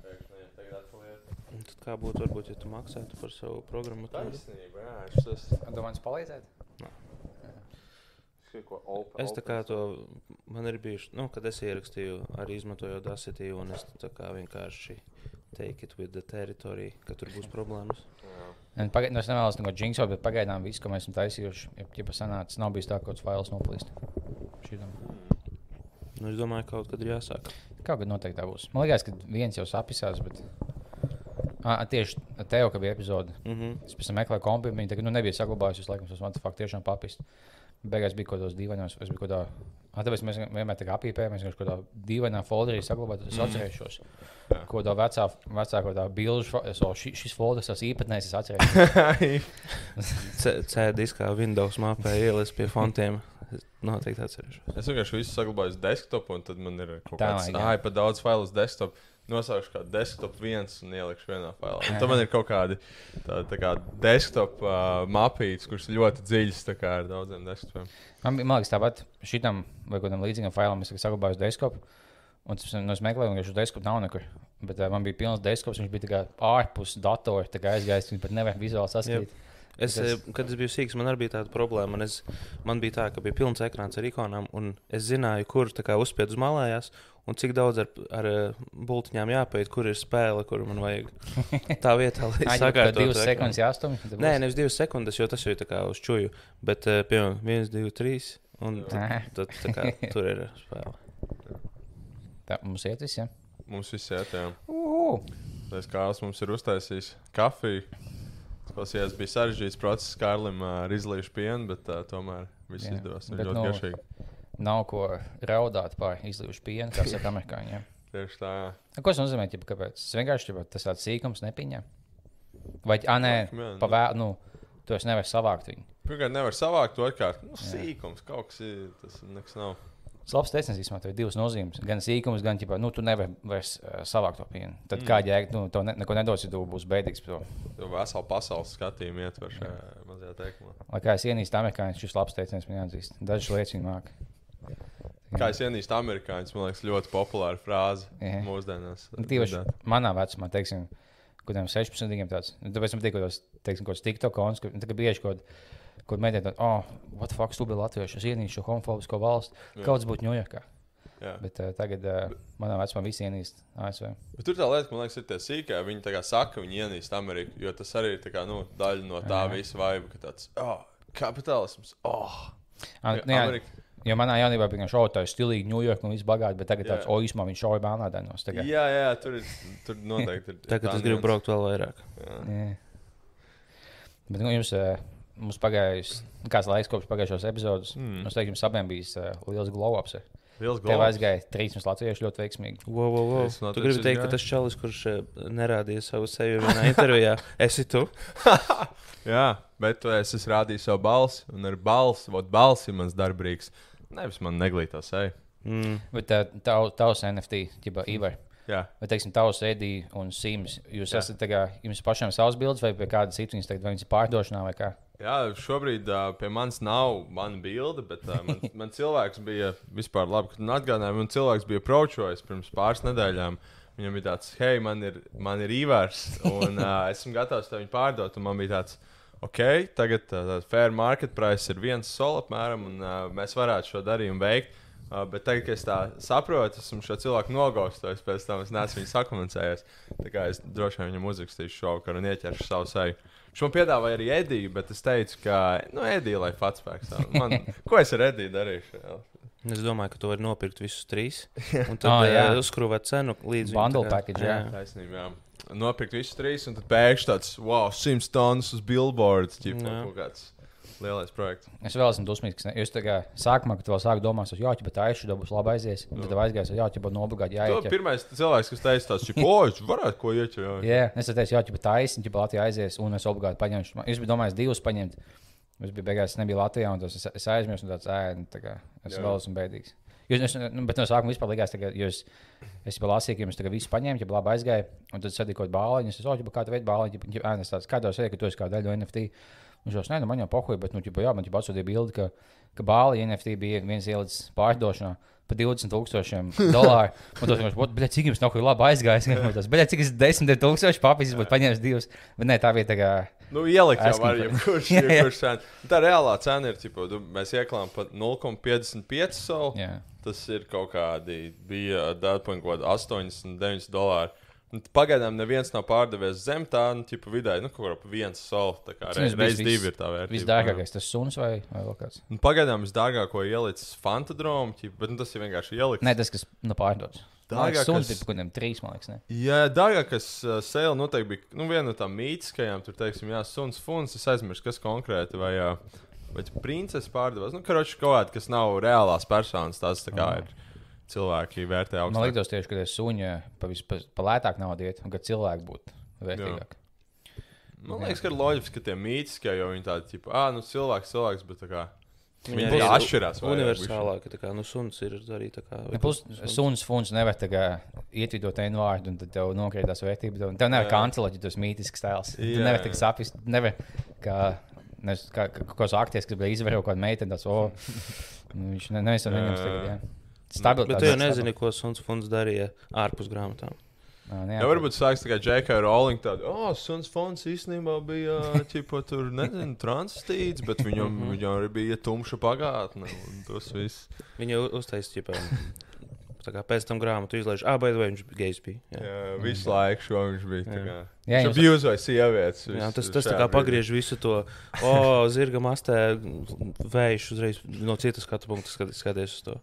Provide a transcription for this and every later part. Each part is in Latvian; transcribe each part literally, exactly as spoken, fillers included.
Tad kā būtu, varbūt, ja tu maksātu par savu programmu? Taisnība, jā. Es, es... Domāju, palīdzēt? Nā. Open, Es tā kā to, man ir bijuši, nu, kad es ierakstīju, arī izmantoju Audacity, un es tā kā vienkārši take it with the territory, ka tur būs problēmas. Pagaid, nu, es nevēlos neko džinksot, bet pagaidām viss, ko mēs esam taisījuši, ja, ja sanācis, nav bijis tā, ka kaut kāds fails noplīst. Šitam. Nu, es domāju, kaut kad ir jāsāk. Kaut kad noteikti tā būs. Man liekas, ka viens jau sapisās, bet... À, tieši tev, ka bija epizode. Mm-hmm. Es pēc tam meklēju kompi, viņi tagad nu, nebija saglabājusi, es laikam, tas man fakt tiešām papist. Beigās bija kaut kādos dīvaņos, es biju kaut kā... À, tāpēc mēs vienmēr tā kā apīpējam, mēs kaut kādā dīvainā folderī saglabājot, es atcerēšos. Mm. Ko tā vecā, vecā kaut tā bilžu, so, šis, šis folders, tas īpatnējs, es atcerēšos. C diskā Windows mapē ielis pie fontiem. Es noteikti atcerēšos. Es vienkārši visu saglabāju uz desktop, un tad man ir kaut Tā kāds... vajag, jā. Ai, pa daudz failu uz desktop. Nosaušu kā desktop viens un ielikšu vienā failā. Un tad man ir kaut kādi tā, tā kā desktop uh, mapītes, kuras ļoti dziļas tā kā ar daudziem desktopiem. Man, man liekas, tāpat šitam vai kādam līdzīgam failam es saglabāju uz desktop. Un tas, nu, es meklēju, ka uz desktop nav nekur. Bet uh, man bija pilns desktops, viņš bija tā kā ārpus datora, tā kā aizgājis, viņš pat nevar vizuāli saskatīt. Yep. Es, es... Kad es biju sīks, man arī bija tāda problēma. Es, man bija tā, ka bija pilns ekrāns ar ikonām, un es zināju, kur tā kā uzspied uz malējās, un cik daudz ar, ar bultiņām jāpait, kur ir spēle, kur man vajag tā vietā, lai sakārtotu. Divas sekundes jāstum? Nē, nevis divas sekundes, jo tas jau ir tā kā uz čuju, bet piemēram viens, divi, trīs, un tad, tad tā kā tur ir spēle. Tā, mums iet viss, jā? Mums viss iet, jā. Uhu! Tāpēc Kārlis mums ir uztaisījis kafiju. Klausījās, bija sarežģīts process Kārlim ar izlījušu pienu, bet uh, tomēr viss jā. Izdevās. Ir ļoti nu, garšīgi. Nav ko raudāt par izlījušu pienu, kā saka amerikāņi. Tieši tā, jā. Ko tas nozīmē, ķipa, kāpēc? Tas vienkārši ķipa, tas tāds sīkums nepiņā? Vai, ā, nē, jā, pavē, nu, tu esi nevar savākt viņu. Pirmkārt, nevar savākt, otrkārt, nu, sīkums, kaut kas ir, tas nekas nav. Tas labs teiciens, īstenībā, tev ir divas nozīmes. Gan sīkums, gan, ķipa, nu, tu nevar vairs uh, savākt to pienu. Tad mm. kā jēga, nu, to ne, neko nedos, ja tu būs beidīgs par to. Tu veselu pasaules skatījumu ietver šajā mazajā teikumā. Lai kā es ienīstu amerikāņus, šis labs teiciens man jāatzīst. Dažas lietas viņi māk. Kā es ienīstu amerikāņus, man liekas, ļoti populāra frāze Jā. Mūsdienās. Tīpaši manā vecumā, teiksim, kādiem sešpadsmit gadiem tāds. Tāpēc man tikko tos, teiksim, kaut kāds TikTok konts, ka tā kā bieži kaut Kur mēģināt, oh, what the fuck, stūbi latvieši, es ienīstu šo homofobisko valstu. Kaut kas būtu Ņujorkā. Bet uh, tagad uh, manā vecumā visi ienīst A S V. Bet tur tā lieta, man liekas, ir tie sīkā. Viņi tā kā saka, viņi ienīst Ameriku, jo tas arī ir tā kā, nu, daļa no tā Jā. Visa vaiba, ka tāds, oh, kapitālisms, oh. A, nu, jā, jo manā jaunībā bija šauja tā stilīgi Ņujorka un viss bagāti, bet tagad jā. Tāds, o, īsumā viņš šauja Melnādainos. Jā, jā, tur, ir, tur noteikti ir. Tagad es gribu braukt vēl vairāk. Jā. Jā. Bet nu, jums... Uh, Mums pagājus, kāds laiks kopš pagājušos epizodus. Mm. Mums teikt, jums abiem bijis uh, liels glow-ups. Liels glow-ups. Tev aizgāja trīsdesmit latvieši ļoti veiksmīgi. Wow, wow, wow. Tu gribi teikt, ka tas čalis, kurš nerādīja savu sevi vienā intervijā, esi tu? Jā, bet es esmu rādījis savu balsi, un ar balsi, vot balsi ir mans darbrīgs. Nevis man neglītā seja. Mm. Bet uh, tav, tavs N F T, ķipa Ivar. Jā. Vai, teiksim, tavs Edī un Sims, jūs Jā. Esat tagad, jums pašiem savas bildes vai pie kādas citas viņas tagad, vai viņas ir pārdošanā vai kā? Jā, šobrīd uh, pie manis nav mana bilde, bet uh, man, man cilvēks bija vispār labi, kad man atgādināja, man cilvēks bija approachojis pirms pāris nedēļām. Viņam bija tāds, hei, man ir, man ir Ivars, un uh, esmu gatavs tev viņu pārdot, un man bija tāds, ok, tagad uh, fair market price ir viens sol apmēram, un uh, mēs varētu šo darījumu veikt. Uh, bet tagad, kad es tā saprotu, esmu šo cilvēku nogaustojis, pēc tam es neesmu viņu sakomunicējis. Tā kā es droši vien viņam uzrakstīšu šovakar un ieķeršu savu seju. Viņš man piedāvāja arī Ediju, bet es teicu, ka, nu, Edija, lai pats spēks. Man, ko es ar Ediju darīšu? Jā. Es domāju, ka tu vari nopirkt visus trīs, un tad oh, uzkrūvēt cenu līdz bundle package, jā. jā. Taisnība, jā. Nopirkt visus trīs, un tad pēkšņi tāds, wow, simts tonnas uz billboards, ķipa, kaut kāds. Lielais projekts. Es vēl esmu dusmīgs, ka jūs tā kā sākumā, kad vēl sāku domāt, ka jā, bet aišu dabūs labi aizies, un tad aizgājis, jā, bet nobagāti jāieķer. Tu pirmais cilvēks, kas teica tāds, ka, o, es varētu ko ieķer, jā. Jā, es teicu, jā, bet aizsi, ja Latvijā aizies, un es obligāti paņemšu. Es biju domājis divus paņemt. Es biju beigās, es nebiju Latvijā, un tas es, es aizmirsu, un tāds, ē, tā kā, es jā. Vēl esmu bēdīgs. Jūs, es, nu, bet no sākuma vispār likās, ka jūs, es jau lasīju, ka jums tagad visu paņēmu, ja labi aizgāja, un tad sadīju kaut bāliņu, es saprotu, kāda veida bāliņu, ja es tāds, kādos veidā, ka tu esi kā daļa no N F T. Un šos, ne, nu man jau pohuja, bet, nu, ģipa, jā, man ģipa atsūtīja bildi, ka, ka bāli N F T bija viens ielicis pārdošanā, pa divdesmit tūkstošiem dolāru. Un tos vienkārši, bet cik jums nav kaut labi aizgājis? Bet cik es desmit tūkstoši papīs, būtu paņēmis divus. Bet nē, tā bija tā kā... Nu, ielikt jau Esmu var, par- jebkurš, Jā, jā. jebkurš cena. Tā reālā cena ir, tipo, tu, mēs ieklājām pat nulle komats piecdesmit pieci savu. Jā. Tas ir kaut kādi, bija dārpaņi kaut kādi astoņdesmit deviņi dolāri. Un pagaidām neviens nav pārdevies zem tā, nu, tipa vidēji, nu, kaut kā viens savu, tā kā reiz, reiz divi ir tā vērtība. Visdārgākais tas suns vai, vai vēl kāds? Un pagaidām visdārgāko ielicis Fantadromu, ķipa, bet nu, tas ir vienkārši ielicis. Nē, tas, kas nu pārdots. Dārgākais- Suns bija par kādiem trīs, man liekas, ne? Jā, dārgākais uh, sēle noteikti bija nu, viena no tām mītiskajām. Tur, teiksim, jā, suns, funs, es aizmirsu, kas konkrēti, vai, uh, vai princese pārdevās. Nu, karoči, kaut kāda, kas nav reālās personas, tās tā kā ir cilvēki vērtē Man augstāk. liekas, tieši, ka tie suņi pa, vis- pa, pa lētāk naudu iet, un ka cilvēki būtu vērtīgāki. Man liekas, ka ir loģiski, ka tie mītiskie jau viņi tādi, tipo, ah, nu, cilvēks, cilvēks, bet tā kā Viņi viņi arī tā ir atšķirās. vairāk Universālāki, tā kā, nu, suns ir arī tā kā... Ja plus suns, funs nevar tā kā ietvidot vienu vārdu, un tad tev nokrīt tās vērtības. Tev, tev nevar Jā. kancelēt, ja tas mītisks tēls. Tu Jā, nevar jā. tā kā saprast, nevar kā, nes, kā, kā, kā akties, kas bija izvēro kaut kādu meiteni, tāds, o, nu, viņš ne, nevis ar Jā, viņam jā. tagad, jā. Bet Stabilitāte. tu jau nezini, ko suns funs darīja ārpus grāmatām. Jā, Jā, varbūt sāks tā kā J K. Rowling tādu, oh, Suns Fons īstenībā bija, ķipa, tur, nezinu, transistīts, bet viņam, viņam arī bija tumša pagātne, un tas viss. Viņa uztaisīja, ķipā, tā kā pēc tam grāmatu izlaiž, ah, by the way, viņš bija gejs bija. Jā, Jā, visu laiku šo viņš bija, tā Jā. kā. Jā, Viņš jums- abjūzoja sievietes. jā visu tas, tas tā šajā kā brīdī. pagriež visu to, o, zirga mastē vējš uzreiz no citas skatu punkta skat- skaties uz to.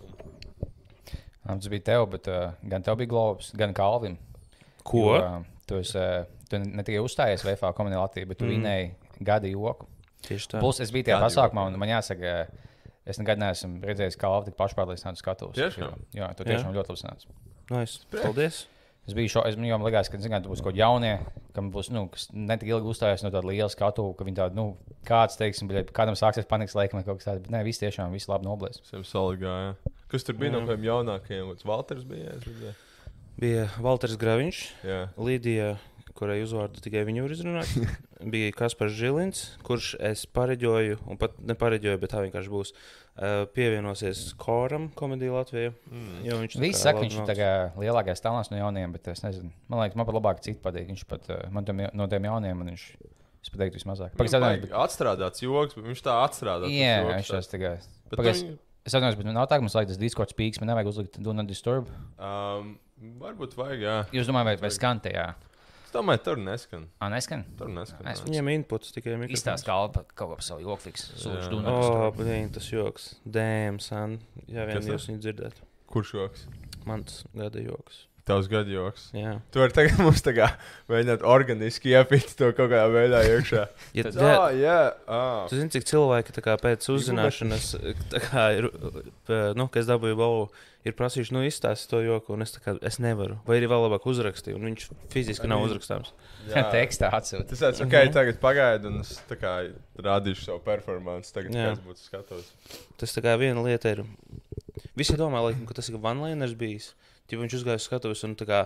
Jā, tas bija tev, bet uh, gan tev bija globs, gan Kalvim. Ko? Jo, uh, tu, esi, uh, tu ne tikai uzstājies V F A komunijā Latvijā, bet tu Mm. mm. vinēji gada joku. Tieši tā. Plus es biju tajā Gada pasākumā, un man jāsaka, es nekad neesmu redzējis Kalvu tik pašpārliecinātu skatos. Tiešām? Jo, Jā, tu tiešām ļoti labi sanāc. Nice. Paldies. Es biju šo, es man jau likās, ka, zināt, būs kaut kādi jaunie, kam būs, nu, kas ne tik ilgi uzstājas no tāda liela skatu, ka viņi tādi, nu, kāds, teiksim, bļa, kādam sāksies panikas laikam vai kaut kas tāds, bet nē, viss tiešām, viss labi noblēs. Visiem saligāja. Kas tur bija no Jā. kādiem jaunākajiem? Kāds Valters bija? es redzēju? Bija Valters Graviņš, Jā. Līdija, kurai uzvārdu tikai viņu var izrunāt. Bija Kaspars Žilins, kurš es pareģoju, un pat nepareģoju, bet tā vienkārši būs. Uh, pievienosies Koram, komēdija Latvijā. Mm. Jo viņš tā Visi kā saka, labi viņš ir nāc. tā kā lielākais talants no jauniem, bet es nezinu. Man liekas, man pat labāk citi patīk. Viņš pat uh, man tiem, no tiem jauniem, un viņš, es pat teiktu, vismazāk. Viņam Pagaidām, baigi atstrādāts joks, bet viņš tā atstrādā. tas jā, joks viņš tāds. tas tā kā. Bet Pagaid, viņi- es atceros, bet man nav tā, ka mums laikas tas Discord spīks, man nevajag uzlikt Do Not Disturb. Um, varbūt vajag, jā. Jūs domājat, vai, vai skan tajā? Es domāju, tur neskan. Ā, neskan? Tur neskan. Es- jā. Viņam inputs tikai mikrofons. Izstāst kalpa kaut ko par savu jokfiks. Sūdzu, Jā. Do Not O, Disturb. blīn, tas joks. Dēm, san. Jā, vien Kas jūs viņu dzirdēt. Kurš joks? Mans gada joks. Tavs gadu joks. Jā. Tu vari tagad mums tā kā mēģināt organiski iepīt to kaut kādā veidā iekšā. Ja, Tad- jā, Jā, jā. Ah. tu zini, cik cilvēki tā kā pēc uzzināšanas, tā kā ir, p- nu, ka es dabūju balvu, ir prasījuši, nu, izstāsti to joku, un es tā kā, es nevaru. Vai arī vēl labāk uzrakstīju, un viņš fiziski nav Arī- uzrakstāms. Jā. Tekstā atsūt. Tas tāds, ok, Mhm. tagad pagaidi, un es tā kā rādīšu savu performanci. Tagad Jā. kāds būtu skatos. Tas tā kā viena lieta ir, visi domā, laikam, ka tas ir one-liners bijis. Ja viņš uzgāja uz skatuves un tā kā,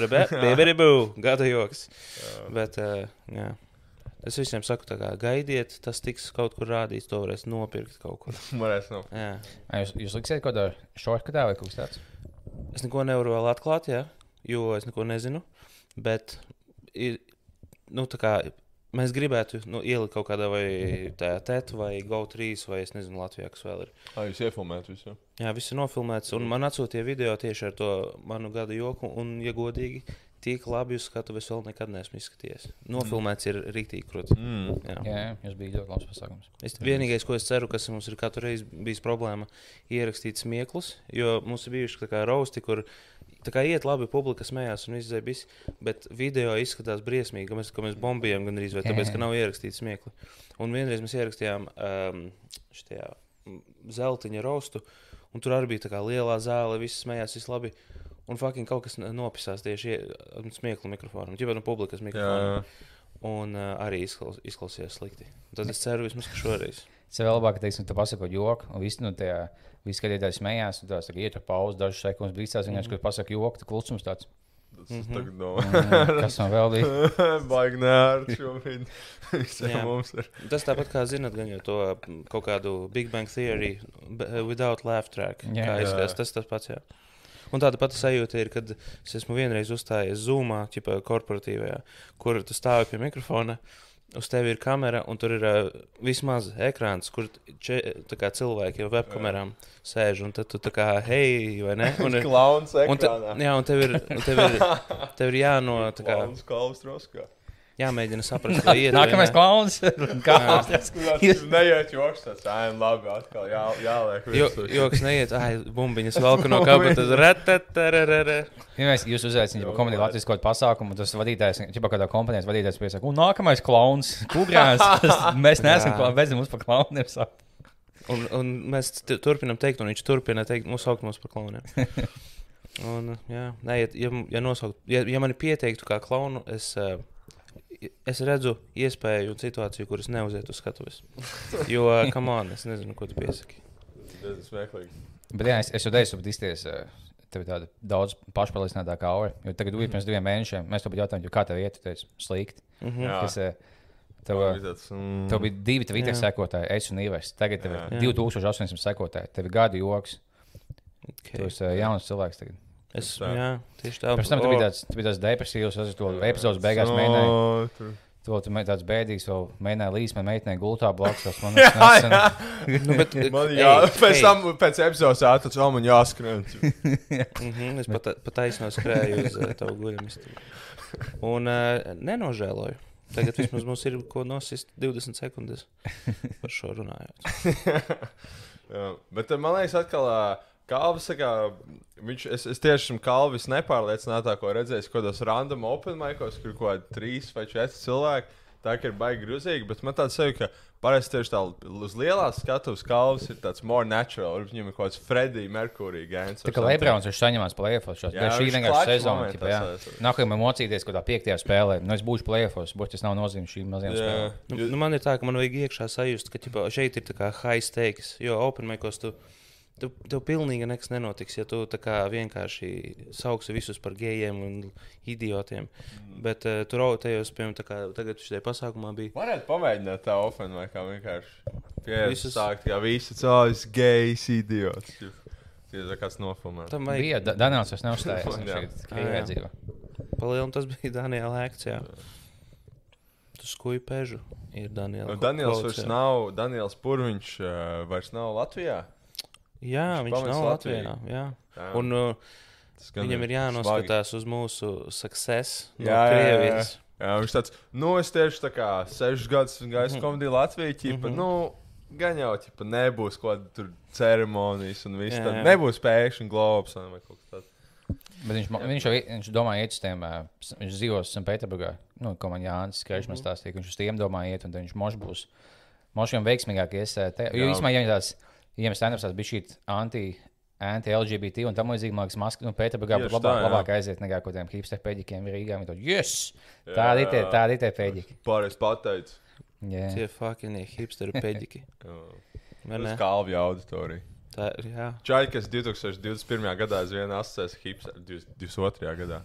beberibu, gada joks. Jā. Bet, uh, jā. Es visiem saku, tā kā gaidiet, tas tiks kaut kur rādīts, to varēs nopirkt kaut kur. Varēs nav. Jā. Ā, Jūs, jūs liksiet kaut kādā shortcutā vai kaut kas tāds? Es neko nevaru vēl atklāt, jā, jo es neko nezinu. Bet, ir, nu, tā kā mēs gribētu nu, ielikt kaut kādā vai tajā tetu vai Go trīs vai es nezinu, Latvijā, kas vēl ir. Ah, jūs iefilmējat visu? Jā, viss ir nofilmēts, un man atsūtīja video tieši ar to manu gada joku, un, ja godīgi, tik labi uz skatuves vēl nekad neesmu izskatījies. Nofilmēts ir rīktīgi krūti. Mm. Jā. Jā, jūs bija ļoti labs pasākums. Es, vienīgais, ko es ceru, kas mums ir katru reizi bijis problēma, ierakstīt smieklus, jo mums ir bijuši tā kā rausti, kur tā kā iet labi, publika smējās un viss zēbis, bet video izskatās briesmīgi, ka mēs, ka mēs bombījām gandrīz, vai tāpēc, ka nav ierakstīts smiekli. Un vienreiz mēs ierakstījām um, šitajā mm, zeltiņa raustu, un tur arī bija tā kā lielā zāle, viss smējās, viss labi. Un fucking kaut kas nopisās tieši ie- smieklu mikrofonam, ģipa no publikas Jā, mikrofonam. jā. Un uh, arī izklaus, izklausījās slikti. Tad es ceru vismaz, ka šoreiz. Tas ir vēl labāk, ka, teiksim, tu pasako joku, un visi no tajā, visi skatītāji smējās, un tās tā kā iet ar pauzi, dažas sekundes brīcās, vienkārši, kad pasaka joku, tad klusums tāds. Tas mm -hmm. tagad no... mm, kas man vēl bija? Baigi neārt šobrīd. Visiem mums ir. Tas tāpat kā zināt, gan jau to kaut kādu Big Bang Theory without laugh track. Jā. Kā izskatās, tas tas pats, jā. Un tāda pati sajūta ir, kad es esmu vienreiz uzstājies Zoomā, ķipa korporatīvajā, kur tu stāvi pie mikrofona, uz tevi ir kamera, un tur ir uh, vismaz ekrāns, kur če, tā kā cilvēki jau webkamerām sēž, un tad tu tā kā hei, vai ne? Un ir Klauns un te, ekrānā. jā, un tev ir, un tev ir, tev ir jāno, tā kā, Klauns kalvas troskā. jāmēģina saprast, vai iet, vai Nākamais ne. klauns. Kāds? Tas neiet joks, tāds ēn labi atkal jā, jāliek Jo, virsū. joks neiet, ai, bumbiņas velku no kabatas, ratatararara. Ja mēs jūs uzaicināt komēdiju Latvijas kaut kādu pasākumu, un tas vadītājs, ķipā kādā kompanijas vadītājs piesaka, un nākamais klauns, kugrāns, mēs neesam Jā. klauns, vedzam mums pa klauniem sāk. Un, un mēs t- turpinam teikt, un viņš turpina teikt, mūs saukt mūs par klauniem. Un, jā, neiet, ja, ja nosaukt, ja, ja mani pieteiktu kā klaunu, es, uh, es redzu iespēju un situāciju, kuras neuzietu uz skatuves. Jo, uh, come on, es nezinu, ko tu piesaki. Tas ir smieklīgi. Bet jā, es, es jau teicu, bet izties, tev ir tāda daudz pašpārliecinātāka aura. Jo tagad, mm -hmm. pirms diviem mēnešiem, mēs to jautājām, jo kā tev iet, tu teici, slikti. Mhm. Jā. Kas, eh, tev, Tā bija tāds, mm, tev bija divi Twitter Jā. sekotāji, es un Ivers. Tagad tev Jā. ir divi tūkstoši astoņsimt sekotāji. Tev ir gadu joks. Okay. Tu esi eh, jauns cilvēks tagad. Es, Tā. jā, tieši tā. Pirms tam tu O, biji tāds, tu biji tāds depresīvs, es to epizodes beigās mēģināju. O, tur. Tu tu tāds bēdīgs, vēl mēģināji līdz man meitenei gultā blakus. tas Man Jā, nesen- jā. Nu, bet, Man ej, jā, pēc ej. tam, pēc epizodes ātrāks, vēl man jāskrien. Mhm, es pat, pat aizsno skrēju uz uh, tavu guļamistabu. Un uh, nenožēloju. Tagad vismaz mums ir ko nosist divdesmit sekundes par šo runājot. Jā, bet eh, man liekas, atkal ā, Kalvis, kā, viņš, es, es tieši esmu Kalvis nepārliecinātāko redzējis kaut kādos random open micos, kur kaut kādi trīs vai četri cilvēki. Tā kā ir baigi grūzīgi, bet man tāds sevi, ka parasti tieši tā uz lielās skatuves Kalvis ir tāds more natural. Viņam ir kaut kāds Freddie Mercury gēns. Tā kā Lebrons viņš saņemās play-offs. Jā, Šī viņš vienkārši klačs sezona. momentā ķipa, jā. sēs. Nākamajam mocīties kaut kā piektajā spēlē. Nu, es būšu play-offs, bet tas nav nozīme šīm mazajām spēlēm. Nu, nu, man ir tā, ka man vajag iekšā sajust, ka ķipa, šeit ir tā kā high stakes. Jo open micos tu, tu, tev pilnīgi nekas nenotiks, ja tu tā kā vienkārši sauksi visus par gejiem un idiotiem. Mm. Bet uh, tur tajos, piemēram, tā kā tagad šajā pasākumā bija. Varētu pamēģināt tā open vai kā vienkārši pieredzi Visus- sākt, kā visi cilvēki gejs, idiots. Tas ir kāds nofilmēts. Tam vajag Bija, Da- Daniels vairs neuzstājās. Viņš Jā. tagad Jā, Krievijā jā. dzīvo. palielināt. Tas bija Daniela Ekts, jā. Tu skuji pežu, ir Daniela. Nu, Daniels Kauts, vairs jā. nav, Daniels Purviņš uh, vairs nav Latvijā. Jā, Viņš viņš pamets nav Latviju. Latvijā. Jā. Jā. Un uh, Tas gan viņam ir smagi. jānoskatās uz mūsu success no Jā, jā, jā. Krievijas. Jā, viņš tāds, nu, es tieši tā kā sešus gadus gaisu komēdiju Latvijā, ķipa, Mhm. nu, gan jau, ķipa, nebūs kaut kāda tur ceremonijas un viss Jā, tāds. jā. Nebūs pēkšņi globs vai kaut kas tāds. Bet viņš, mo- viņš jau viņš domā iet uz tiem, ā, s- viņš dzīvos Sanktpēterburgā, nu, ko man Jānis Kreišmans stāstīja, ka viņš uz tiem domā iet, un tad viņš mož būs, mož viņam veiksmīgāk ies. ā, te- Jo Jā. īsumā, ja viņš tāds, ja viņš stand-ups tās bija šī anti, anti-L G B T un tam līdzīgi, man liekas, Maskavā, nu, Pēterburgā Tieši būtu tā, labāk, jā. labāk aiziet nekā kaut kādiem hipster peģikiem Rīgā. Viņi to, yes! Tādi Jā, tie, jā. tādi tie peģiki. Pārējais pateicis. Jā. Tie fucking hipsteri peģiki. Vai Tas ne? Kalvija auditorija. Tā ir, jā. Čaļi, kas divtūkstoš divdesmit pirmajā gadā aizvien asociēs hipster, divdesmit otrajā gadā.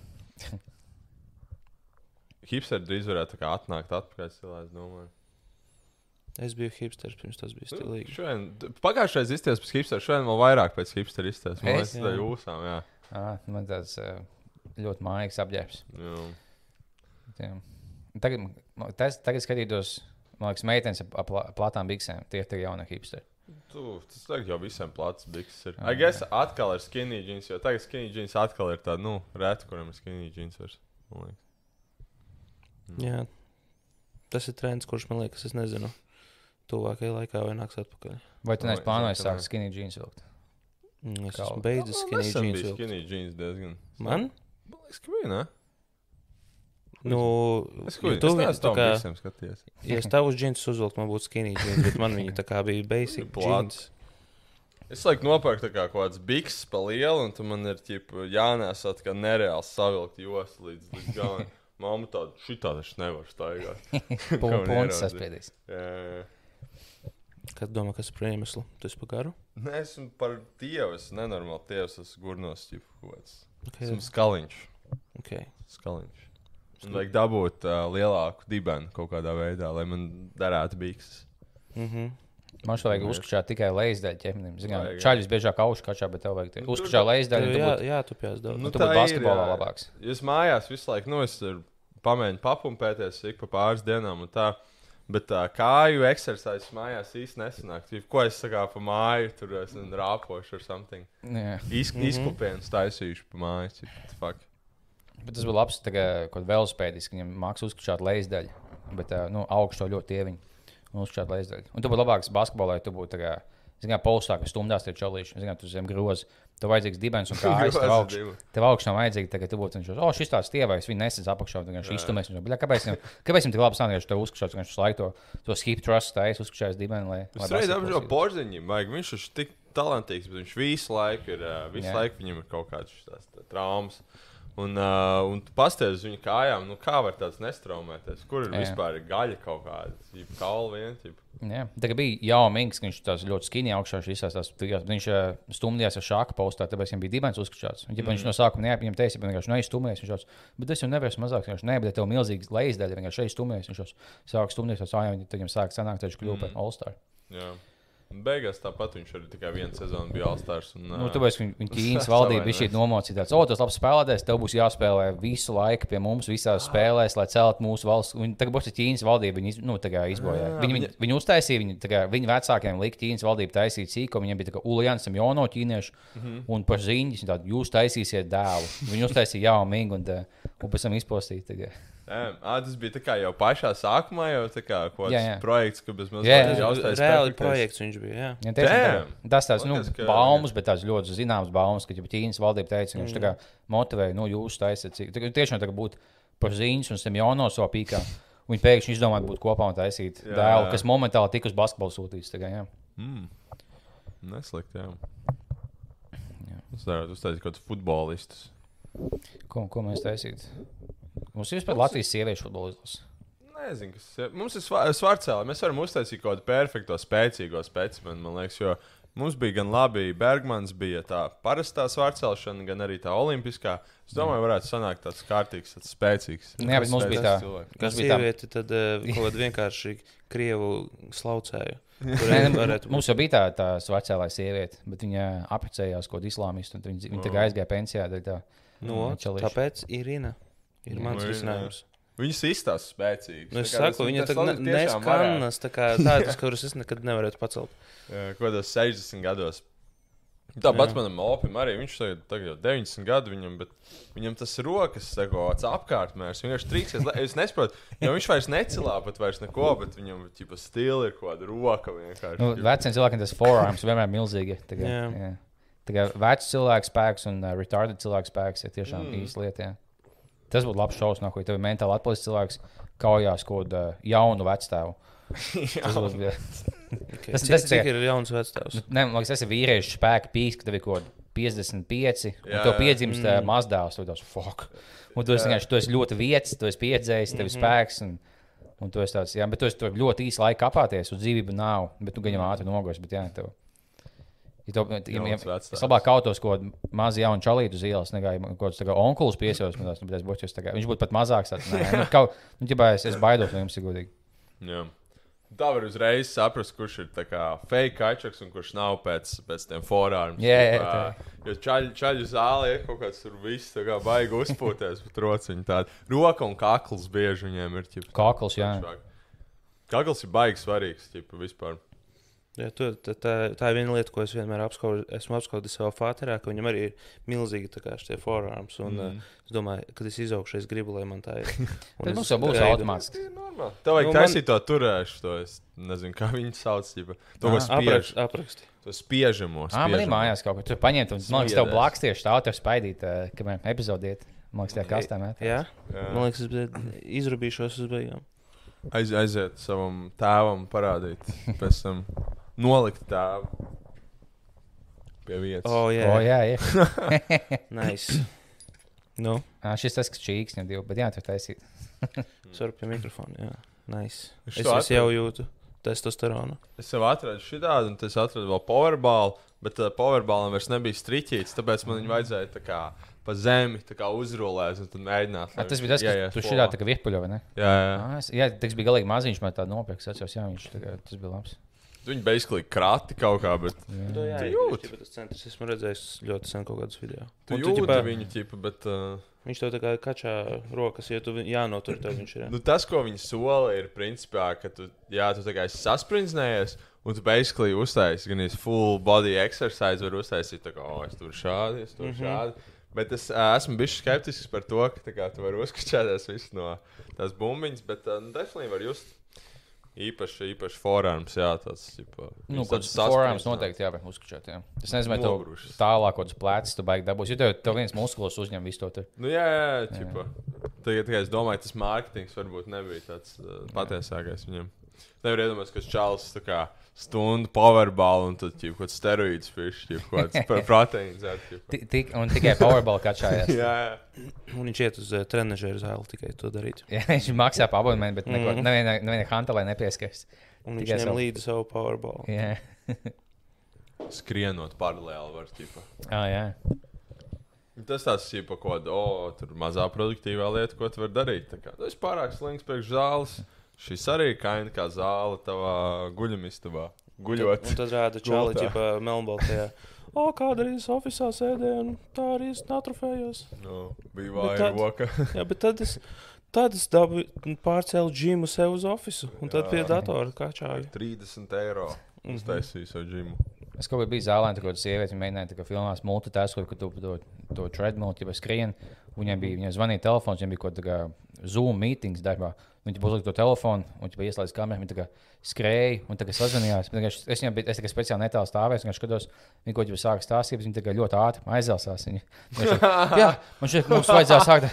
Hipster drīz varētu tā kā atnākt atpakaļ, cilvēks, domāju. Es biju hipsters, pirms tas bija stilīgi. Šodien, pagājušajā reizē izties pēc hipstera, šodien vēl vairāk pēc hipstera izties. Man Es? liekas, tā jūsām, jā. Ā, Man tāds ā, ļoti mājīgs apģērbs. jā. Jā. Tagad, tas, tagad skatītos, man liekas, meitenes ar ap- ap platām biksēm. Tie ir tie jaunie hipsteri. Tu, tas tagad jau visiem plats bikses ir. Jā, I guess atkal ir skinny jeans, jo tagad skinny jeans atkal ir tāda, nu, reta, kuram ir skinny jeans vairs. man liekas. Jā. Tas ir trends, kurš man liekas, es nezinu, tuvākajā laikā vai nāks atpakaļ. Vai tu Vai, neesi plānojis zinu, ka sākt skinny jeans vilkt? Mm, Es Kā- esmu beidzis Nu, skinny nesen jeans. bija vilkt. Skinny jeans diezgan. Man? Man liekas, ka bija, ne? Nu, Es, jo es, tu es vi- neesmu tā tam kā- visiem skatījies. Ja es tavus džinsus uzvilku, man būtu skinny jeans, bet man viņi tā kā bija basic Plati. jeans. Es laiku nopērku tā kā kaut kāds bikses pa lielu, un tu man ir ķipa jānēsā tā kā nereāli savilkt jostu līdz, līdz galam. Mamma tāda, šitā taču nevar staigāt. Punkts ieraudzīju. saspiedīs. Jā, jā, jā. Kad domā, kas ir par iemeslu? Tu esi pa garu? Nē, esmu par tievu, es nenormāli tievs, esmu gurnos, ķipa kaut kāds. Okay. Esmu skaliņš. Okay. Skaliņš. Man vajag dabūt uh, lielāku dibenu kaut kādā veidā, lai man darētu bikses. Mhm. Man šeit vajag uzkačāt tikai lejasdaļu ķemenim. Zinām, Vajag, jā. čaļus biežāk auškačā, bet tev vajag Nu, uzkačāt lejasdaļu. Tev Tu jā, būtu, jātupjās daudz. Nu, tu tā būtu ir, basketbolā jā. labāks. Jūs mājās visu laiku, nu, es tur pamēģinu papumpēties ik pa pāris dienām un tā. Bet tā kāju exercise mājās īsti nesanāk. Tīp, ko es sakā pa māju, tur es nezinu, rāpošu ar something. Jā. Iz, Mhm. Izklupienus taisīšu pa māju. Tīp, fuck. Bet tas būtu labs, tagad, kaut velospēdiski, viņam māks uzkačāt lejasdaļu, bet uh, nu, augstu to ļoti tieviņu un uzkačāt lejasdaļu. Un tu būtu labāks basketbolā, ja tu būtu tagad, zinām, polsā, ka stumdās tie čolīši, zinām, tu zem grozi. Tev vajadzīgs dibens un kājas, tev augšu. Tev augšu nav vajadzīgi, tagad tu būtu, viņš, o, šis tās tievais, viņi nesadz apakšā, un viņš iztumēs. Bļā, kāpēc viņam, kāpēc viņam tik labi sanāk, ka tev uzkačāts, ka viņš laiku to, to skip trust taisa, uzkačājis dibeni, lai... Es reiz apžēlu Porziņam, vajag, viņš ir tik talantīgs, bet viņš visu laiku ir, uh, visu Jā. laiku viņam ir kaut kāds tās tā, traumas. Un, uh, un tu pasties uz viņa kājām, nu kā var tāds nestraumēties? Kur ir Jā. vispār ir gaļa kaut kāda? Jeb kaula vien, jeb... Jā, tā kā bija jau Minks, ka viņš tās ļoti skinī augšā šīs tās, viņš uh, stumdījās ar šāku postā, tāpēc viņam bija dibens uzkačāts. Un, ja mm. viņš no sākuma neap, viņam teica, ka viņš neizstumēs, viņš šos, bet es jau nevaru mazāk, viņš ne, bet tev milzīgs lejasdaļa, viņš šeit stumēs, viņš šos sāk stumdīties, tas ājā, tad viņam sāk sanākt, viņš kļuva par All-Star. Jā. Beigās tāpat viņš arī tikai vienu sezonu bija All-Stars. Un, Nu, tāpēc viņa, viņa Ķīnas valdība bija šī nomocīta. O, tas labs spēlētājs, tev būs jāspēlē visu laiku pie mums, visās spēlēs, lai celtu mūsu valsts. Viņa tagad būs Ķīnas valdība, viņa iz, nu, izbojāja. Viņi, viņi, viņi uztaisīja, viņi, tagad, viņi vecākiem lika Ķīnas valdību taisīt sīko, viņiem bija Uljans, Jono ķīniešu, mm-hmm. un par ziņas, tādu, jūs taisīsiet dēlu. Viņi uztaisīja jau Mingu un, un pēc tam izpostīja. Tagad. Jā, tas bija tā kā jau pašā sākumā, jau tā kā kaut Jā, kāds jā. projekts, ka bez Jā, mazliet jā. jāuztais Reāli perfektais. projekts viņš bija, jā. Ja, tiešām, Damn! tā, tas tāds nu, Liekas, ka- baumas, bet tās ļoti zināmas baumas, ka ja Ķīnas valdība teica, ka viņš tā kā motivēja, nu, jūs taisat. cik- tā kā Tiešām tā kā būtu par ziņas un Semjono savā pīkā. Viņi pēkšņi izdomāja būt kopā un taisīt Jā, dēlu, jā. kas momentāli tika uz basketbolu sūtīts. Tā kā, jā. Mm. Neslikt, jā. Jā. Es varētu uztaisīt kaut kādus futbolistus. Ko, ko mēs taisītu? Mums ir vispār Latvijas sieviešu futbolistus. Nezinu, kas ir. Mums ir svārcēlē. Mēs varam uztaisīt kaut kādu perfekto, spēcīgo specimenu, man liekas, jo mums bija gan labi Bergmans, bija tā parastā svārcelšana, gan arī tā olimpiskā. Es domāju, varētu sanākt tāds kārtīgs, tāds spēcīgs. Jā, bet mums bija tā. Cilvēki. Kā Mums bija tā- sieviete, tad uh, kaut kādu vienkārši krievu slaucēju. Nē, Kuriem nē, varētu mums jau bija tā, tā svecēlā sieviete, bet viņa apprecējās kaut kādu islāmistu, un viņa, viņa tagad aizgāja pensijā. dēļ Tā, No, čalīši. tāpēc Irina ir Jā. mans Nu, risinājums. Viņas izstāsta spēcīgi. Nu, es saku, viņa tagad neskanas, tā kā tādas, kuras es nekad nevarētu pacelt. Kaut kādos sešdesmit gados. Tāpat Jā. manam opim arī viņš tagad, tagad jau deviņdesmit gadu viņam, bet viņam tas rokas sakots apkārtmērs. Viņš vienkārši trīksies. Es nesaprotu, jo viņš vairs necilā pat vairs neko, bet viņam ķipa stila ir kaut kāda roka vienkārši. Nu, veciem cilvēkiem tas forearms vienmēr ir milzīgi. Tā kā, Jā. jā. Tā kā vecs cilvēks spēks un uh, retarded cilvēks spēks ir tiešām mm. īsta lieta. Jā. Tas būtu labs šovs, no ko tev ir mentāli atpalicis cilvēks kaujās kaut kādu uh, jaunu vecstāvu. Tas būs bija. Okay. Tas- Tas, tas cik, cik tikai- ir jauns vecstāvs? Nu, ne, man liekas, tas ir vīriešu spēka pīks, ka tev ir kaut kādi piecdesmit pieci, un Jā, tev jā. piedzimst mm. Mm. mazdēls, tu tās fuck. Un tu esi, Jā. vienkārši- tu esi ļoti vietas, tu esi piedzējis, tev ir Mhm. spēks. Un, un tu esi tāds, jā, bet tu esi tur ļoti īsi laika apāties, un dzīvība nav, bet tu gan jau ātri nogurs. Bet, jā, tev, ja tev, ja, ja, Jauns vecstāvs. es labāk kautos kaut kādu mazu jaunu čalītu uz ielas, nekā ja kaut kāds tā kā onkulis piesaucas, man tās, nu, bet es boķos tā kā, viņš būtu pat mazāks. Tāds, nē, nu, kaut, nu, ķipā, es, es baidos no jums, ir godīgi. Jā. Tā var uzreiz saprast, kurš ir tā kā fake kačaks un kurš nav pēc, pēc tiem forāriem. Jā, jā, tā. Jo čaļ, čaļu zālē ir kaut kāds tur viss tā kā baigi uzpūties, bet rociņi tādi. Roka un kakls bieži viņiem ir. Ķip, Kakls, jā. Kakls ir baigi svarīgs, ķip, vispār. Jā, tu, tā, tā, tā ir viena lieta, ko es vienmēr apskaudu, esmu apskaudījis savā fāterā, ka viņam arī ir milzīgi tā kā šie forearms. Un, Mm. mm. uh, es domāju, kad es izaugšu, es gribu, lai man tā ir. Un Tad es mums jau būs gaidu. automātiski. Tev vajag Nu, nu, man- taisīt to turēšu, to es nezinu, kā viņi sauc. Ķipa. To, Ah, ko spiež, Aprakst, apraksti. to spiežamo. Ā, man ir spiežamo. mājās kaut ko. Tur paņemt, un man liekas, tev Smiedēs. blakus tieši tā, tev spaidīt, uh, kamēr epizodiet. Man liekas, tajā kastē mēt. Jā, Jā. man liekas, es be- izrubīšos uz beigām. Aiz, aiziet savam tēvam, parādīt, pēc tam nolikt tēvu pie vietas. O, jā, O, oh, jā, jā. nice. Nu, Ā, šis tas, kas čīks, ne divi, bet jā, tur taisīt. svaru pie mikrofona, jā. Nice. Es Es, to es jau jūtu testosterona. Es sev atradu šitādu, un es atradu vēl powerballu, bet uh, powerballam vairs nebija striķīts, tāpēc man viņu vajadzēja tā kā pa zemi tā kā uzrulēt un tad mēģināt. A, tas bija tas, ka tu šitā tā kā virpuļo, vai ne? Jā, jā. Ah, es, jā, tas bija galīgi maziņš, man tādu nopirks, atceros, jā, viņš tā kā, tas bija labs. Viņi basically krati kaut kā, bet Tu jā, Tu jā, jūti. viņš, tas centrs, esmu redzējis ļoti sen kaut kādus video. tu Un jūti ģipā- viņu ķipa, bet... Uh, Viņš tev tā kā kačā rokas, ja tu vi- jānotur, tev viņš ir. nu, tas, ko viņi sola, ir principā, ka tu, jā, tu tā kā esi sasprindzinājies, un tu basically uztaisi gan iz full body exercise, var uztaisīt tā kā, o, es tur šādi, es tur Mhm. šādi. Bet es uh, esmu bijis skeptisks par to, ka tā kā tu vari uzkačēties visu no tās bumbiņas, bet uh, nu, definitīvi var just īpaši, īpaši forearms, jā, tāds, ķipa, Nu, viņš kaut tāds kāds forearms sasprindzināts. noteikti jāvar uzkačāt, jā. Es nezinu, vai tev Nogrušas. tālāk kaut kāds plecs tu baigi dabūs, jo tev, tev viens muskulis uzņem visu to tur. Nu, jā, jā, jā, ķipa. Tagad, tagad es domāju, tas mārketings varbūt nebija tāds uh, patiesākais viņam. Nevar iedomāties, ka Čāls tā kā stundu powerball un tad ķipa, kaut kāds steroīds fišs, ķipa, kaut kāds par proteīnu dzērt, ķipa. Ti- Tik, un tikai powerball kačājās. Jā, jā. Un viņš iet uz uh, trenažēru zāli tikai to darīt. Jā, viņš maksā par abonementu, bet neko, Mhm. neviena, neviena hantelē nepieskaist. Un viņš Tikai ņem savu- līdzi savu powerball. Jā, Skrienot paralēli var, ķipa. ah, jā. Tas tāds, ķipa, ko, o, tur mazā produktīvā lieta, ko tu vari darīt. Tā kā, tu esi pārāk slings priekš zāles. Šis arī kaina kā zāle tavā guļamistabā. Guļot. Un tad rāda čāli, Gultā. ģipā Melnbaltajā. O, kāda arī es ofisā sēdēju, un tā arī es natrofējos. Nu, bija Bet vāja tad- roka. Jā, bet tad es, tad es dabu, pārcēlu džimu sev uz ofisu, un tad pie datora kačāju. trīsdesmit eiro. Uztaisīju savu džimu. Es kaut kā biju zālē, kad sieviete mēģināja tā kā filmās multitaskot, ka tu to, to treadmill, ja skrien. Viņai bija, viņai zvanīja telefons, viņai bija kaut kā Zoom meetings darbā. Viņa uzlika to telefonu, un viņa ieslēdza kameru, viņa tā kā skrēja un tā kā sazvanījās. Bet vienkārši Es viņai es tā kā speciāli netālu stāvēju, un skatos, viņa kaut kā sāka stāstīt, bet viņa tā kā ļoti ātri aizelsās. Viņa, viņa šeit, jā, man šeit mums vajadzēja sākt.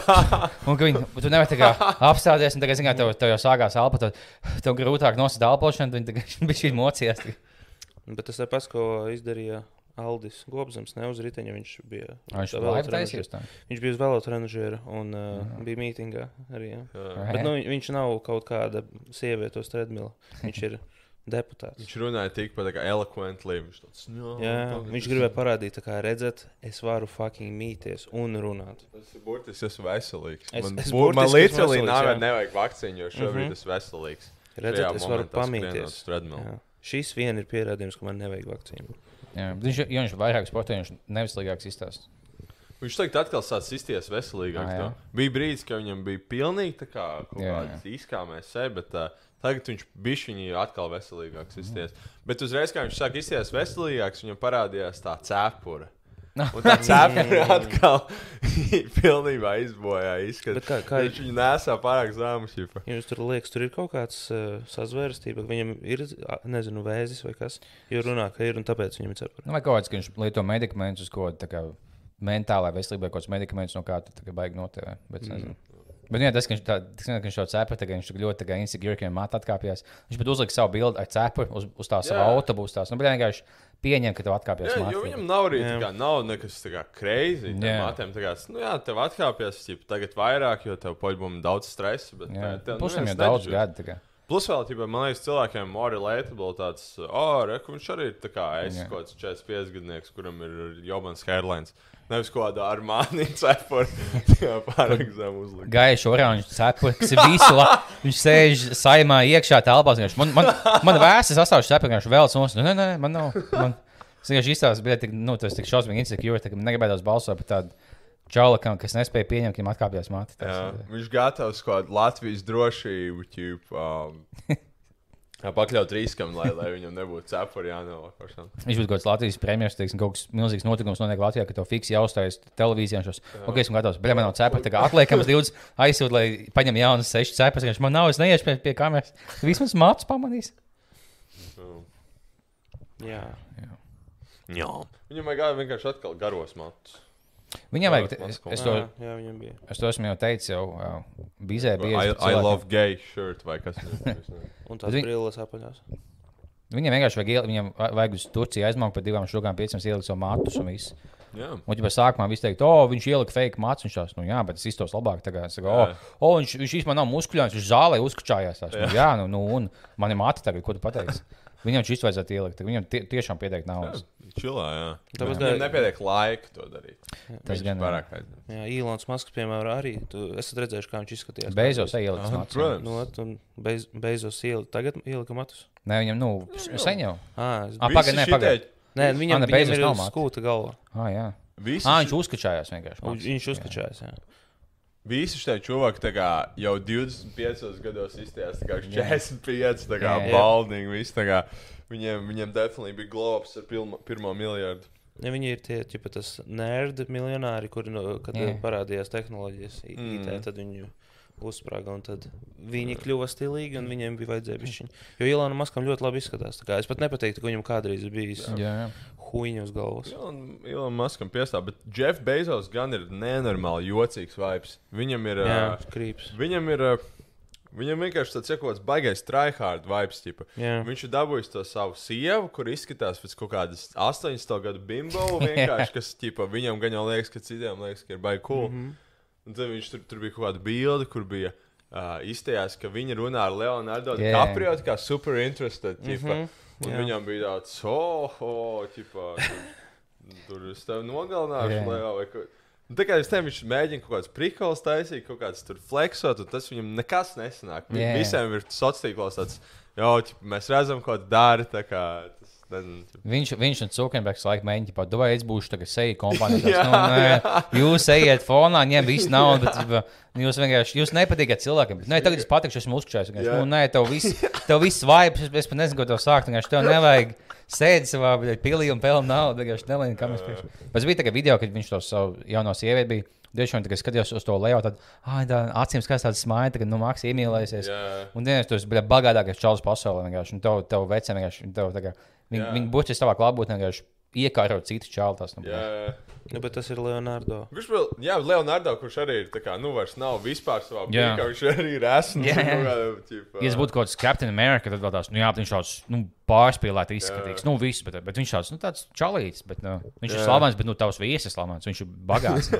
Un ka viņi, tu nevari tā kā apstāties, un tagad, zināmā, tev, tev jau sākās elpa, tev, tev grūtāk nosīt elpošanu, un viņa tā kā bija šī mocījās. Bet tas ir tas, ko izdarīja Aldis Gobzems, ne uz riteņa. Viņš bija Viņš uz live velotrenažera. taisījās tā. Viņš bija uz velotrenažera un uh, bija mītingā arī. Jā. Jā. Bet nu, vi- viņš nav kaut kāda sieviete uz treadmilla. Viņš ir deputāts. Viņš runāja tik pat tā kā eloquently. Viņš tāds, "Jā, Jā, tagad viņš es- gribēja parādīt, tā kā redzat, es varu fucking mīties un runāt. Es burtiski esmu veselīgs. Es- Man, es bu- man burtiski esmu līdzelī veselīgs, nav jā. nevajag vakcīnu, jo šobrīd Mhm. esmu veselīgs. Redzat, Šajā es varu momentā skrienot pamīties. uz treadmill. Jā. Šis vien ir pierādījums, ka man nevajag vakcīnu. Jā, bet viņš, ja viņš vairāk sportē, viņš neveselīgāks izstāsta. Viņš tagad atkal sāk izties veselīgāk. Ā, jā. tā. Bija brīdis, ka viņam bija pilnīgi tā kā kaut Jā, kāds izkāmēs sevi, bet uh, tagad viņš bija viņa atkal veselīgāks izties. Bet uzreiz, kad viņš sāk izties veselīgāks, viņam parādījās tā cepura. Un tā cepura atkal pilnībā izbojā izskatu. Bet kā- kā- Viņš viņu nesā pārāk zēmu. Jums tur liekas, tur ir kaut kāds uh, sazvērstība, ka viņam ir, a, nezinu, vēzis vai kas. Jo runā, ka ir un tāpēc viņam ir cepura. Nu, vai kaut kāds, ka viņš lieto medikamentus uz kaut kādu mentālai veselībai, kaut kāds medikamentus, no kā tu tā kā baigi notevē. Bet, es nezinu. Bet jā, tas, ka viņš, tā, tas, ka viņš to cepuru, tā kā viņš tik ļoti tā kā insecure, ka viņam māt atkāpjas. Viņš pat uzlika savu bildi ar cepuru uz, uz tā sava Jā. autobusu. Tās. Nu, bet vienkārši pieņem, ka tev atkāpjas Jā, māt. jo viņam nav arī Jā. tā kā, nav nekas tā kā crazy. Jā. Matiem, tā kā, nu, jā, tev atkāpjas ķip, tagad vairāk, jo tev poļbom daudz stresa. Bet, Jā, tā- tev pusam jau neviens daudz neģus. gadu. tā kā. Plus vēl, ķipa, man liekas, cilvēkiem more relatable tāds, oh, reku, viņš arī ir tā kā es Jā. kaut kāds četrdesmit pieci gadnieks, kuram ir Jobans Hairlines. Nevis kaut kāda Armānī cepura, jā, pārāk zem uzlikt. Gaiši oranžs cepurs, kas ir visu laiku. Viņš sēž saimā iekšā telpā. Viņš, Man, man, man vēstis asāšu cepuru, viņš vēl nos. Nē, nē, man nav. Man, es vienkārši izstāstu, bet tik, nu, tas tik šausmīgi insecure, ka negribētos balsot par tādu čaulakam, kas nespēja pieņemt, ka viņam atkāpjas mati. Jā, viņš gatavs kaut kādu Latvijas drošību, ķip, um, jā, pakļaut riskam, lai, lai viņam nebūtu cepuri jānovalk. Viņš būtu kaut kāds Latvijas premjeras, teiksim, kaut kas milzīgs notikums notiek Latvijā, ka to fiksi jāuzstājas televīzijā. Šos, ok, esmu gatavs, bet man nav cepura, tā kā atliekams divas aizsūt, lai paņem jaunas sešas cepuras. Viņš man nav, es neiešu pie, pie kameras. Vismaz mācis pamanīs. Jā. Jā. Viņam vajag vienkārši atkal garos matus. Viņam vajag, Mans es, es, to, Jā, jā, viņam bija. es to esmu jau teicis, jau uh, bizē I, bieži. I cilvēkiem- love gay shirt vai kas tas ir. Un tās Bet vi- brilles apaļās. Viņam vienkārši vajag, iel- viņam va- vajag uz Turciju aizmaukt par divām šūkām, pieciem ielikt savu matus un visu. Jā. Un, ja sākumā viss teikt, o, viņš ielika fake mats, viņš tās, nu jā, bet es iztos labāk. Tagad es saku, o, o, viņš, viņš īstenībā nav muskuļāns, viņš zālē uzkačājās. Tās. Nu, jā, nu, nu, un man ir mati tagad, ko tu pateiksi. Viņam šis vajadzētu ielikt, viņam tie, tiešām pietiek naudas. Čilā, jā. Tāpēc Viņam nepietiek laika to darīt. Tas gan pārāk aizņemts. Jā, Ilons Masks, piemēram, arī. Tu esat redzējuši, kā viņš izskatījās. Bezos ieliks matus. Protams. Nu, ot, un Bez, Bezos ielika. Tagad ielika matus. Nē, viņam, nu, sen jau. Ah, es... Ah, pagaid, nē, pagaid. Nē, viņam, ne, viņam Bezos ir nav matu. skūta galva. Ah, jā. Visi Ah, ši- viņš uzkačājās vienkārši. Un Viņš uzkačājās, jā. Visi šie čuvaki tā kā jau divdesmit piecos gados izstājās, tā kā četrdesmit pieci, tā kā Jā, jā. baldīgi, visi tā kā viņiem, viņiem definitīvi bija globs ar pilma, pirmo miljardu. Ja viņi ir tie, ķipa, tas nerdi miljonāri, kuri, no, kad Jā. parādījās tehnoloģijas I- Mm. IT, tad viņu uzsprāga, un tad viņi kļuva stilīgi, un viņiem bija vajadzēja bišķiņ. Jo Ilona Maskam ļoti labi izskatās. Tā kā es pat nepateiktu, ka viņam kādreiz ir bijis Jā, jā. huīņa uz galvas. Ilona Maskam piestāv, bet Jeff Bezos gan ir nenormāli jocīgs vibes. Viņam ir, Jā, uh, krīps. viņam ir, uh, viņam vienkārši tāds iekots baigais tryhard vibes, tipa. Jā. Viņš ir dabūjis to savu sievu, kur izskatās pēc kaut kādas astoņdesmit gadu bimbo, vienkārši, kas, tipa, viņam gan jau liekas, ka citiem liekas, ka ir baigi cool. Mm -hmm. Un tad viņš tur, tur bija kaut kāda bilde, kur bija uh, izstājās, ka viņa runā ar Leonardo Jā. DiCaprio, kā super interested. Tipa. Mhm, Un jā. viņam bija tāds, oh, oh, ķipa, tur, tur es tevi nogalināšu, Jā. Leo. Vai, ko- Un tā kā es tev viņš mēģina kaut kāds prikols taisīt, kaut kāds tur fleksot, un tas viņam nekas nesanāk. Vi- Jā. Visiem ir sociālos tīklos tāds, jo, ķipa, mēs redzam, ko tu dari, tā kā, tas, nezinu, ķipa. Viņš, viņš un Zuckerbergs laika mēģina, ka, vai es būšu tagad seju kompānijā. Jā, Nu, nē, jūs ejiet fonā, ņem visu naudu, bet ģipa, jūs vienkārši, jūs nepatīkat cilvēkiem. Bet, nē, tagad es patikšu, esmu uzkšķējis. Jā. Nu, nē, tev viss, tev viss vibes, es, es pat nezinu, ko tev sākt. Vienkārši tev nevajag sēdi savā bļa, pilī un pelnu naudu. Vienkārši nelēni, kam es priekš. Bet bija tagad video, kad viņš to savu jauno sievieti bija. Tiešām, kad skatījos uz to Leo, tad, ah, tā acīm skatās tāda smaida, kad, nu, Maks iemīlēsies. Jā. Un dienas, tu esi bļa, bagātākais čalis pasaulē, vienkārši. Un tev, tev veciem vienkārši, tev tā kā, viņi, Jā. viņi buķi savā klātbūtnē vienkārši iekārot citu čalu. Tas, nu, Jā, jā. Nu, bet tas ir Leonardo. Kurš vēl, jā, Leonardo, kurš arī ir, tā kā, nu, vairs nav vispār savā Jā. brīvā, viņš arī ir esmu. Jā, jā. Ja es būtu kaut kāds Captain America, tad vēl tāds, nu jā, bet viņš tāds, nu, pārspīlēti izskatīgs. Nu, viss, bet, bet viņš tāds, nu, tāds čalīts, bet, nu, viņš Jā. ir slavens, bet, nu, tavs viesis ir slavens, viņš ir bagāts.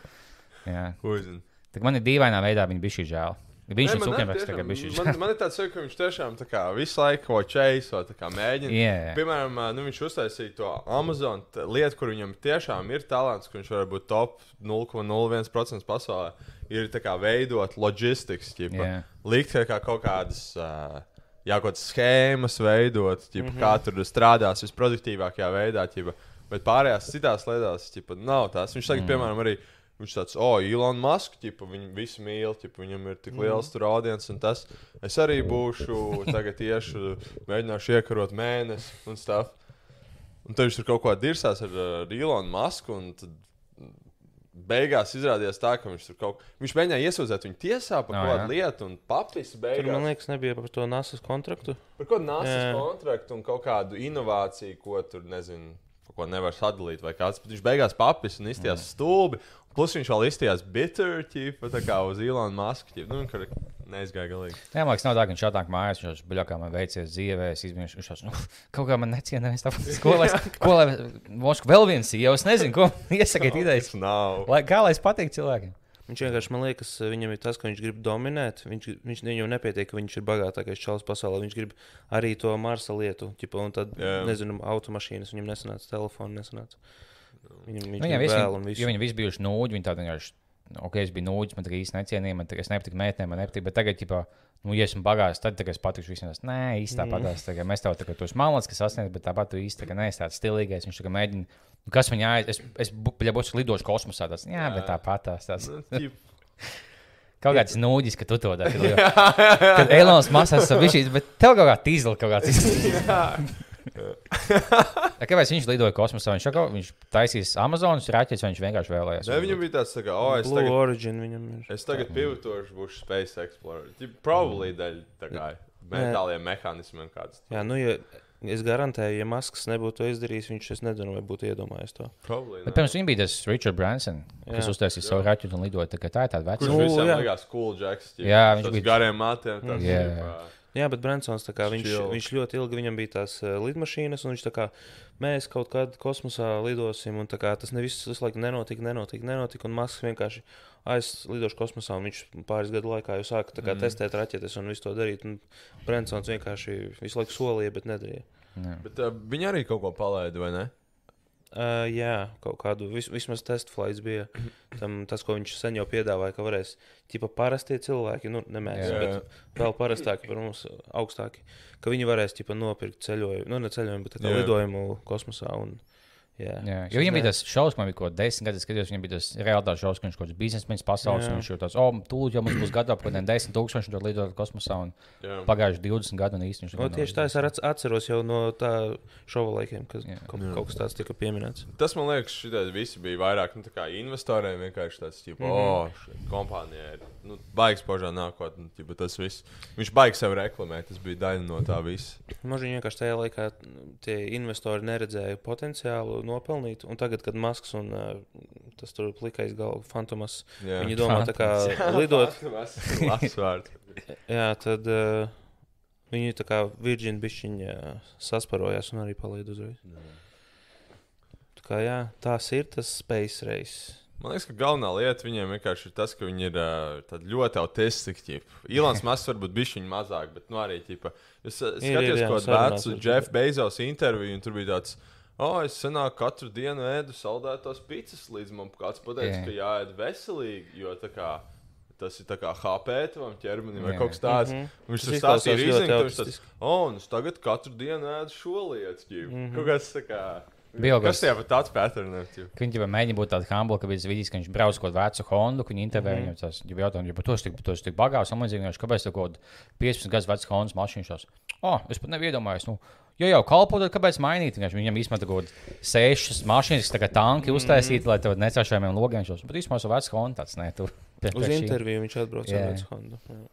Jā. Ko zinu? Tā man ir dīvainā veidā viņa bija šī žēl. Viņš Nē, ir man Zuckerbergs, tiešām- tagad bija šī man, žēl. man ir tāds sajūta, ka viņš tiešām tā kā, visu laiku ko čeiso, tā kā mēģina. Jā. Piemēram, ā, nu, viņš uztaisīja to Amazon t- lietu, kur viņam tiešām ir talants, ka viņš var būt top nulle komats nulle viens procents pasaulē. Ir tā kā veidot logistikas, ķipa, Jā. likt kā kaut kādas. Uh, Jā, kaut kādas schēmas veidot, ķipa, mm -hmm. kā tur strādās visproduktīvākajā veidā. Ķipa. Bet pārējās citās lietās ķipa, nav tās. Viņš tagad, mm. piemēram, arī viņš tāds, oh, Elon Musk, ķipa, viņu visi mīl, ķipa, viņam ir tik liels tur audience un tas. Es arī būšu, tagad iešu, mēģināšu iekarot mēnesi un stuff. Un tad viņš tur kaut ko dirsās ar, ar Elon Musku. Un tad beigās izrādījās tā, ka viņš tur kaut ko. Viņš mēģināja iesūdzēt viņu tiesā par Oh, kaut kādu jā. lietu un papis Tur, beigās. man liekas, nebija par to NASA kontraktu. Par ko nācis Jā. kontraktu un kaut kādu inovāciju, ko tur nezinu, par ko nevar sadalīt. Vai kāds, bet viņš beigās papis un izstījās mm. stulbi. Plus viņš vēl izstījās bitter, ķipa, tā kā uz Elon Musk. Ķipa. Nu, viņš neizgāja galīgi. Jā, man liekas, nav tā, ka viņš atnāk mājās, viņš jau kā man veicies dzīvē, es izmēģināšu, viņš jau nu, kaut kā man neciena, es tāpēc, ko lai, ko lai, mošku vēl viens sieva, es nezinu, ko iesakiet idejas. Nav. Lai, kā lai es patīk cilvēkiem? Viņš vienkārši, man liekas, viņam ir tas, ka viņš grib dominēt. Viņš, viņš viņam nepietiek, ka viņš ir bagātākais čalis pasaulē. Viņš grib arī to Marsa lietu, ķipa, un tad, Jā. nezinu, automašīnas viņam nesanāca, telefonu nesanāca. Viņam, viņš Viņam grib visi, vēl un visu. jo viņi visi bijuši nūģi, viņi tādi vienkārši, nu, ok, es biju nūģis, man tā kā īsti necienīja, man tā kā es nepatiku meitenēm, man nepatīk, bet tagad, ķipā, nu, ja esmu bagāts, tad tagad es patikšu visiem. Es, Nē, īsti tāpat, mm. mēs tev tā kā tu esi malāts, kas sasniedz, bet tāpat tu īsti tā kā neesi tāds stilīgais, viņš tā kā mēģina, nu, kas viņā aiz, es, es, ja būšu lidošu kosmosā, tāds, jā, bet tāpat tās, tāds. Nu, ķip. Kaut kāds nūģis, ka tu to dari. Kad Elonas masās ir bijis, bet tev kaut kā tīzli kaut kāds izskatās. Kāpēc viņš lidoja kosmosā? Viņš, kaut, viņš taisīs Amazonas raķetes, vai viņš vienkārši vēlējās? Ne, viņam bija tāds, tā kā, oh, es Blue tagad, Origin viņam ir. es tagad pievitošu, būšu Space Explorer. Ķip, probably daļa, tā kā, mentāliem mehānismiem kāds. Jā, nu, ja, es garantēju, ja Masks nebūtu to izdarījis, viņš, es nezinu, vai būtu iedomājies to. Probably, Bet pirms viņam bija tas Richard Branson, kas Jā. uztaisīja savu raķetu un lidoja. Tā, tā ir tāda Kurš vecā. Nu, visiem jā. likās cool jacks, ķip, Jā, viņš tas bija- gariem matiem. Tas, Jā. ķip, ā, Jā, bet Bransons, tā kā viņš, Chill. viņš ļoti ilgi, viņam bija tās uh, lidmašīnas, un viņš tā kā, mēs kaut kad kosmosā lidosim, un tā kā tas nevis visu laiku nenotika, nenotika, nenotika, un Masks vienkārši aizlidošu kosmosā, un viņš pāris gadu laikā jau sāka tā kā mm. testēt raķetes un visu to darīt, un Bransons vienkārši visu laiku solīja, bet nedarīja. Jā. Bet uh, viņi arī kaut ko palaida, vai ne? Uh, jā, kaut kādu, vis, vismaz test flights bija tam, tas, ko viņš sen jau piedāvāja, ka varēs, ķipa parastie cilvēki, nu, ne mēs, Jā. bet vēl parastāki par mums, augstāki, ka viņi varēs, ķipa, nopirkt ceļojumu, nu, ne ceļojumu, bet tā kā Jā. lidojumu kosmosā, un, jā. Jā, jo viņam bija tas šausmas, man bija kaut desmit gadus, skatījos, viņam bija tas reāls šausmas, ka viņš kaut kāds biznesmenis pasaules, Jā. un viņš jau tāds, o, tūlīt jau mums būs gatava kaut kādiem desmit tūkstoši, un tad lidot kosmosā, un Jā. pagājuši divdesmit gadu, un īsti viņš O, tieši tā, es arī atceros jau no tā šova laikiem, kad Jā. kaut, Jā. kaut kas tāds tika pieminēts. Tas, man liekas, šitie visi bija vairāk, nu, tā kā investoriem vienkārši tāds, tipo, mm -hmm. o, šī kompānija ir, nu, baigs požā nākotnē, tipo, tas viss. Viņš baigs sev reklamēt, tas bija daļa no tā visa. Možda vienkārši tajā laikā tie investori neredzēja potenciālu nopelnīt, un tagad, kad Masks un uh, tas tur plikais galva Fantomas, Jā. viņi domā tā kā lidot, Labs vārds. jā, tad uh, viņi tā kā Virgin bišķiņi uh, sasparojās un arī palīd uzreiz. Tā kā jā, tās ir tas space race. Man liekas, ka galvenā lieta viņiem vienkārši ir tas, ka viņi ir uh, ļoti autistiski. Ilons Masks varbūt bišķiņi mazāk, bet nu arī, ķipa, es uh, Ir, ir, skatījos jā, kaut kādu sarunās vecu ir. Jeff Bezos interviju, un tur bija tāds, o, oh, es senāk katru dienu ēdu saldētos pizzas, līdz man kāds pateica, Jā. ka jāēd veselīgi, jo tā kā tas ir tā kā H P tavam ķermenim vai Jā. kaut kas tāds. Mhm. Viņš Tas tur izklausās stāstīja ļoti rīzīgi, ka viņš tāds, autistiski. o, oh, un es tagad katru dienu ēdu šo lietu, ķip. Mhm. Kaut kas tā kā, Bija kas tajā pat tāds patterniem, ķip. Ka Viņi jau mēģina būt tādi humble, ka bija vidīs, ka viņš brauc kaut kādu vecu Hondu, ka viņi intervēja Mhm. viņu. Tas jau jautājums, ja par to es tik, to es tik bagāts, un man zināšu, kāpēc tev kaut kādu piecpadsmit gadus vecu Hondas mašīnu šos. O, es pat nebiju iedomājies, nu, ja jau kalpo, tad kāpēc mainīt? Vienkārši Viņam īstenībā kaut kādu sešas mašīnas, tā kā tanki Mhm. uztaisīti, lai tev necēšajiem logiem šos. Bet īstenībā tas vecs Honda tāds, ne, tu. pie- Uz pie šī. interviju viņš atbrauca Jā. ar Hondu. Jā.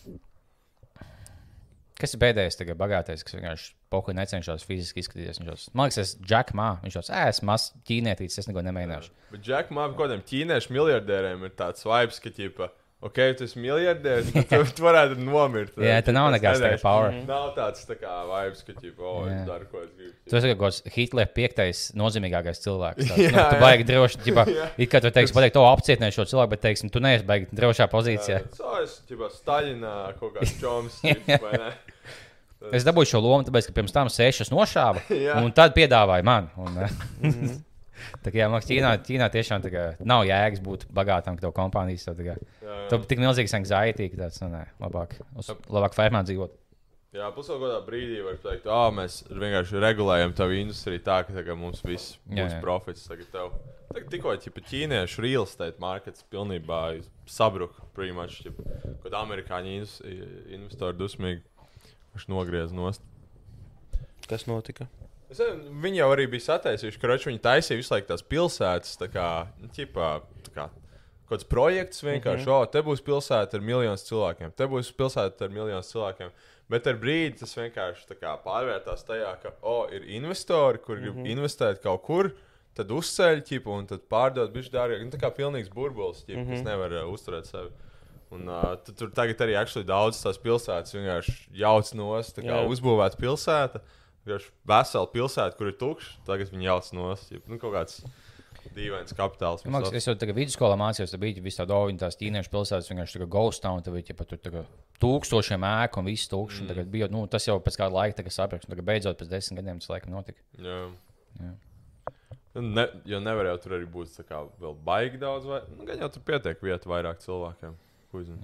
Kas ir pēdējais tagad bagātais, kas vienkārši pokuļi necenšas fiziski izskatīties? Viņš šos, man liekas, es Jack Ma, viņš šos, ē, esmu mazs ķīnietīts, es neko nemēģināšu. Bet Džek Māp kaut kādiem ķīniešu miljardieriem ir tāds vibes, ka, ķipa, ok, tu esi miljardieris, bet tu, tu varētu nomirt. Jā, te nav Tas nekāds nedēļas. tagad power. Nav tāds tā kā vibes, ka, ķipa, o, Jā. es daru, ko es gribu. Tu esi kaut kāds Hitlera piektais nozīmīgākais cilvēks. Tāds, Jā, nu, tu jā. baigi droši, ģipa, Jā. it kā tu teiksi, pateikt, to apcietināju šo cilvēku, bet, teiksim, tu neesi baigi drošā pozīcijā. So, es, ķipa, Staļinā kaut kāds čoms, ķip, vai ne? Es dabūju šo lomu, tāpēc, ka pirms tam sešas nošāva, Jā. un tad piedāvāja man. Un, eh, Mhm. tā kā, jā, man liekas, Ķīnā, Ķīnā tiešām tā kā, nav jēgas būt bagātam, ka tev kompānijas tev tā kā. Jā, jā. Tev tik milzīgs anxiety, ka tāds, nu, nē, labāk, uz, labāk fermā dzīvot. Jā, plus vēl kādā brīdī var teikt, ah, mēs vienkārši regulējam tavu industriju tā, ka tagad mums viss Jā, būs jā. profits. Tagad tev. Tagad tikko ķipa, ķīniešu real estate markets pilnībā sabruka. Pretty much, ķipa, kad amerikāņu inves- investori dusmīgi viņš nogriez nost. Kas notika? Es, nezinu, viņi jau arī bija sataisījuši, ka rač, viņi taisīja visu laiku tās pilsētas, tā kā, nu, ķipā, tā kā kaut kāds projekts vienkārši, mm -hmm. o, te būs pilsēta ar miljonus cilvēkiem, te būs pilsēta ar miljonus cilvēkiem. Bet ar brīdi tas vienkārši tā kā pārvērtās tajā, ka, o, ir investori, kur grib mm -hmm. investēt kaut kur, tad uzceļ ķipu un tad pārdod bišķi dārgāk. Nu, tā kā pilnīgs burbulis, ķipu, mm -hmm. kas nevar uh, uzturēt sevi. Un uh, tu, tur tagad arī actually daudz tās pilsētas vienkārši jauc nost, tā kā Jā. uzbūvēta pilsēta. Vienkārši vesela pilsēta, kur ir tukša, tagad viņi jauc nost. Ķipu, nu, kaut kāds dīvains kapitāls. Man liekas, es jau tagad vidusskolā mācījos, tad bija visā daudz tās tīniešu pilsētas, vienkārši tā kā ghost town, tad bija ķipa, tur tā kā tūkstošiem ēku un viss tukšs. Mm. Tagad bija, nu, tas jau pēc kāda laika sapraks, un tagad beidzot pēc desmit gadiem tas laikam notika. Jā. Jā. Ne, jo nevar jau tur arī būt tā kā vēl baigi daudz, vai nu, gan jau tur pietiek vieta vairāk cilvēkiem. Ko zinu?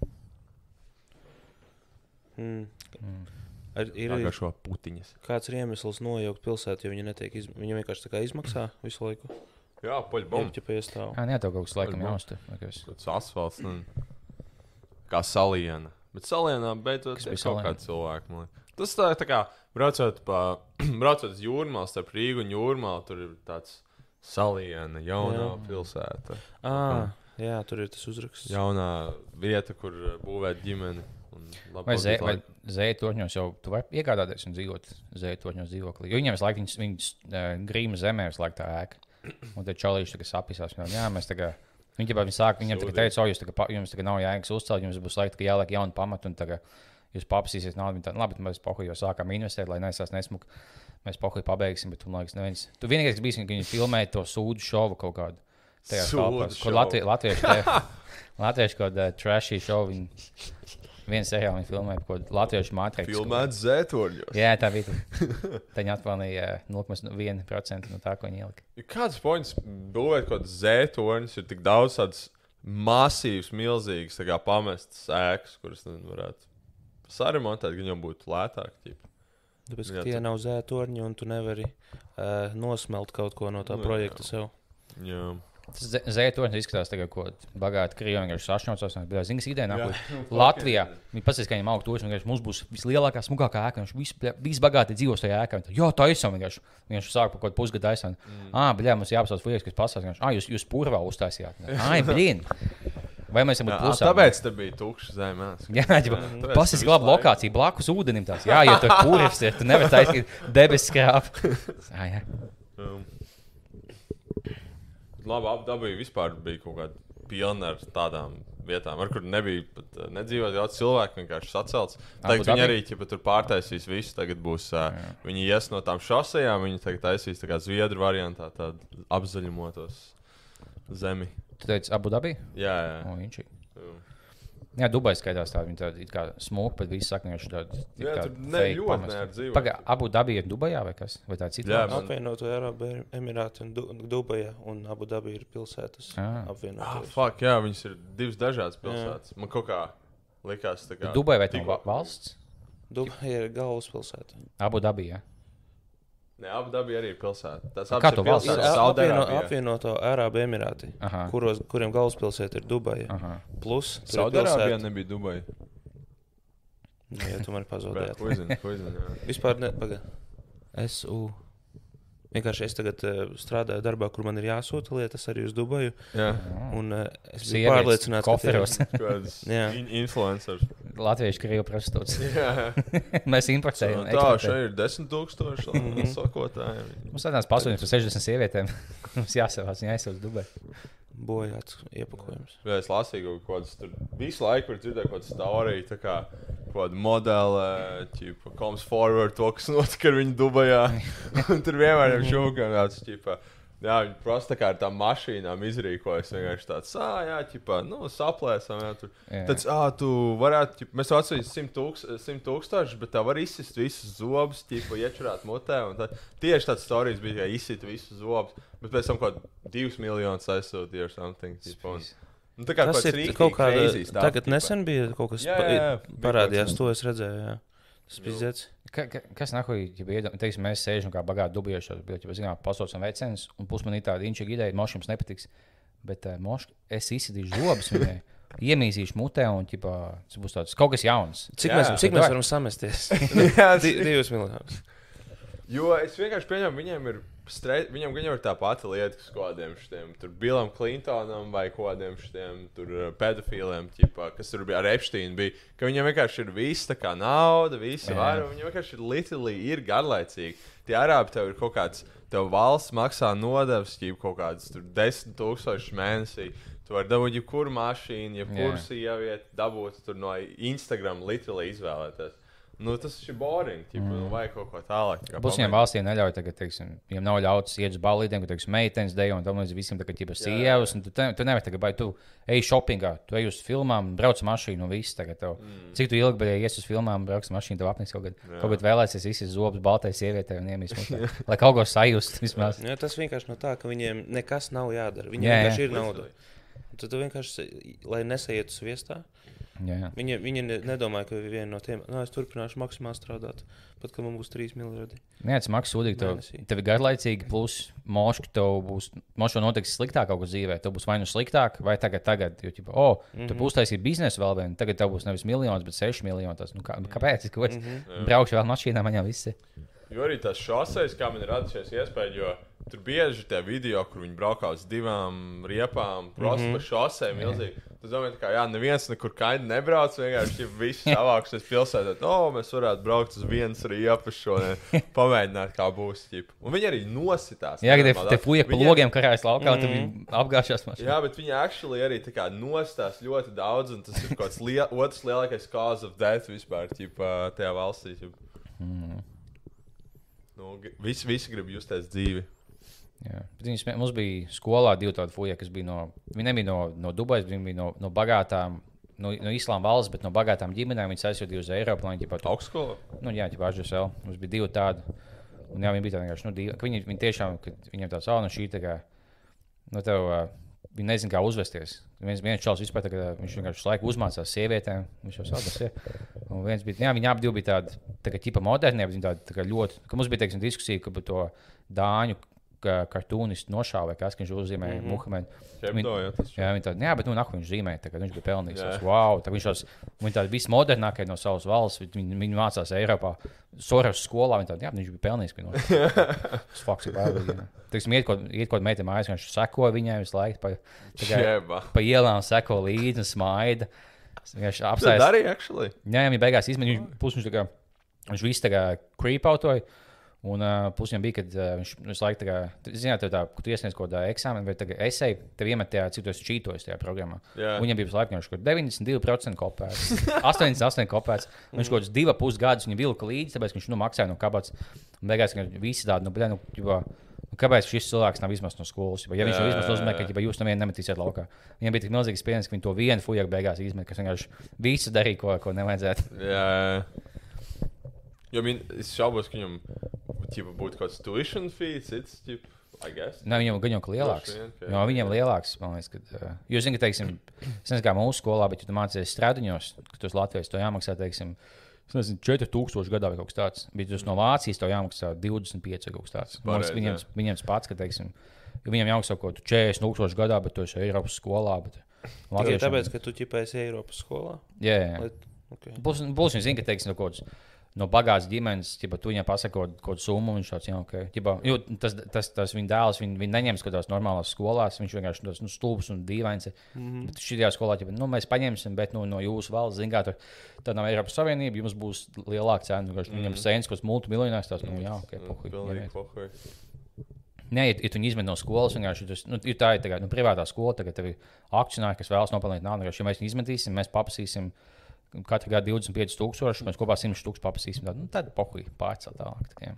Mm. Mm. Ar, ir Tā kā šo putiņas. kāds ir iemesls nojaukt pilsētu, jo viņi netiek iz... viņi vienkārši tā kā izmaksā visu laiku. Jā, poļbom. Viņi jau piestāv. Jā, nē, tev kaut kas laikam Varbūt. jāuztur. Kas... Tas asfalts, nu, kā saliena. Bet salienā beidzot Kas ir bija kaut Salienā? kāds cilvēks. man liekas. Tas tā, tā kā braucot pa, braucot uz jūrmālu, starp Rīgu un jūrmālu, tur ir tāds saliena, jaunā Jā. pilsēta. Ah, jā, tur ir tas uzraksts. Jaunā vieta, kur būvēt ģimeni. un labi Vai, zē, pavadīt vai laiku. zētoņos jau tu vari iegādāties un dzīvot zētoņos dzīvoklī? Jo viņiem visu laiku viņas, viņas uh, grīma zemē visu laiku tā ēka. Un tad čalīši tagad sapisās. Viņam, jā, mēs tagad, viņi jau viņi sāk, viņiem tagad teica, o, jūs tagad, pa- jums tagad nav jēgas uzcelt, jums būs laika jāliek jaunu pamatu. Un tagad, jūs paprasīsiet naudu, viņi tā, labi, mēs pohuļ jau sākām investēt, lai nesās nesmuku. Mēs pohuļ pabeigsim, bet tu, man liekas, neviens. Tu vienīgais, kas bijis, ka viņi filmēja to sūdu šovu kaut kādu. Tajā kalpās, kur Latvi, latvieši, te, latvieši kaut kādu uh, trashy šovu. Viņi, viens sejā viņi filmēja kaut kādu latviešu mātrēku. Filmēt zētorņos. Jā, tā bija. Viņi atpelnīja nulle komats viens procents no tā, ko viņi ielika. Kāds points būvēt kaut kāds zētorņus, ir tik daudz tāds masīvs, milzīgs, tā kā pamestas ēkas, kuras varētu saremontēt, ka viņam būtu lētāk. Ķipa. Tāpēc, ka tie nav zētorņi, un tu nevari uh, nosmelt kaut ko no tā Nu, projekta jā. sev. Jā. Tas zētornis izskatās tagad, ko bagāti krievi vienkārši sašņaucās. Bet, zini, kas ideja nāk, Latvijā, viņi pasaka, ka viņam aug turismu, vienkārši mums būs vislielākā, smukākā ēka, viņš vis, visi bagāti dzīvos tajā ēkā. Jā, tā esam vienkārši. Vienkārši sāk par kaut pusgadu aizsākt. Mm. Ā, bļā, mums jāapsauc liekas, kas pasās. Ā, jūs, jūs purvā uztaisījāt. Ai, blīn. Vai mēs esam plusā? Tāpēc te bija tukšs zemes. Jā, ģipa, pasaka labi lokācija, blakus ūdenim tās. Jā, jo tur purvs ir, tu nevar taisīt debesis krāp. Ā, jā. Um. Labi, apdabīja vispār bija kaut kāda pilna ar tādām vietām, ar kur nebija pat uh, nedzīvot daudz cilvēku, vienkārši sacelts. Tagad viņi arī ja tur pārtaisīs visu, tagad būs, uh, viņi ies no tām šosejām, viņi tagad taisīs tā kā Zviedru variantā, tādu apzaļumotos zemi. Tu teici Abu Dabī? Jā, jā. O, viņš ir. Jā, Dubai skaitās tādu, viņi tādu it kā smuku, bet visi saka, ka tādu Jā, tur ne ļoti nevar dzīvot. Pagā, Abu Dabī ir Dubajā vai kas? Vai tā cita? Jā, valsts? man- Apvienoto Arābu Emirāti un Du Dubaja un Abu Dabī ir pilsētas Ah. Ah, apvienotas. fuck, jā, viņas ir divas dažādas pilsētas. Man kaut kā likās tā kā... Dubai vai tā tikko- valsts? Dubaja ir galvaspilsēta. Abu Dabī, jā. Ne, Abu Dabī arī ir pilsēta. Tas Kā abas tu ir valsts? Ir pilsētas. apvieno, Saudārābijā. apvienoto Arābu Emirāti, Aha. kuros, kuriem galvaspilsēta ir Dubaja. Aha. Plus, tur ir Saudārābijā pilsēta. nebija Dubai. Nu, ja tu mani pazaudēji. Ko zini, ko zini, jā. Vispār ne, paga. S U. Vienkārši es tagad uh, strādāju darbā, kur man ir jāsūta lietas arī uz Dubaju. Jā. Un uh, es biju Sievietes pārliecināts, ka tie ir- koferos. Kāds Jā. in influencers. Latviešu krievu prostitūts. Jā. Mēs importējam. Tā, eksportējam. šeit ir desmit tūkstoši Mhm. sakotāji. Mums tādās pasūtījums par sešdesmit sievietēm. Mums jāsavāc, viņa aizsauc Dubai. bojāts iepakojums. Jā, es lasīju kaut kādas tur visu laiku, kur dzirdēju kaut kādu storiju, tā kā kaut kādu modeli, ķipa, comes forward to, kas notika ar viņu Dubajā. Un tur vienmēr ir šūkam tāds, ķipa, jā, viņi prosta kā ar tām mašīnām izrīkojas, vienkārši tāds, ā, jā, ķipa, nu, saplēsam, jā, tur. Jā. Tāds, ā, tu varētu, ķipa, mēs atsūtīsim simt tūks, simt tūkstoši, bet tā var izsist visus zobus, ķipa, iečurāt mutē, un tā, tieši tāds storijas bija, ka izsit visus zobus, bet pēc tam kaut divus miljonus aizsūtīja or something, ķipa, un, nu, tā kā Tas kāds ir rīktīgi kaut kāda. crazy stuff, Tagad ķipa. nesen bija kaut kas Jā, jā, jā. pa- parādījās, to es redzēju. Jā. Tas bija zets. Ka, ka, kas nākamā ir? Teiksim, mēs sēžam kā bagāti dubieši, bet, ja zinām, pasaucam veicens, un plus man ir tāda inčīga ideja, moš jums nepatiks. Bet uh, moš, es izsidīšu zobus viņai, iemīzīšu mutē, un ķipa, tas būs tāds kaut kas jauns. Cik Jā. mēs, cik mēs Vai- varam samesties? Jā, Di- Divus miljonus. Jo es vienkārši pieņemu, viņiem ir, stre... viņam viņam ir tā pati lieta, kas kādiem šitiem, tur Billam Clintonam vai kādiem šitiem tur uh, pedofīliem, ķipā, kas tur bija ar Epsteinu, bija, ka viņam vienkārši ir viss tā kā nauda, visi Jā. var, un viņi vienkārši ir literally ir garlaicīgi. Tie arābi tev ir kaut kāds, tev valsts maksā nodevs, ķip, kaut kāds tur desmit tūkstoši mēnesī. Tu vari dabūt jebkuru mašīnu, jebkuru Jā. sievieti, dabūt tur no Instagram literally izvēlēties. Nu, tas ir boring, ķip, mm. vai kaut ko tālāk. tā kā Būs viņiem pamēģināt. valstī neļauj, tagad, teiksim, viņiem nav ļauts iet uz balītēm, ka, teiksim, meitenes dejo un tam līdz visiem tagad ķipa sievas, un tu, te, tu nevari tagad, vai tu ej shoppingā, tu ej uz filmām, brauc ar mašīnu un viss tagad tev. Mm. Cik tu ilgi biji ies uz filmām, brauc ar mašīnu, tev apniks kaut kad, kaut kad vēlēsies visi zobus baltai sievietei un iemīs mutē, lai kaut ko sajust vismaz. Jā, tas vienkārši no tā, ka viņiem nekas nav jādara. Viņiem Jā, jā. vienkārši ir nauda. Tad tu vienkārši, lai nesajietu sviestā, Jā, jā. viņi, viņi ne- nedomāja, ka viena no tiem, no es turpināšu maksimāli strādāt, pat kad man būs trīs miljardi. Nē, tas maksā sūdīgi. Tev, Mēnesī. tev ir garlaicīgi, plus moški tev būs, moški notiks sliktāk kaut kas dzīvē. Tev būs vai nu sliktāk, vai tagad, tagad. Jo, ķipa, o, mm -hmm. tu būs taisīt biznesu vēl vien, tagad tev būs nevis miljonus, bet seši miljoni. Tas, nu, kā, kāpēc? Es kaut kāds Mhm. braukšu vēl mašīnā, man jau viss ir. Jo arī tās šoseis, kā man ir radušies iespēja, jo tur bieži tie video, kur viņi braukā uz divām riepām, prosti mm -hmm. pa šosei milzīgi. Tu domā, ka jā, neviens nekur kaini nebrauc, vienkārši ja visi savāksies pilsētā. O, oh, mēs varētu braukt uz vienas riepas šodien, pamēģināt, kā būs. Ķip. Un viņi arī nositās. Jā, kad te, te fuja pa logiem karājas laukā, mm -hmm. tad viņi apgāšās mašīnā. Jā, bet viņi actually arī tā kā nostās ļoti daudz, un tas ir kaut kāds liel, otrs lielākais cause of death vispār, ķip, tajā valstī. Ķip. Mm. Nu, visi, visi grib justies dzīvi. Jā. Viņus, mums bija skolā divi tādi fuji, kas bija no, viņi nebija no, no Dubajas, viņi bija no, no bagātām, no, no islāma valsts, bet no bagātām ģimenēm. Viņus aizsūtīja uz Eiropu. Augstskola? Nu, jā, ķipā H S L. Mums bija divi tādi. Un jā, viņi bija tādi vienkārši, nu, divi. Viņi, viņi tiešām, kad viņiem tāds, oh, no šī tā kā, no tev, uh, viņi nezin, kā uzvesties. Viens, viens čals vispār, tā, kad viņš vienkārši laiku uzmācās sievietēm. Viņš jau sādas, ja. Un viens bija, jā, viņi abi bija tādi, tā kā ķipa modernie, bet viņi tādi, tā kā ļoti, ka mums bija, teiksim, diskusija, ka par to dāņu kartūnistu nošāva, vai kas, ka viņš uzzīmēja mm -hmm. Muhamedu. Jā, viņi tādi, jā, bet nu, nahu viņš zīmēja, tā kā viņš bija pelnījis. Yeah. Wow, tā viņš tāds, viņi tādi vismodernākie no savas valsts, viņi, viņi mācās Eiropā, Soros skolā, viņi tādi, jā, viņš bija pelnījis, ka viņš tas faks ir pārvīgi. Teiksim, iet kaut, iet kaut meitē mājās, viņš sekoja viņai visu laiku, pa, kā, pa ielām seko līdzi un smaida. Viņš apstājas. Tā darīja, actually? Jā, viņi beigās izmēģināja, plus viņš tā kā, viņš visu tā kā creep-autoja. Un uh, plus viņam bija, kad uh, viņš visu laiku, kā, zināt, tev tā, ka tu iesniedz kaut kādā eksāmenā, vai tagad esej, tev iemet tajā, cik tu esi čītojis tajā programmā. Yeah. Viņam bija visu laiku, viņš kaut deviņdesmit divi procenti kopēts, astoņdesmit astoņi procenti kopēts. Viņš kaut kāds divi pus gadus viņa vilka līdzi, tāpēc viņš nu maksāja no kabats. Un beigās, ka visi tādi, nu, bļā, nu, ģibā, nu, kāpēc šis cilvēks nav izmest no skolas? Ja viņš jau izmest, nozīmē, ka ģibā, jūs nevienu nemetīsiet laukā. Viņam bija tik milzīgs spiediens, ka viņi to vienu fujaku beigās izmet, kas vienkārši visu darīja, ko, ko nevajadzētu. Jā, jo min, es šaubos, ka viņam Ķipa būtu kaut kāds tuition fee, cits, ķipa, I guess. Nē, viņam gan jau ka lielāks. Vien, okay. Jo viņam lielāks, man liekas, kad... Uh, jūs zināt, ka, teiksim, es nezinu, kā mūsu skolā, bet, ja tu mācies Stradiņos, ka tu esi Latvijas, to jāmaksā, teiksim, es nezinu, četri tūkstoši gadā vai kaut kas tāds. Bet jūs no Vācijas to jāmaksā divdesmit pieci vai kaut kas tāds. Pareiz, viņiem, viņiem pats, ka, teiksim, viņam jāmaksā kaut četrdesmit tūkstoši gadā, bet tu esi Eiropas skolā, bet... Tikai tāpēc, ka tu ķipa esi Eiropas skolā? Jā, jā. Lai, okay. Būs, būs viņi zina, ka, teiksim, no kaut kāds... No bagātas ģimenes, ja tu viņam pasaki kaut kādu summu, viņš tāds, jā, ok. Ķipa, jo, tas, tas, tas viņa dēls, viņi, viņi neņems kaut kādās normālās skolās, viņš vienkārši tāds nu, stulbs un dīvains. Mm -hmm. Bet šajā skolā, ķipa, nu, mēs paņemsim, bet nu, no jūsu valsts, zin kā, tur tā nav Eiropas Savienība, jums būs lielāka cena. Mm -hmm. Viņam sēns, kas multimiljonārs, tās, nu, jā, ok, pohuj. pohuj. Nē, ja, ja tu viņu izmet no skolas, vienkārši, tas, nu, tā ir tagad, nu, privātā skola, tagad tev ir akcionāri, kas vēlas nopelnīt naudu, ja mēs viņu izmetīsim, mēs paprasīsim katru gadu divdesmit pieci tūkstoši, mēs kopā simt tūkstoši paprasīsim. Tad, nu, tad pohuj, pārcelt tālāk. Tā,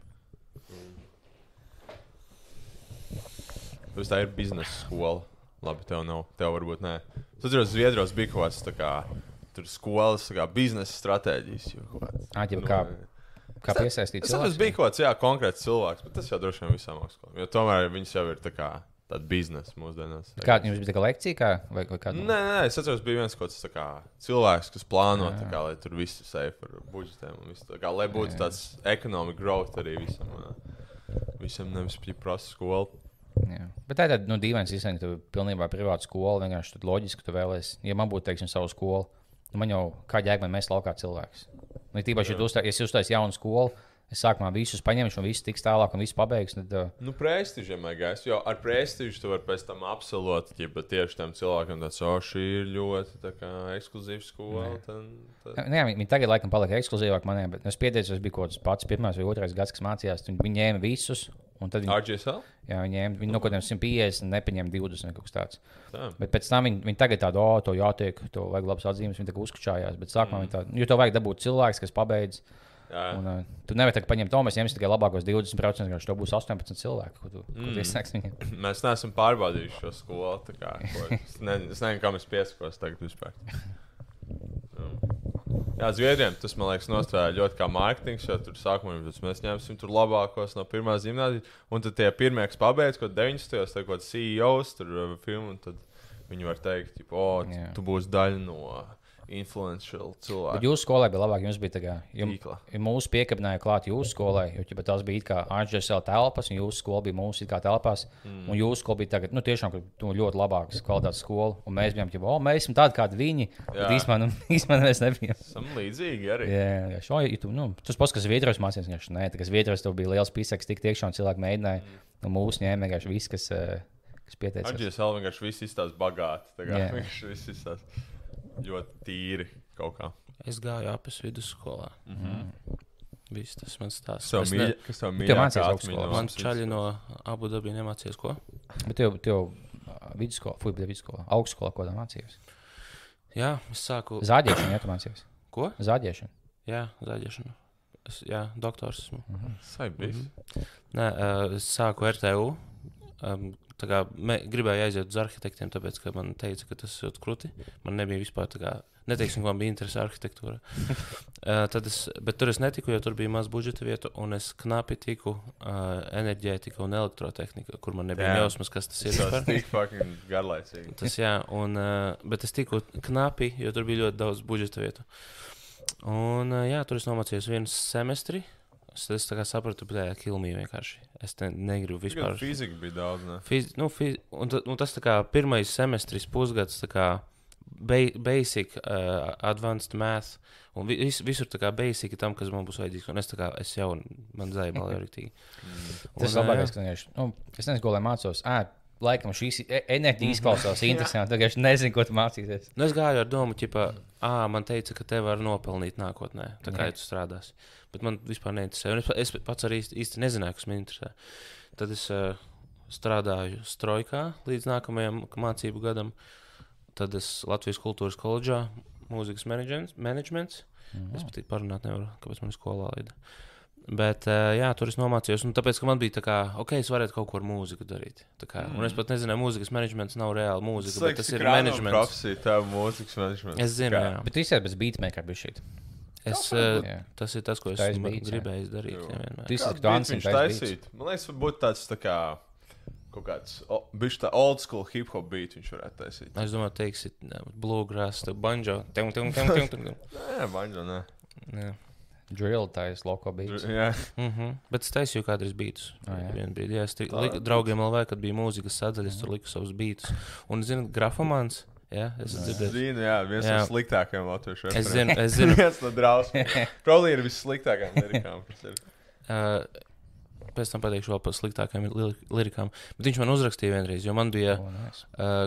mm. tā ir biznesa skola. Labi, tev nav. Tev varbūt nē. Es atceros, Zviedros bija kaut kāds tā kā tur skolas kā biznesa stratēģijas. Āķi, nu, kā, kā piesaistīt cilvēks? Tas bija kaut kāds, jā, konkrēts cilvēks, bet tas jau droši vien visām augstskolām. Jo tomēr viņas jau ir tā kā tāda biznesa mūsdienās. Kāda jums bija tā lekcija? Kā, vai, vai kāda? Nē, nē, es atceros, bija viens kaut kāds kā, cilvēks, kas plāno, tā kā, lai tur viss ir safe ar budžetiem. Visu, kā, lai būtu jā. Tāds economic growth arī visam. Visam nevis prasa skolu. Jā. Bet tā ir tāda nu, dīvaina sistēma, ka tu pilnībā privāta skola. Vienkārši tad loģiski, ka tu vēlēsies. Ja man būtu, teiksim, savu skolu, nu, man jau kā jēga man mēs laukā cilvēks. Nu, tīpaši, ja tu uzstāj, ja uzstājas jaunu skolu, es sākumā visus paņemšu, un viss tiks tālāk, un viss pabeigs. Tad, uh... Nu, prestižam, gais, jo ar prestižu tu vari pēc tam absolvot, ja tieši tam cilvēkam tāds, o, šī ir ļoti tā kā ekskluzīva skola. Tad, tad... Nē, viņi, viņi tagad laikam palika ekskluzīvāk maniem, bet es pieteicos, bija kaut kāds pats pirmais vai otrais gads, kas mācījās, viņi ņēma visus. Viņi, R G S L? Jā, viņi ņēma, viņi no kaut kādiem simt piecdesmit nepaņēma divdesmit kaut kas tāds. Tā. Bet pēc tam viņi, viņi tagad tādu, o, to jātiek, to vajag labas atzīmes, viņi tā kā uzkučājās, bet sākumā mm. viņi tādu, jo to vajag dabūt cilvēks, kas pabeidz. Un, uh, tu nevari paņemt to, mēs ņemsim tikai labākos divdesmit procenti, ka to būs astoņpadsmit cilvēki, ko tu, mm. ko tu iesniegs viņiem. Mēs neesam pārbaudījuši šo skolu. Kā, es, ne, es nezinu, kā mēs piesakos tagad vispār. Jā, Zviedriem tas, man liekas, nostrādā ļoti kā mārketings, jo tur sākumā mēs ņemsim tur labākos no pirmās gimnāzijas, un tad tie pirmie, kas pabeidz, kaut deviņdesmitajos, tā kaut C E Os tur filmu, un tad viņi var teikt, o, yeah. tu būsi daļa no influential Bet cilvēki. jūsu skolai bija labāk, jums bija tā kā, jums, Tīkla. mūsu piekabināja klāt jūsu skolai, jo ķipa, tās bija it kā Arčģēsela telpas, un jūsu skola bija mūsu it kā telpās, mm. un jūsu skola bija tagad, nu tiešām, nu, ļoti labākas kvalitātes skola, un mēs bijām, ķipa, o, mēs esam tādi kādi viņi, bet īstenībā, nu, īstenībā mēs nebijām. Esam līdzīgi arī. Jā, jā, šo, ja tu, nu, tu pats, kas Vietros mācījās, viņš, nē, tā kas Vietros tev bija liels pisaks, tik tiekšā, un cilvēki mēģināja, mm. un mūsu ņēma vienkārši viss, kas, kas pieteicās. Arčģēsela vienkārši viss izstās bagāti, tā kā Jā. vienkārši viss izstās ļoti tīri kaut kā. Es gāju apes vidusskolā. Mm -hmm. Viss tas mans stāsts. Kas tev Es mīļā- ne- kas tev Tu mīļākā mācījies atmiņa augstskolā? no Man Abu čaļi no Abu Dabī nemācījās ko? Bet tev, tev vidusskolā, fuj, bija vidusskolā, augstskolā, ko tā mācījās? Jā, es sāku. Zāģēšana, ja tu mācījās? Ko? Zāģēšana. Jā, zāģēšana. Es, jā, doktors esmu. Saibīs. Nē, uh, es sāku R T U. Um, tā kā me, gribēju aiziet uz arhitektiem, tāpēc, ka man teica, ka tas ir krūti. Man nebija vispār tā kā, neteiksim, ka man bija interese arhitektūra. uh, tad es, bet tur es netiku, jo tur bija maz budžeta vieta, un es knapi tiku uh, enerģētika un elektrotehnika, kur man nebija Jā. jausmas, kas tas ir. Tas vispār. tik fucking garlaicīgi. Tas jā, un, uh, bet es tiku knapi, jo tur bija ļoti daudz budžeta vietu. Un uh, jā, tur es nomācījos vienu semestri. Es, es tā kā sapratu, ka tā ir kilmija vienkārši. Es ne, negribu vispār. Vispār fizika bija daudz, ne? Fiz, nu, fiz, un, ta, un tas tā kā pirmais semestris, pusgads, tā kā ba basic, uh, advanced math, un vi, vis, visur tā kā basic tam, kas man būs vajadzīgs. Un es tā kā, es jau, man zaibāli jau riktīgi. Tas ir labākais, ka vienkārši, nu, es nezinu, ko lai mācos. Ā, laikam šīs e- enerģija izklausās interesanti, tagad es nezinu, ko tu mācīsies. Nu, es gāju ar domu, ka, ah, man teica, ka te var nopelnīt nākotnē, tā kā Jā. ja tu strādāsi. Bet man vispār neinteresē. Un es, pa- es pats arī īsti, īsti nezināju, kas man interesē. Tad es uh, strādāju strojkā līdz nākamajam mācību gadam. Tad es Latvijas kultūras koledžā, mūzikas menedžments. Mhm. Es pat parunāt nevaru, kāpēc man skolā līdzi. Bet, uh, jā, tur es nomācījos. Un tāpēc, ka man bija tā kā, ok, es varētu kaut ko ar mūziku darīt. Tā kā, mm. Un es pat nezināju, mūzikas menedžments nav reāli mūzika, bet tas ir menedžments. Profesija, tev mūzikas menedžments. Es zinu, jā. Bet tu izsēdi bez beatmaker bija šī. Es, uh, Jā. tas ir tas, ko es Taisi esmu beats, jā. gribējis darīt. Jo. Jā, vienmēr. Tu izsēdi, Kāds ka tu beats Ansim viņš taisi beats. taisīt? Man liekas, varbūt tāds tā kā kaut kāds, o, bišķi tā old school hip hop beat viņš varētu taisīt. Es domāju, teiksit, bluegrass, banjo. Tum, tum, tum, tum, tum. Nē, baņģo, nē. Jā. Drill taisa, loko beats. Jā. Mm -hmm. Bet es taisīju kādreiz beatus. Ah, jā. Vienu brīdi, jā, es tri- Tā, liku, draugiem vēl vajag, kad bija mūzikas sadaļas, mm. tur liku savus beatus. Un, zinu, grafomāns, jā, es dzirdēju. Zinu, jā, viens Jā. no sliktākajiem latviešu Es reperiem. zinu, es zinu. Viens no drausmām. Probably ir vissliktākajām lirikām. kas ir. Uh, pēc tam pateikšu vēl par sliktākajām li lirikām. Bet viņš man uzrakstīja vienreiz, jo man bija, Oh, nice.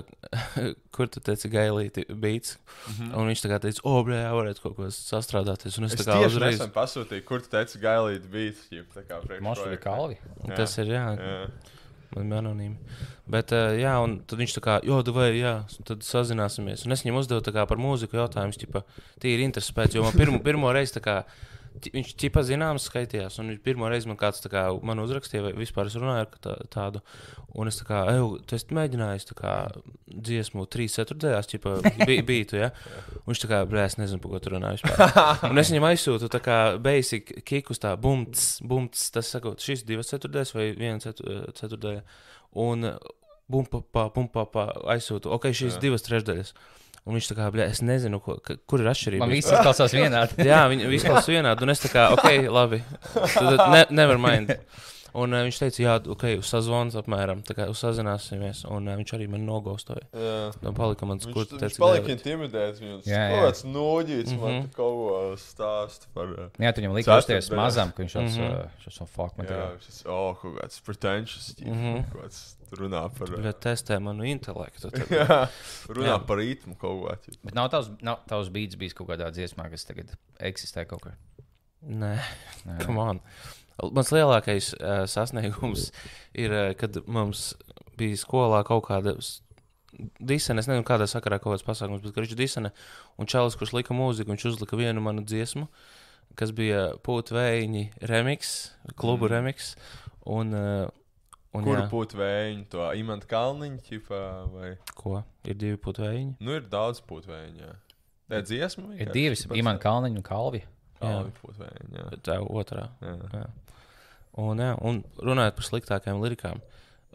uh, kur tu teici, gailīti beats. Mm -hmm. Un viņš tā kā teica, o, blē, jā, varētu kaut ko sastrādāties. Un es, Es tā kā tieši uzreiz. nesen pasūtīju, kur tu teici gailīt beats. Jeb, tā kā priekš Mums tur bija projekta. kalvi. Jā. Tas ir, jā. Jā. Man bija anonīmi. Bet, uh, jā, un tad viņš tā kā, jo, tu vai, jā, tad sazināsimies. Un es viņam uzdevu tā kā par mūziku jautājumus, ķipa, tīri intereses pēc, jo man pirmo, pirmo reizi tā kā, ķi- viņš ķipa zināms skaitījās, un viņš pirmo reizi man kāds tā kā man uzrakstīja, vai vispār es runāju ar tā, tādu, un es tā kā, eju, tu esi mēģinājis tā kā dziesmu trīs ceturtdējās, ķipa, bi- bītu, ja? Un viņš tā kā, brē, es nezinu, par ko tu runāji vispār. Un es viņam aizsūtu tā kā basic kikus tā, bumts, bumts, tas sakot, šis divas ceturtdējas vai viena cetur, ceturtdēja. Un bumpā, bumpā, aizsūtu, ok, šīs Jā. divas trešdaļas. Un viņš tā kā, bļā, es nezinu, ko, ka, kur ir atšķirība. Man viss izklausās vienādi. Jā, viņi izklausās vienādi, un es tā kā, ok, labi, tad ne, never mind. Un uh, viņš teica, jā, ok, uz sazvans apmēram, tā kā uz sazināsimies, un uh, viņš arī man nogaustoja. Jā. Un palika mans, kur Viņš, tu viņš teici, palika gailīt. intimidēts. Viņš Jā, jā. kaut kāds noģīts, man Mhm. te kaut ko stāst par. uh, Jā, tu viņam liki Ceturtdien. justies mazam, ka viņš šos, Mhm. uh, šos, oh, fuck, man Jā, tagad. viņš ir oh, kaut kāds pretentious. ķip, Mhm. Kaut kāds runā par. uh, Bet testē manu intelektu. tad- Jā, runā Jā. par ritmu kaut ko. ķip. Bet nav tavs, nav tavs beats bijis kaut kādā dziesmā, kas tagad eksistē kaut kur. Nē, Nē. come on. Mans lielākais uh, sasniegums ir, uh, kad mums bija skolā kaut kāda s- disene, es nezinu, kādā sakarā kaut kāds pasākums, bet kurš disene, un čalis, kurš lika mūziku, viņš uzlika vienu manu dziesmu, kas bija Pūtvējiņi remix, klubu mm. remix, un, uh, un Kuru jā, putu vēju, to Imanta Kalniņa ķipā, vai? ko, ir divi Pūtvējiņi. Nu, ir daudz putu vēju, jā. Tā ir dziesma? Ir divas, Imants Kalniņš un Kalvi. Kalniņa putu vēju, jā. Tā otrā. jā. Jā. Un, jā, un runājot par sliktākajām lirikām,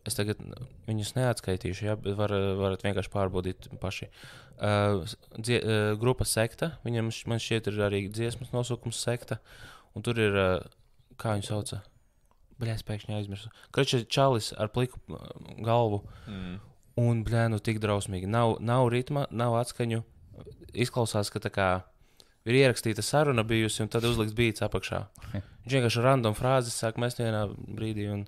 es tagad viņus neatskaitīšu, ja, bet var, varat vienkārši pārbaudīt paši. Uh, dzie, uh, grupa sekta, viņam man šķiet ir arī dziesmas nosaukums sekta, un tur ir, uh, kā viņu sauca? Bļā, es pēkšņi aizmirsu. Kračs ir čalis ar pliku galvu, mm. un, bļā, nu tik drausmīgi. Nav, nav ritma, nav atskaņu, izklausās, ka tā kā ir ierakstīta saruna bijusi, un tad uzliks beats apakšā. Viņš vienkārši random frāzes sāk mest vienā brīdī, un...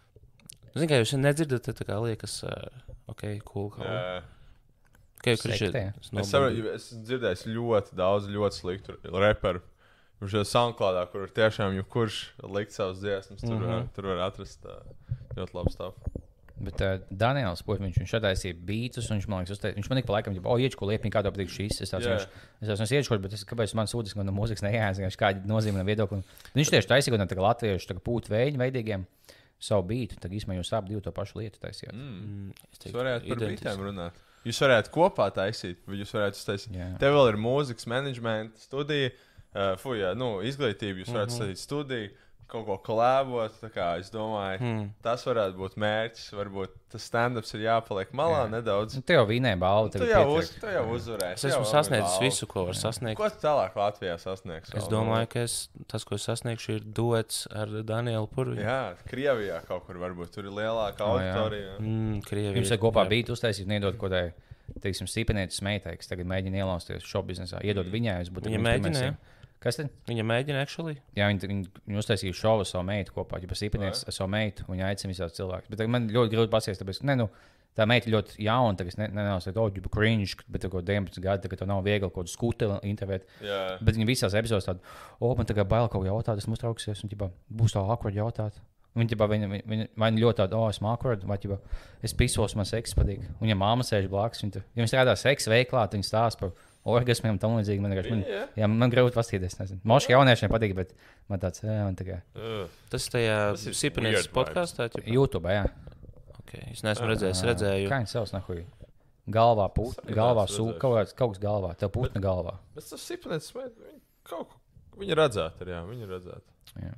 Zin, kā jūs nedzirdat, tā kā liekas, uh, ok, cool, kā. Jā. Okay, Sekte. Es, saprotu, es dzirdēju ļoti daudz, ļoti sliktu reperu. Viņš jau SoundCloudā, kur ir tiešām jebkurš likt savas dziesmas, tur, mm-hmm. var, tur var atrast uh, ļoti labu stāvu. Bet uh, Daniels, poļ, viņš, viņš ataisīja beatus, un viņš man liekas, uzteic, viņš man ik pa laikam, o, iečko liepiņ, kādā patīk šīs. Es tāds, yeah. viņš, es esmu iečko, bet es, kāpēc man sūdis, ka no mūzikas nejājas, viņš kādi nozīmē viedokli. Viņš tieši taisīja, ka tā latviešu pūtu vēļu veidīgiem savu beatu, tad īsmē jūs abi divu to pašu lietu taisījāt. Mm. Jūs varētu par beatiem runāt. Jūs varētu kopā taisīt, vai jūs varētu taisīt. Yeah. Tev vēl ir mūzikas menedžmenta studija, uh, fuj, nu, izglītība, jūs varētu mm-hmm. taisīt studiju. Kaut ko kolēbot, tā kā es domāju, hmm. tas varētu būt mērķis. Varbūt tas stand-ups ir jāpaliek malā jā. Nedaudz. Nu, tu jau vinēji balvu. Tu jau, uz, tu jau uzvarēsi. Es esmu sasniedzis visu, ko var sasniegt. Ko tu tālāk Latvijā sasniegs? Es domāju, ka es, tas, ko es sasniegšu, ir duets ar Danielu Purviņu. Jā, Krievijā kaut kur varbūt. Tur ir lielāka oh, auditorija. Mm, Krievijā. Jums ir kopā bīt uztaisīt, nedod ko tai, teiksim, stipenētas meitai, kas tagad mēģina ielausties show biznesā. Iedod viņai, es būtu. Viņa mēģināja. Kas tad? Viņa mēģina, actually. Jā, viņa, viņa, viņa uztaisīja šovu ar savu meitu kopā. Viņa pasīpinies ar savu meitu, un viņa aicina visādus cilvēkus. Bet man ļoti grūti pasies, tāpēc, ne, nu, tā meita ļoti jauna, tagad es nenācu, ka, oh, you cringe, bet tā, ko deviņpadsmit gadi, tagad tev nav viegli kaut kādu skuteli intervēt. Yeah. Bet viņa visās epizodēs tādu, o, man tagad bail kaut ko jautāt, esmu uztrauksies, un, ģibā, būs tā awkward jautāt. Viņa, ģibā, viņa, viņa, vai viņa ļoti tāda, o, esmu awkward, vai, ģibā, es pisos, man seks patīk. Un, ja māma sēž blakus, viņa, ja viņa strādā seks veiklā, tad viņa stāsta par orgasmiem tam līdzīgi. Man, man, jā, man grūti pastīties. Moški jauniešiem patīk, bet man tāds, jā, man tā kā. Uh, tas tajā Sipenētas podkāstā? YouTube, jā. Okay, es neesmu redzējis, redzēju. Kā viņi savs nahuji? Galvā putna, galvā sūka, kaut kāds, kaut kas galvā, tev putna galvā. Bet tas Sipenētas, kaut ko, viņi redzētu, jā, viņi redzētu. Jā.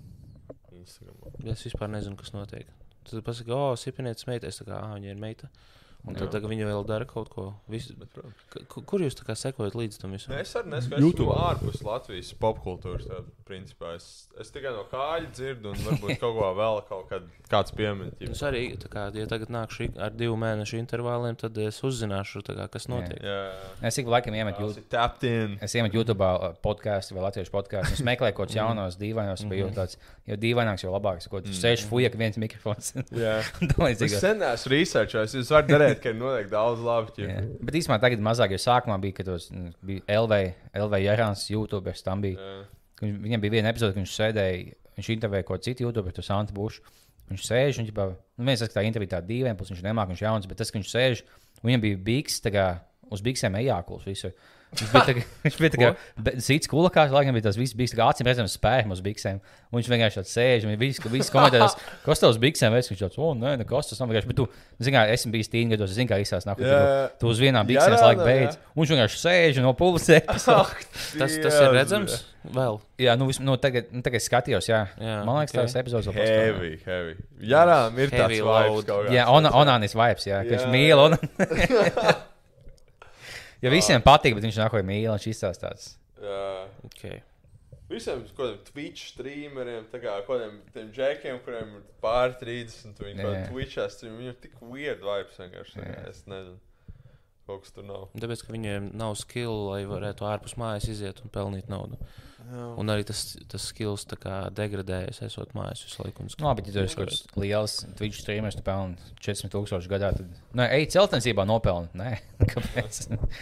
Es vispār nezinu, kas notiek. Tad pasaka, o, Sipenētas meita, es tā kā, ā, viņa ir meita. Un tad, tad viņa vēl dara kaut ko. Visu, bet, kur jūs tā kā sekojat līdz tam visam? Ne, es arī neskaidru. Es esmu ārpus Latvijas popkultūras. Tā, principā. Es, es tikai no kāļa dzirdu un varbūt kaut ko vēl kaut kad, kāds piemiņ. Es arī, tā kā, ja tagad nākšu ar divu mēnešu intervāliem, tad es uzzināšu, tā kā, kas notiek. Jā, jā. Es ik laikam iemetu YouTube. Es iemetu YouTube podkāstu vai latviešu podkāstu. Es meklēju kaut kādus jaunos dīvainos, bet jau tāds, jo dīvaināks, jau labāks. Ko tu sēž fujak viens mikrofons. Jā. Es sen esmu researchojis. Jūs varat darīt, ka ir noteikti daudz labi. Bet īstenībā tagad mazāk, jo sākumā bija, kad tos bija L V Jārāns YouTuberis, tam bija. Jā. Viņam bija viena epizode, ka viņš sēdēja, viņš intervēja kaut citu YouTuberu, to Santu Bušu. Viņš sēž, un ģipā, nu viens tā intervija tā dīvaina, plus viņš nemāk, viņš jauns, bet tas, ka viņš sēž, viņam bija biks, tā kā uz biksēm ejākuls visu. Viņš bija tā kā, viņš bija tā kā cits kulakās, laikam bija tas viss biks, tā kā acīm redzams spēkam uz biksēm. Un viņš vienkārši tāds sēž, un viss, viss komentēs, kas tev uz biksēm vēs, viņš tāds, o, nē, nekas tas nav vienkārši, bet tu, zin kā, esmu bijis tīni gados, zin kā izsās nāk, tu, tu uz vienām biksēm laika beidz, un viņš vienkārši sēž un no publicē. tas, tas ir redzams vēl? Jā, nu, nu tagad, nu, tagad skatījos, jā. jā Man liekas, okay. Tās epizodes vēl pastāv. Heavy, heavy. Jārām ir tāds vibes kaut kāds. Jā, onānis vibes, jā, ka viņš mīl onānis. Ja visiem patīk, bet viņš nākoja mīl, viņš izstāst tāds. Jā. Okay. Visiem kādiem Twitch streameriem, tā kā kādiem tiem džekiem, kuriem ir pār trīsdesmit, viņi kādiem Twitchās, viņiem tik weird vibes vienkārši. Es nezinu, kaut kas tur nav. Tāpēc, ka viņiem nav skill, lai varētu ārpus mājas iziet un pelnīt naudu. Jā. Un arī tas, tas skills tā kā degradējas, esot mājas visu laiku. No, bet ja tu esi kaut kāds liels Twitch streamers, tu pelni četrdesmit tūkstoši gadā, tad... Nē, ej, celtniecībā nopelni. Nē, kāpēc?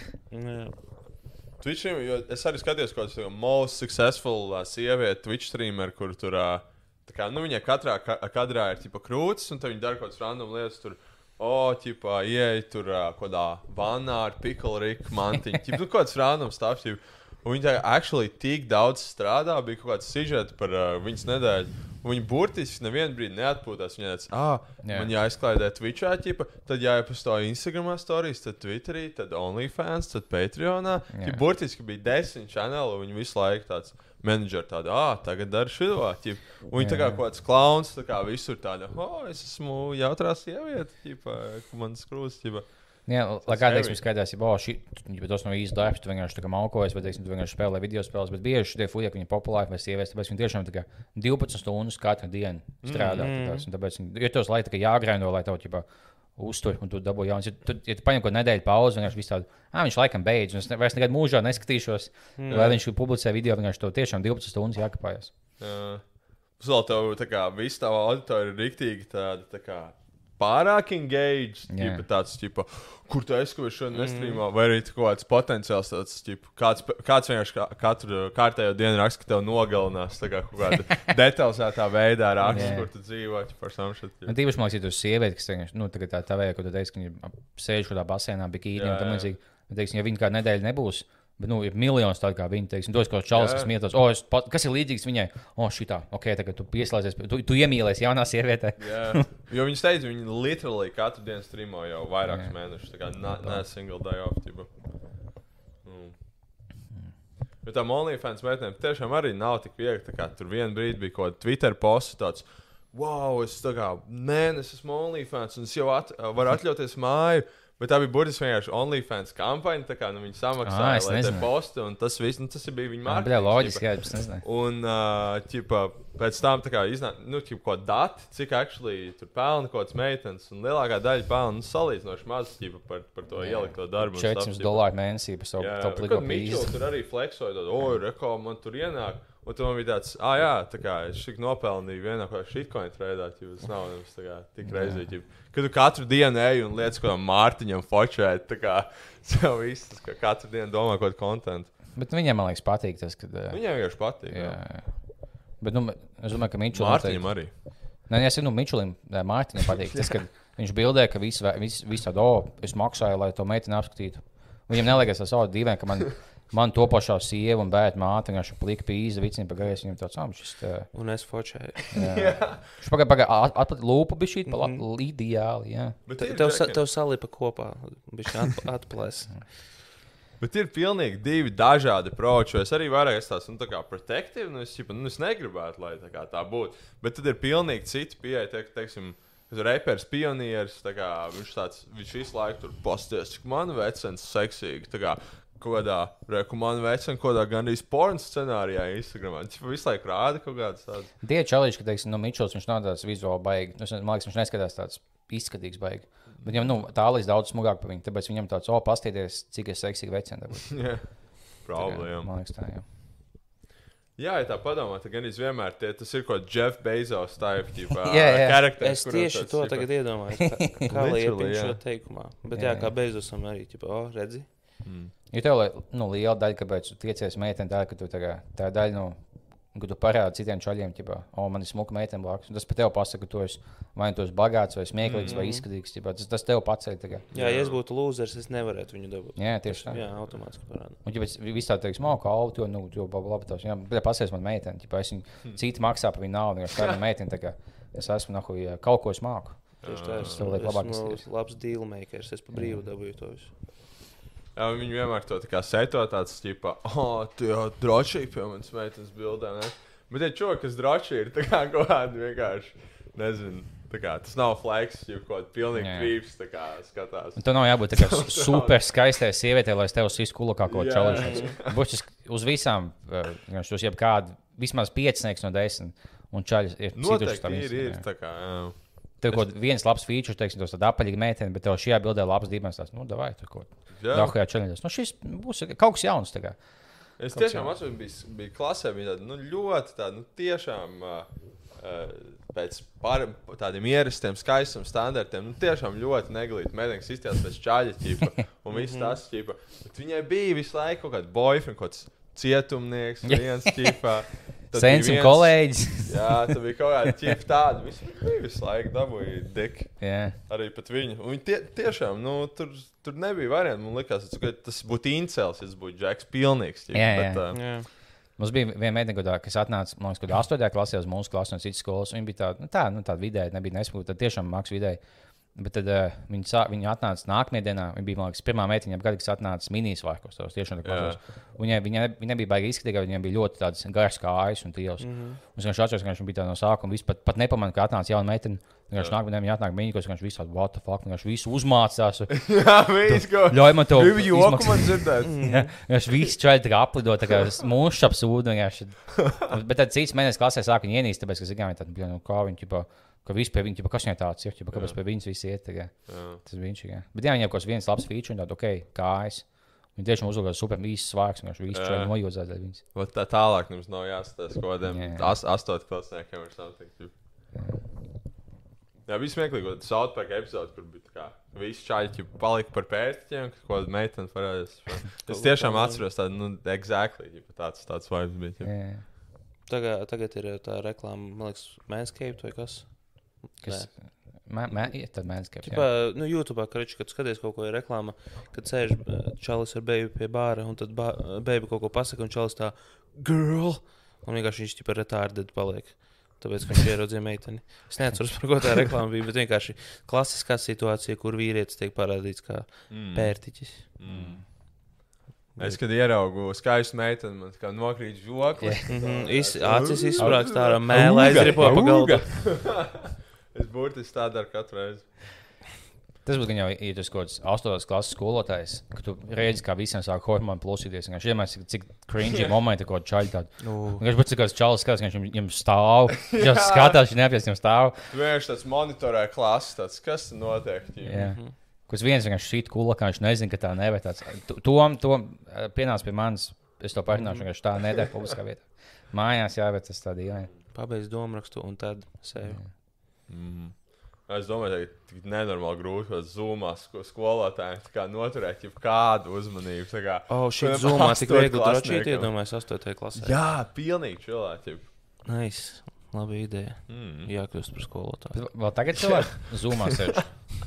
Twitch streamer, jo es arī skatījos kaut kāds most successful uh, sievieti Twitch streamer, kur tur, uh, tā kā, nu, viņai katrā ka kadrā ir, tipa, krūtis, un tad viņi dara kaut kāds random lietas, tur, o, oh, ķipā, ieej tur uh, kādā vannā ar pickle riku mantiņu, ķip, nu, kaut kāds random stuff, ķip. Un viņi tā actually tik daudz strādā, bija kaut kāds sižeti par uh, viņas nedēļu. Un viņi burtiski nevienu brīdi neatpūtās. Viņi teica, ah, Jā. man jāizklaidē Twitchā, ķipa, tad jāiepasto Instagramā stories, tad Twitterī, tad OnlyFans, tad Patreonā. Ja burtiski bija desmit kanāli, un viņi visu laiku tāds menedžeri tādi, ah, tagad dara šito. Un viņi tā kā kaut kāds klauns, tā kā visur tāda, oh, es esmu jautrā sieviete, ķipa, man skrūst, ķipa. Jā, lai kā teiksim, skaidrs, ja oh, šī, ja tas nav īsti darbs, tu vienkārši tā kā malkojas, vai teiksim, tu vienkārši spēlē video spēles, bet bieži šie fuļieki, viņi populāri vai sievietes, tāpēc viņi tiešām tā kā divpadsmit stundas katru dienu strādā. Mm. Tāpēc, tāpēc viņi ir tos laiki tā kā jāgraindo, lai tev, ķipa, uztur un tu dabū jauns. Ja tu, ja tu paņem kaut nedēļu pauzi, vienkārši viss tādu, ah, viņš laikam beidz, un es ne, vairs nekad mūžā neskatīšos, mm. vai viņš publicē video, vienkārši tev tiešām divpadsmit stundas jākapājas. Jā. Vēl tev, tā kā, viss tava auditorija ir riktīgi tāda, tā kā, pārāk engaged, ķipa, tāds, ķipa, kur tu esi, ko es šodien nestrīmā, vai arī kaut kāds potenciāls tāds, ķipa, kāds, kāds vienkārši kā, katru kārtējo dienu raksta, ka tev nogalinās, tā kā kaut kāda detalizētā veidā raksta, kur tu dzīvo, ķipa, par savu šeit. Un tīpaši, man liekas, ja tu esi sieviete, kas vienkārši, nu, tagad tā tā veidā, ko tu teici, ka viņi sēž kādā basēnā, bikīnī un tam līdzīgi, teiksim, ja viņi kādu nedēļu nebūs, bet, nu, ir miljonus tādu kā viņi, teiksim, tos kaut kāds čalis, kas mietos, o, es, kas ir līdzīgs viņai, o, šitā, ok, tagad tu pieslēdzies, tu, tu iemīlies jaunā sievietē. Jā, jo viņi steidz, viņi literally katru dienu streamo jau vairākus mēnešus, tā kā ne, ne single day off, tipa. Mm. Jo tām OnlyFans meitnēm tiešām arī nav tik viegli, tā kā tur vienu brīdi bija kaut kāda Twitter posta tāds, wow, es tā kā, mēnesis esmu OnlyFans, un es jau at, varu atļauties māju. Bet tā bija burtiski vienkārši OnlyFans kampaņa, tā kā nu, viņi samaksāja, ah, lai te postu, un tas viss, nu, tas bija viņa mārketinga. Jā, loģiski, jā, es nezinu. Un, uh, ķipa, pēc tam tā kā iznāk, nu, ķipa, ko dati, cik actually tur pelna kaut kāds meitenes, un lielākā daļa pelna, nu, salīdzinoši maz, ķipa, par, par to ielikto darbu. četri dolāri mēnesī par savu top ligo pīzi. Tur arī flexoja, tad, oi, reko, man tur ienāk. Un tu man bija tāds, ah, jā, tā kā es šik nopelnīju vienā kaut kā shitcoin tradēt, jo tas nav nemaz tā kā tik reizīgi. Kad tu katru dienu eji un lietas, ko tam Mārtiņam fočēt, tā kā sev viss, tas kā katru dienu domā kaut kontentu. Bet viņiem, man liekas, patīk tas, kad... Viņiem vienkārši patīk, jā. jā. Bet, nu, es domāju, ka Mičulim... Mārtiņam arī. Nē, es nu, Mičulim, Mārtiņam patīk tas, kad viņš bildē, ka viss vis, vis tāda, o, es maksāju, lai to meiteni apskatītu. Viņam neliekas tas savu dīvēm, ka man... Man topošā sieva un bērta māte vienkārši plika pīza, vicina pa gaisu, viņam tāds āmšs. Tā... Un es fočēju. Jā. Viņš pagāja, pagāja, atpat lūpa bija šī, pa mm -hmm. ideāli, jā. Te, tev, sa, tev salipa kopā, bija šī at, atplēs. Bet ir pilnīgi divi dažādi approachi. Es arī vairāk esmu tāds, nu, tā kā protective, nu, es, nu, es negribētu, lai tā, kā tā būtu. Bet tad ir pilnīgi citi pieeja, te, teiksim, reperis, pionieris, tā kā viņš tāds, viņš visu laiku tur posties, cik man vecens seksīgi, tā kā, kādā rekomendācijā vecam, kādā gandrīz porno scenārijā Instagramā. Viņš visu laiku rāda kaut kādas tādas. Tie čalīši, ka, teiksim, no Mičels viņš nav tāds vizuāli baigi. Man liekas, viņš neskatās tāds izskatīgs baigi. Bet viņam, nu, tā līdz daudz smugāk par viņu. Tāpēc viņam tāds, o, pastieties, cik es seksīgi vecam dabūt. Jā, problēma. Man liekas tā, jā. Jā, ja tā padomā, tad gan vienmēr tie, tas ir kaut Jeff Bezos type, ģipā, jā, jā. karakteris. Es tieši to tagad iedomājos, kā, kā liepiņš šo teikumā. Bet jā, jā, kā Bezosam arī, ģipā, o, redzi? Mm. Jo tev ir nu, liela daļa, kāpēc tu tiecies meiteni, tā, ka tu tā, kā, tā ir daļa, nu, kad tu parādi citiem čaļiem, ķipā, o, man ir smuka meitene blakus. Tas par tevi pasaka, ka tu esi vai tu esi bagāts, vai smieklīgs, mm -hmm. vai izskatīgs. Ķipā. Tas, tas tev paceļ. Jā, jā, ja es būtu lūzers, es nevarētu viņu dabūt. Jā, tieši tā. Jā, automātiski parāda. Un, ja viss tā teiks, man kalvu, to, nu, to labi tās. Jā, bet pasies man meiteni, ķipā, es viņu hmm. citi maksā par viņu naudu, vienkārši tā ir meitene, tā kā es esmu, nahu, ja kaut ko es māku. Tieši tā, es, es esmu labs dealmakers, es pa brīvu dabūju to visu. Jā, viņi vienmēr to tā kā seto tāds, ķipa, oh, tu jau drošīgi pie manas meitenes bildē, ne? Bet, ja čo, kas droši ir, tā kā kaut kādi vienkārši, nezinu, tā kā tas nav flex, jo kaut kādi pilnīgi creeps, tā kā skatās. Un tev nav jābūt tā kā super skaistai sievietē, lai es tev uz kulā kā kaut čalīšu. Būs uz visām, uh, uz jebkādu, vismaz piecinieks no desmit, un čaļi ir citus tam ir, ir, tā kā, jā. Tev kaut viens labs feature, teiksim, tos tāda apaļīga meitene, bet tev šajā bildē labs dīmēs tās, nu, davai, tur kaut. Dahujā čaļiņos. Nu, šis būs kaut kas jauns, tā kā. Es tiešām atceros, bija, bija klasē, bija tāda, nu, ļoti tāda, nu, tiešām uh, uh, pēc par, tādiem ierastiem, skaistiem standartiem, nu, tiešām ļoti neglīti. Mēdienas izstījās pēc čaļa ķipa un viss tas ķipa. Bet viņai bija visu laiku kaut kāds boyfriend, kaut kāds cietumnieks, viens ķipa. Sens un kolēģis. Jā, tā bija kaut kāda ķipa tāda. Visi bija visu laiku dabūja deki. Yeah. Arī pat viņu. Un viņi tie, tiešām, nu, tur, tur nebija varianti. Man likās, ka tas būtu incels, ja tas būtu Džeks pilnīgs. Ķipa, jā, jā. Bet, uh, jā. Mums bija viena meitene, kas atnāca, man liekas, kad astotajā klasē uz mūsu klases no citas skolas. Viņa bija tāda, nu, tā, nu, tāda vidēja, nebija nespēja, tad tiešām māks vidēji. Bet tad uh, viņa, sā, viņa atnāca nākamajā dienā. Viņa bija, man liekas, pirmā meitiņa, gada, kas atnāca minijas vārkos. Tiešām tā kā viņa, viņa, viņa nebija baigi izskatīga, viņai bija ļoti tāds garas kājas un tievs. Mm -hmm. Un viņš atceros, ka viņš bija tā no sākuma. Viņš pat, pat nepamanīja, ka atnāca jauna meitene. Viņš nāk, viņa atnāk minijos, ka viņš visu tādu, what the fuck, viņš visu uzmācās. Jā, viņš ko. Ļauj man to. Viņš joku man dzirdēt. Jā, viņš visu čaļi tā kā aplido, tā kā mūsu apsūdu. Bet tad cits mēnesis klasē sāk viņu ienīst, tāpēc, ka zināmi tādu, nu, kā viņi, ķipa, ka viss pie viņa, ķipa, kas viņai tāds ir, ķipa, kāpēc pie viņas visi iet. Tas viņš, jā. Bet jā, viņam kaut kāds viens labs feature un tādu, ok, kājas. Viņi tiešām uzlūkās super īsts svārks, un viņš visu čaļi nojūzās ar viņas. Vat tā tālāk mums nav jāstāsta kaut kādiem as, astot klasniekiem ar something. Jā, bija smieklīgi, ka South Park epizodes, kur bija tā kā visi čaļi palika par pērtiķiem, ka kaut kāda meitene parādījās. Es tiešām atceros tādu, nu, exactly, tāds, tāds vibes bija. Tagad, tagad ir tā reklāma, man liekas, Manscaped vai kas? Kas? Mē, mē, tad Manscaped, jā. Ķipā, nu, YouTube, karoči, kad skaties kaut ko ir reklāma, kad sēž čalis ar beibu pie bāra, un tad beibu kaut ko pasaka, un čalis tā, girl, un vienkārši viņš ķipa retarded paliek. Tāpēc, ka viņš ieraudzīja meiteni. Es neatceros, par ko tā reklāma bija, bet vienkārši klasiskā situācija, kur vīrietis tiek parādīts kā mm. pērtiķis. Mm. Es, kad ieraugu skaistu meiteni, man kā nokrīt žoklis. Yeah. Mm -hmm. Acis izsprāgst tā ar mēlē, aizripo pa galdu. Es burtiski tā daru katru reizi. Tas būtu gan jau, ja tu esi kaut kāds astotas klases skolotājs, ka tu redzi, kā visiem sāk hormoni plosīties. Viņš vienmēr cik cringy momenti, ko čaļi tādu. Viņš būtu kāds čalis skatās, ka viņš viņam stāv. Viņš jau skatās, viņš neapjās viņam stāv. Tu vienkārši tāds monitorē klases, tāds, kas te notiek? Jā. Kus viens vienkārši šīt kulakā, viņš nezina, ka tā nevar tāds. Tom, tom pienāc pie manis, es to parināšu, ka tā nedara publiskā vietā. Mājās jāvēc tas tā dīvaini. Pabeidz domrakstu un tad sevi. Mm. Es domāju, ka ir nenormāli grūti, ka zūmā skolotājiem noturēt kādu uzmanību. Kā, oh, šī zūmā tik viegli drošīt, iedomājas astotajā klasē. Jā, pilnīgi cilvēki. Nice. Laba ideja. Mm. Jākļūst par skolotāju. Vēl tagad cilvēki zūmā sēž.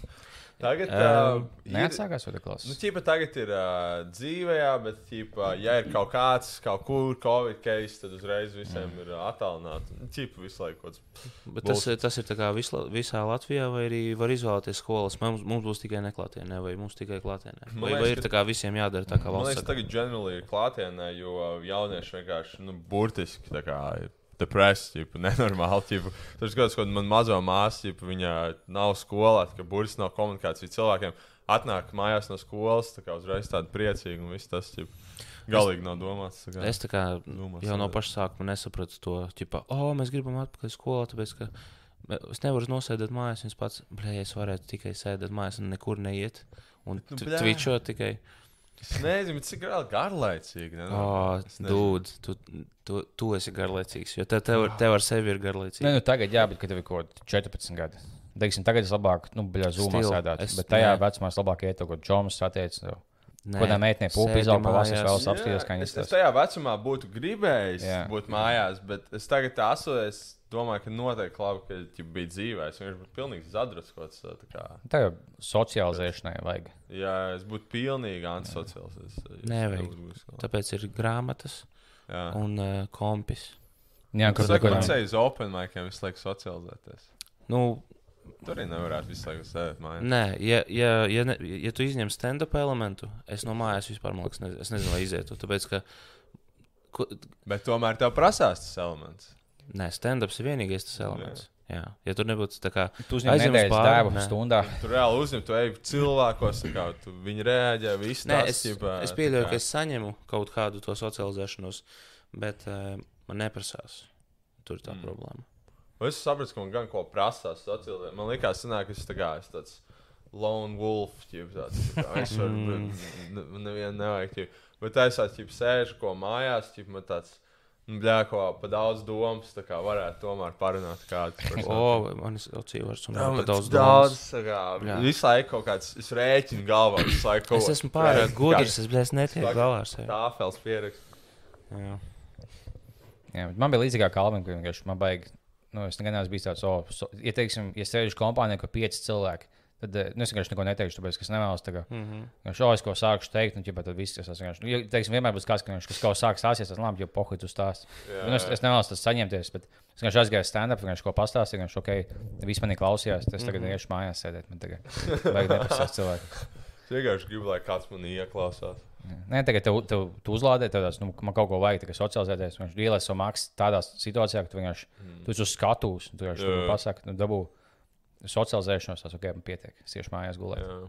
Tagad uh, uh, neatsākās vai klases? Nu, ķipa, tagad ir uh, dzīvē, jā, bet, ķipa, ja ir kaut kāds, kaut kur Covid case, tad uzreiz visiem mm. ir uh, attālināti. Ķipa visu laiku. Bet tas, tas ir tā kā visla, visā Latvijā, vai arī var izvēlēties skolas? Mums, mums būs tikai neklātienē, vai mums tikai klātienē? Vai, liekas, vai ir tā kā visiem jādara tā kā valsts? Man liekas, tagad generally ir klātienē, jo jaunieši vienkārši, nu, burtiski tā kā ir. Depressed, nenormāli. Ķipa. Tur skatos, ka man mazo māsu, ķipa, viņa nav skolā, ka burtiski nav komunikācija cilvēkiem. Atnāk mājās no skolas, tā kā uzreiz tāda priecīga un viss tas, ķipa, galīgi es, nav domāts. Tā kā, es tā kā domās, jau no paša sākuma nesapratu to, ķipa, o, oh, mēs gribam atpakaļ skolā, tāpēc, ka es nevaru nosēdēt mājās, viens pats, blē, es varētu tikai sēdēt mājās un nekur neiet un nu, twitchot tikai. Es nezinu, cik vēl garlaicīgi. Oh, Dūd, tu, tu, tu esi garlaicīgs, jo te, tev, tev ar sevi ir garlaicīgi. Nē, nu tagad jā, bet kad tev ir kaut četrpadsmit gadi. Teiksim, tagad es labāk, nu, bļā, zūmā sēdētu. Bet tajā ne. vecumā es labāk ietu kaut ko džomas satiec. Kādā meitnē pupi izaug pa vasas vēlas apstīties, kā viņas tas. Es tajā vecumā būtu gribējis jā. būt mājās, bet es tagad asu, es domāju, ka noteikti labi, ka ja bija dzīvē. Es vienkārši būtu pilnīgi zadrus kaut kas tā kā. Tā jau socializēšanai vajag. Jā, es būtu pilnīgi antisociāls. Nevajag. Tāpēc ir grāmatas jā. un uh, kompis. Jā, kas ir kaut kāds uz open miciem visu laiku socializēties? Nu, tur arī nevarētu visu laiku sēdēt mājās. Nē, ja, ja, ja, ne, ja tu izņem stand-up elementu, es no mājās vispār, man liekas, ne, es nezinu, vai izietu. Tāpēc, ka... Ko... Bet tomēr tev prasās tas elements. Nē, stand-ups ir vienīgais tas elements. Jā. Jā. Ja tur nebūtu tā kā... Tu uzņem nedēļas dēvu stundā. Tu reāli uzņem, tu ej cilvēkos, kā tu viņi rēģē, viss Nē, tas. Es, ķipā, es pieļauju, ka es saņemu kaut kādu to socializēšanos, bet uh, man neprasās. Tur ir tā mm. problēma. Es sapratu, ka man gan ko prasās socializēt. Man liekas, sanāk, es tā kā es tāds lone wolf, ķip, tāds. Es varu, nevienu nevajag, ķip. Bet es tāds, ķip, sēžu ko mājās, ķip, man tāds... Bļā, ko pa daudz domas, tā kā varētu tomēr parunāt kādu. O, man ir ocīvars un no, pa daudz domas. Daudz, kā, visu laiku kaut kāds, es rēķinu galvā, visu laiku kaut es esmu pārāk gudrs, es, es netieku galvā ar sevi. Tāfels pierakst. Jā. Jā, bet man bija līdzīgā Kalvin, ka vienkārši man baigi, nu, es negan neesmu bijis tāds, o, so, ja teiksim, ja sēžu kompānijā, ka pieci cilvēki, Tad nu, es vienkārši neko neteikšu, tāpēc, ka es nevēlos tagad. Mm -hmm. Šo es ko sākušu teikt, un ķipa, tad viss tas vienkārši. Nu, ja, teiksim, vienmēr būs kāds, kas, kas kaut sāk stāsties, tas labi, jo pohuj tu stāst. Nu, es, es nevēlos tas saņemties, bet es vienkārši aizgāju stand-up, vienkārši ko pastāstīju, vienkārši, ok, viss manī klausījās, tas tagad iešu mājās sēdēt, man tagad vajag neprasās cilvēku. Es vienkārši gribu, lai kāds manī ieklausās. Nē, tagad tev, tev, tu uzlādē, tādās, nu, man kaut ko vajag, tagad socializēties, vienkārši ielēs savu maksu tādās situācijā, ka tu vienkārši, mm. tu esi uz skatuves, tu vienkārši pasaki, nu, dabū socializēšanos, tas ok, man pietiek, es iešu mājās gulēt. Jā.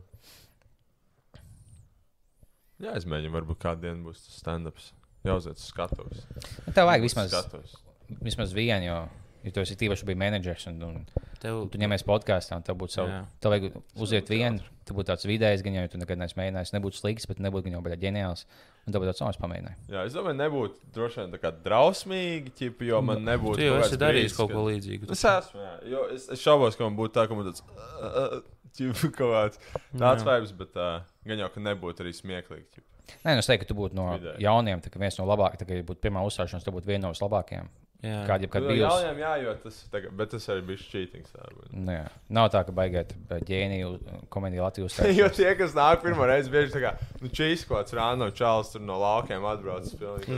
Jā, es mēģinu, varbūt kādu dienu būs tas stand-ups. Jāuziet uz skatuves. Tev vajag vismaz, skatuves. vismaz vienu, jo, jo tu esi tīpaši bija menedžers un, un Tev... tu ņemies podkāstā, un tev būtu savu, Jā. tev vajag uziet vienu, tu būtu tāds vidējs, gan jau tu nekad neesi mēģinājis, nebūtu slikts, bet nebūtu gan jau baļā ģeniāls, un tev būtu tāds savs pamēģinājums. Jā, es domāju, nebūtu droši vien tā kā drausmīgi, ķipi, jo man nebūtu. Tu jau esi darījis brīdis, kaut ko kad... līdzīgu. Es esmu, jā, jo es, es šaubos, ka man būtu tā, ka man tāds, uh, ķipi, kaut kāds tāds vibes, bet uh, gan jau, ka nebūtu arī smieklīgi, ķipi. Nē, nu es teiktu, ka tu būtu no Vidēji. jauniem, tā kā viens no labākajiem, tā kā ja būtu pirmā uzstāšanās, tu būtu viena no vislabākajiem. Jā. Kāda jebkad Nu, bijusi. jauniem, jā, jo tas, tagad, bet tas arī bija cheatings. Nu, jā. Nav tā, ka baigēt ģēniju komēdiju Latvijas jo uzstāšanās. tie, kas nāk pirmo reizi, bieži tā kā, nu, čīs kaut kāds rāno čāls tur no laukiem atbrauc.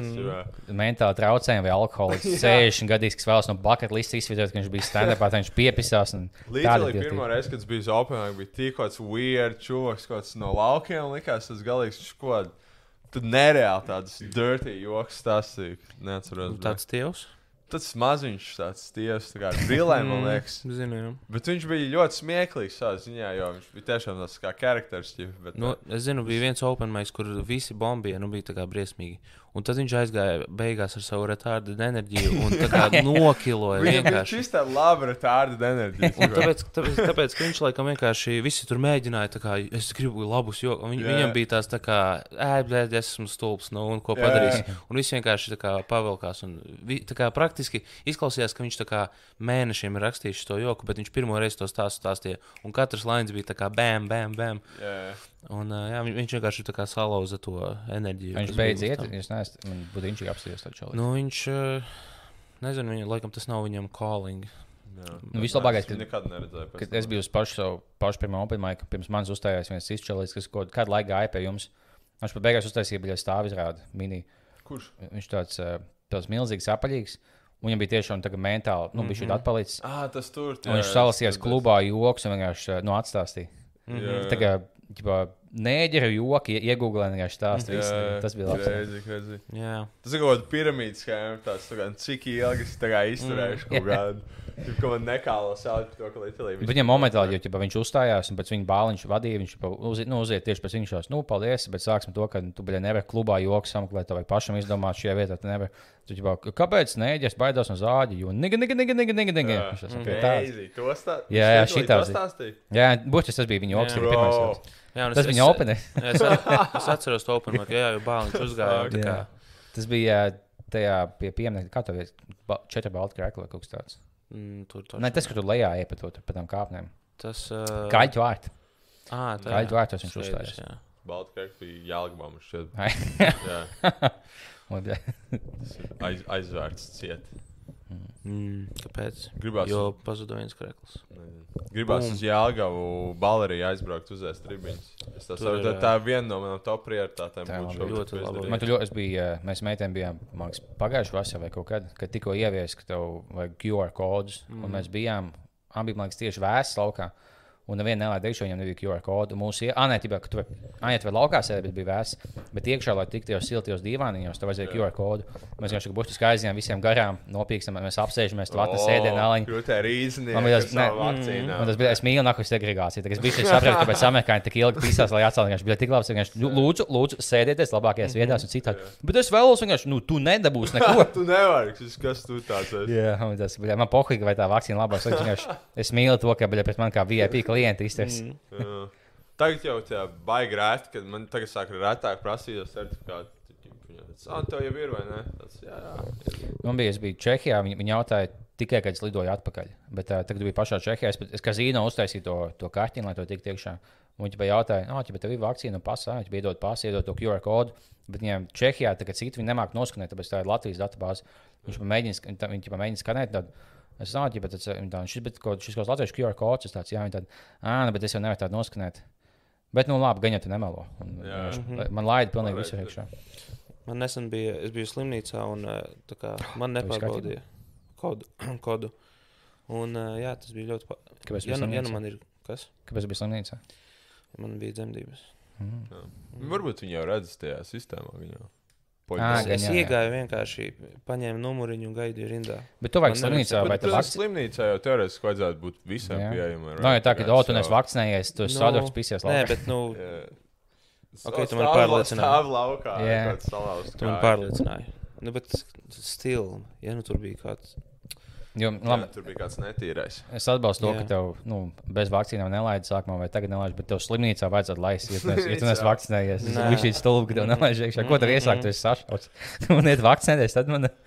Mm. Mentāli traucējumi vai alkohols. sešdesmit gadīgs, kas vēlas no bucket list izvidot, ka viņš bija stand-upā, tad viņš piepisās. Līdzīgi pirmo reizi, kad es biju uz open, bija tik kaut kāds weird čuvaks, kaut kāds no laukiem, likās tas galīgs škod. Tad nereāli tāds dirty joks stāstīja. Neatceros. Tāds tievs? Tas maziņš, tāds tievs, tā kā ar brillēm, man liekas. Zinu, jā. Bet viņš bija ļoti smieklīgs savā ziņā, jo viņš bija tiešām tāds kā karakters. Bet, Nu, es zinu, bija viens open mic, kur visi bombija, nu bija tā kā briesmīgi. Un tad viņš aizgāja beigās ar savu retardu enerģiju un tā kā nokiloja Viņam bija vienkārši. čistā laba retardu enerģija. Un tāpēc, tāpēc, tāpēc, ka viņš laikam vienkārši visi tur mēģināja, tā kā es gribu labus, jo viņ, Jā. viņam bija tās tā kā, ē, blēd, es esmu stulbs, nu, un ko padarīs. Un viss vienkārši tā kā pavilkās. Un vi, tā kā praktiski izklausījās, ka viņš tā kā mēnešiem ir rakstījis to joku, bet viņš pirmo reizi to stāstu stāstīja. Un katrs lines bija tā kā bam, bam, bam. Jā. Un jā, viņ- viņš vienkārši tā kā salauza to enerģiju. Viņš kas beidz bija iet, uz tam. es neesmu, man būtu viņš apstījies taču šādi. Nu, viņš, eh, nezinu, viņa, laikam tas nav viņam calling. Jā. Nu, vislabākais, Es kad- nekad neredzēju. pēc Kad tam. es biju uz pašu savu pašu pirmo open mic, pirms manis uzstājās viens izčēlis, kas kaut kādu laiku gāja pie jums. Viņš pat beigās uztaisīja bija stāv izrādi mini. Kurš? Viņš tāds, eh, tāds milzīgs, apaļīgs. Un viņam bija tiešām tagad mentāli, nu, bija šī atpalicis. Ah, tas tur. Un viņš salasījās klubā joks un vienkārši eh, nu, atstāstīja. Jā. Tā kā ģipā, nēģeru joki, iegūlē vienkārši stāst. Jā, visu. Tas bija labi. Crazy, crazy. Jā. Tas ir kaut kāda piramīdas schēma, tāds, tā kā, cik ilgi es tā kā izturēšu kaut kādu. Ko man nekāla sauc par to, ka Itālijā. Viņam momentāli, jo ķipa, viņš uzstājās, un pēc viņa bāliņš vadīja, viņš ķipa, uz, nu, uziet tieši pēc viņa šos, nu, paldies, bet sāksim to, ka tu biji nevar klubā joks sameklēt, tev vajag pašam izdomāt šajā vietā, tu nevar. Tu ķipa, kāpēc nē, es baidos no zāģi, jo niga, niga, niga, niga, niga, niga. Viņš tas ir tāds. Crazy. To stā... Jā, jā, Viņš šitā to zi- stāstīja. Jā, būtis tas bija viņa joks, Jā. arī pirmais Bro. joks. Jā, un Tas es- viņa es- openē. Jā, Es, at- es atceros to open mic, jā, jo bāliņš uzgāja. un tā kā- Tas bija tajā pie pieminiekta, kā tev ir četri balti krēkli vai kaut kas tāds. Mm, tur, tur, Nē, tas, ka tu lejā ej pa to, tur pa tām kāpnēm. tas uh, Kaļķu vārti. Ah, tā Kaļķu jā. vārtos viņš Skaidrs, uzstājās. jā. Baltkrēks bija Jālgabā, man šķiet. Ai. Jā, Un, jā. tas ir aiz, aizvērts ciet. Mm, kāpēc? Gribās, Jo pazuda viens krekls. nezinu. Gribās uz Jālgavu baleriju aizbraukt uzēst ribiņus. Es tā Tur saprotu, ir, tā, tā ir viena no manām top prioritātēm. Tā būtu man šogad ļoti to laba izdarīt. Man tur ļoti, es biju, eh, mēs meitēm bijām mākslinieks pagājušajā vasarā vai kaut kad, kad tikko ievies, ka tev vajag Q R kodus. Mm. Un mēs bijām, abi bija liekas, tieši vēsts laukā. Un neviena nelaida iekšā, viņam nebija Q R kodu. Mūsu ah, nē, tibā, ka tu vari tur laukā sēdēt, bet bija vēsts. Bet iekšā, lai tiktu tajos siltajos divāniņos, tev vajadzēja Q R kodu. Mēs vienkārši burtiski aizjām visiem garām, nopīkstam, mēs apsēžamies, tu atnes sēdienu aliņu. Krūtē rīznieki. Man bija tas- ar savu ne, vakcīnu. Un tas bija, es mīlu nākus segregāciju. Tad es biju sapratu, kāpēc amerikāņi tik ilgi pisās, lai atceltu. Viņš bija tik labs, vienkārši "Ļu- lūdzu, lūdzu, sēdieties labākajās vietās un citādi. Bet es vēlos vienkārši, nu, tu nedabūsi neko. Tu nevari, kas- kas tu tāds esi. Jā, un tas bija man pohīgi, vai tā vakcīna labāk. Es vienkārši- Es mīlu to, ka bija pret man kā V I P klienti izteiks. Mm. Jā. Tagad jau tā baigi rēti, kad man tagad sāk retāk prasīt tos certifikātus. Ah, tev jau ir vai ne? Tas, jā, jā. Man bija, es biju Čehijā, viņi, viņi jautāja tikai, kad es lidoju atpakaļ. Bet uh, tagad bija pašā Čehijā. Es, es kā zīno uztaisīju to, to kartiņu, lai to tiktu iekšā. Un viņi bija jautāja, no, ja tev ir vakcīna un pasā, viņi bija iedod pasu, iedod to Q R kodu. Bet viņiem Čehijā, tā kā citi viņi nemāk noskanēt, tāpēc tā ir Latvijas datubāze. Viņš mēģina, viņi mēģina skanēt. Tad, Es zināju, bet šis, bet, ko, šis kaut kāds latviešu Q R kods, tāds, jā, viņi tādi, ā, nu, bet es jau nevaru tādu noskanēt. Bet, nu, labi, gan jau tu nemelo. Un, mm-hmm. Man laida pilnīgi visu iekšā. Man nesen bija, es biju slimnīcā un tā kā man nepārbaudīja kodu. kodu. Un jā, tas bija ļoti... Pa... Kāpēc ja, nu, ja nu man ir... Kas? Kāpēc bija slimnīcā? Man bija dzemdības. Mm. Mm. Varbūt viņi jau redz tajā sistēmā. Viņu. À, es jā, iegāju vienkārši, paņēmu numuriņu un gaidīju rindā. Bet tu vajag slimnīcā vai tu vakcinējies? Slimnīcā jau teorētiski vajadzētu būt visiem pieejamiem. Nav jau tā, ka o, tu nes vakcinējies, tu esi sadarbs pisies laukā. Nē, bet nu... ok, tu man pārliecināji. Stāv laukā, yeah. kāds salauzts. Tu man pārliecināji. Nu, bet still, ja nu tur bija kāds... Jo, labi, jā, tur bija kāds netīrais. Es atbalstu to, ka tev nu, bez vakcīnām nelaid sākumā vai tagad nelaid, bet tev slimnīcā vajadzētu laist, ja tu nes, ja tu nes vakcinējies. Tas bija šī stulba, ka tev nelaid iekšā. Ko tev iesākt, tu esi sašauts? Un iet vakcinēties, tad man...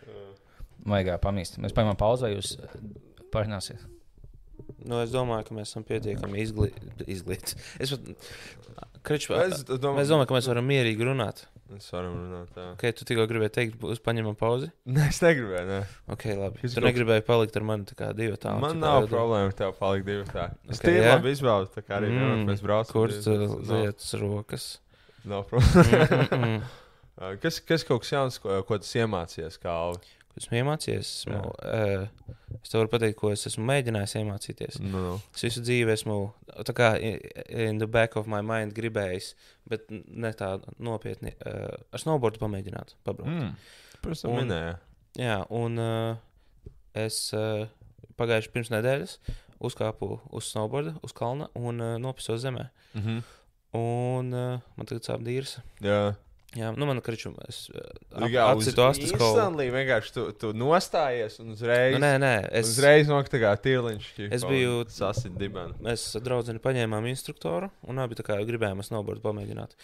Maigā pamīst. Mēs paimām pauzu, vai jūs parunāsiet? Nu, es domāju, ka mēs esam pietiekami izglīti. Izglīt. Es pat... Krič, es domāju, mēs domājam, ka mēs varam mierīgi runāt. Mēs varam runāt, jā. Ok, tu tikko gribēji teikt, uz paņemam pauzi? Nē, es negribēju, nē. Ok, labi. Es tu kaut... negribēji palikt ar mani tā kā divi tā. Man nav problēma ar tev palikt divi tā. Es okay, tīri labi izvēlu, tā kā arī mm, vienot mēs braucam. Kur tu lietas rokas? Nav problēma. mm, mm, mm. kas, kas kaut kas jauns, ko, ko tas iemācījies, Kalvi? Ko esmu iemācījies? Esmu, uh, es tev varu pateikt, ko es esmu mēģinājis iemācīties. No, no. Es visu dzīvi esmu tā kā in the back of my mind gribējis, bet ne tā nopietni. Uh, ar snowboardu pamēģināt, pabraukt. Mm. Protams, minēja. Jā, un uh, es uh, pagājuši pirms nedēļas uzkāpu uz snowboardu, uz kalna un uh, nopisu zemē. Mm-hmm. Un uh, man tagad sāp dīrs. Jā. Jā, nu man kriču, es atsitu astaskolu. Instantly vienkārši tu, tu nostājies un uzreiz... Nu, nē, nē. Es, uzreiz nok tā kā tīrliņš. Es biju... Sasit dibenu. Mēs draudzeni paņēmām instruktoru un abi tā kā gribējām snowboardu pamēģināt.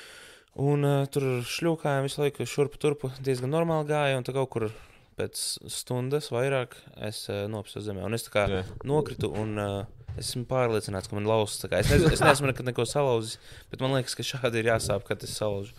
Un uh, tur šļūkājām visu laiku šurpu turpu, diezgan normāli gāja un tā kaut kur pēc stundas vairāk es uh, nopisu zemē. Un es tā kā yeah. nokritu un... Uh, Es esmu pārliecināts, ka man lauzas. Es, ne, es neesmu nekad neko salauzis, bet man liekas, ka šādi ir jāsāp, kad es salaužu.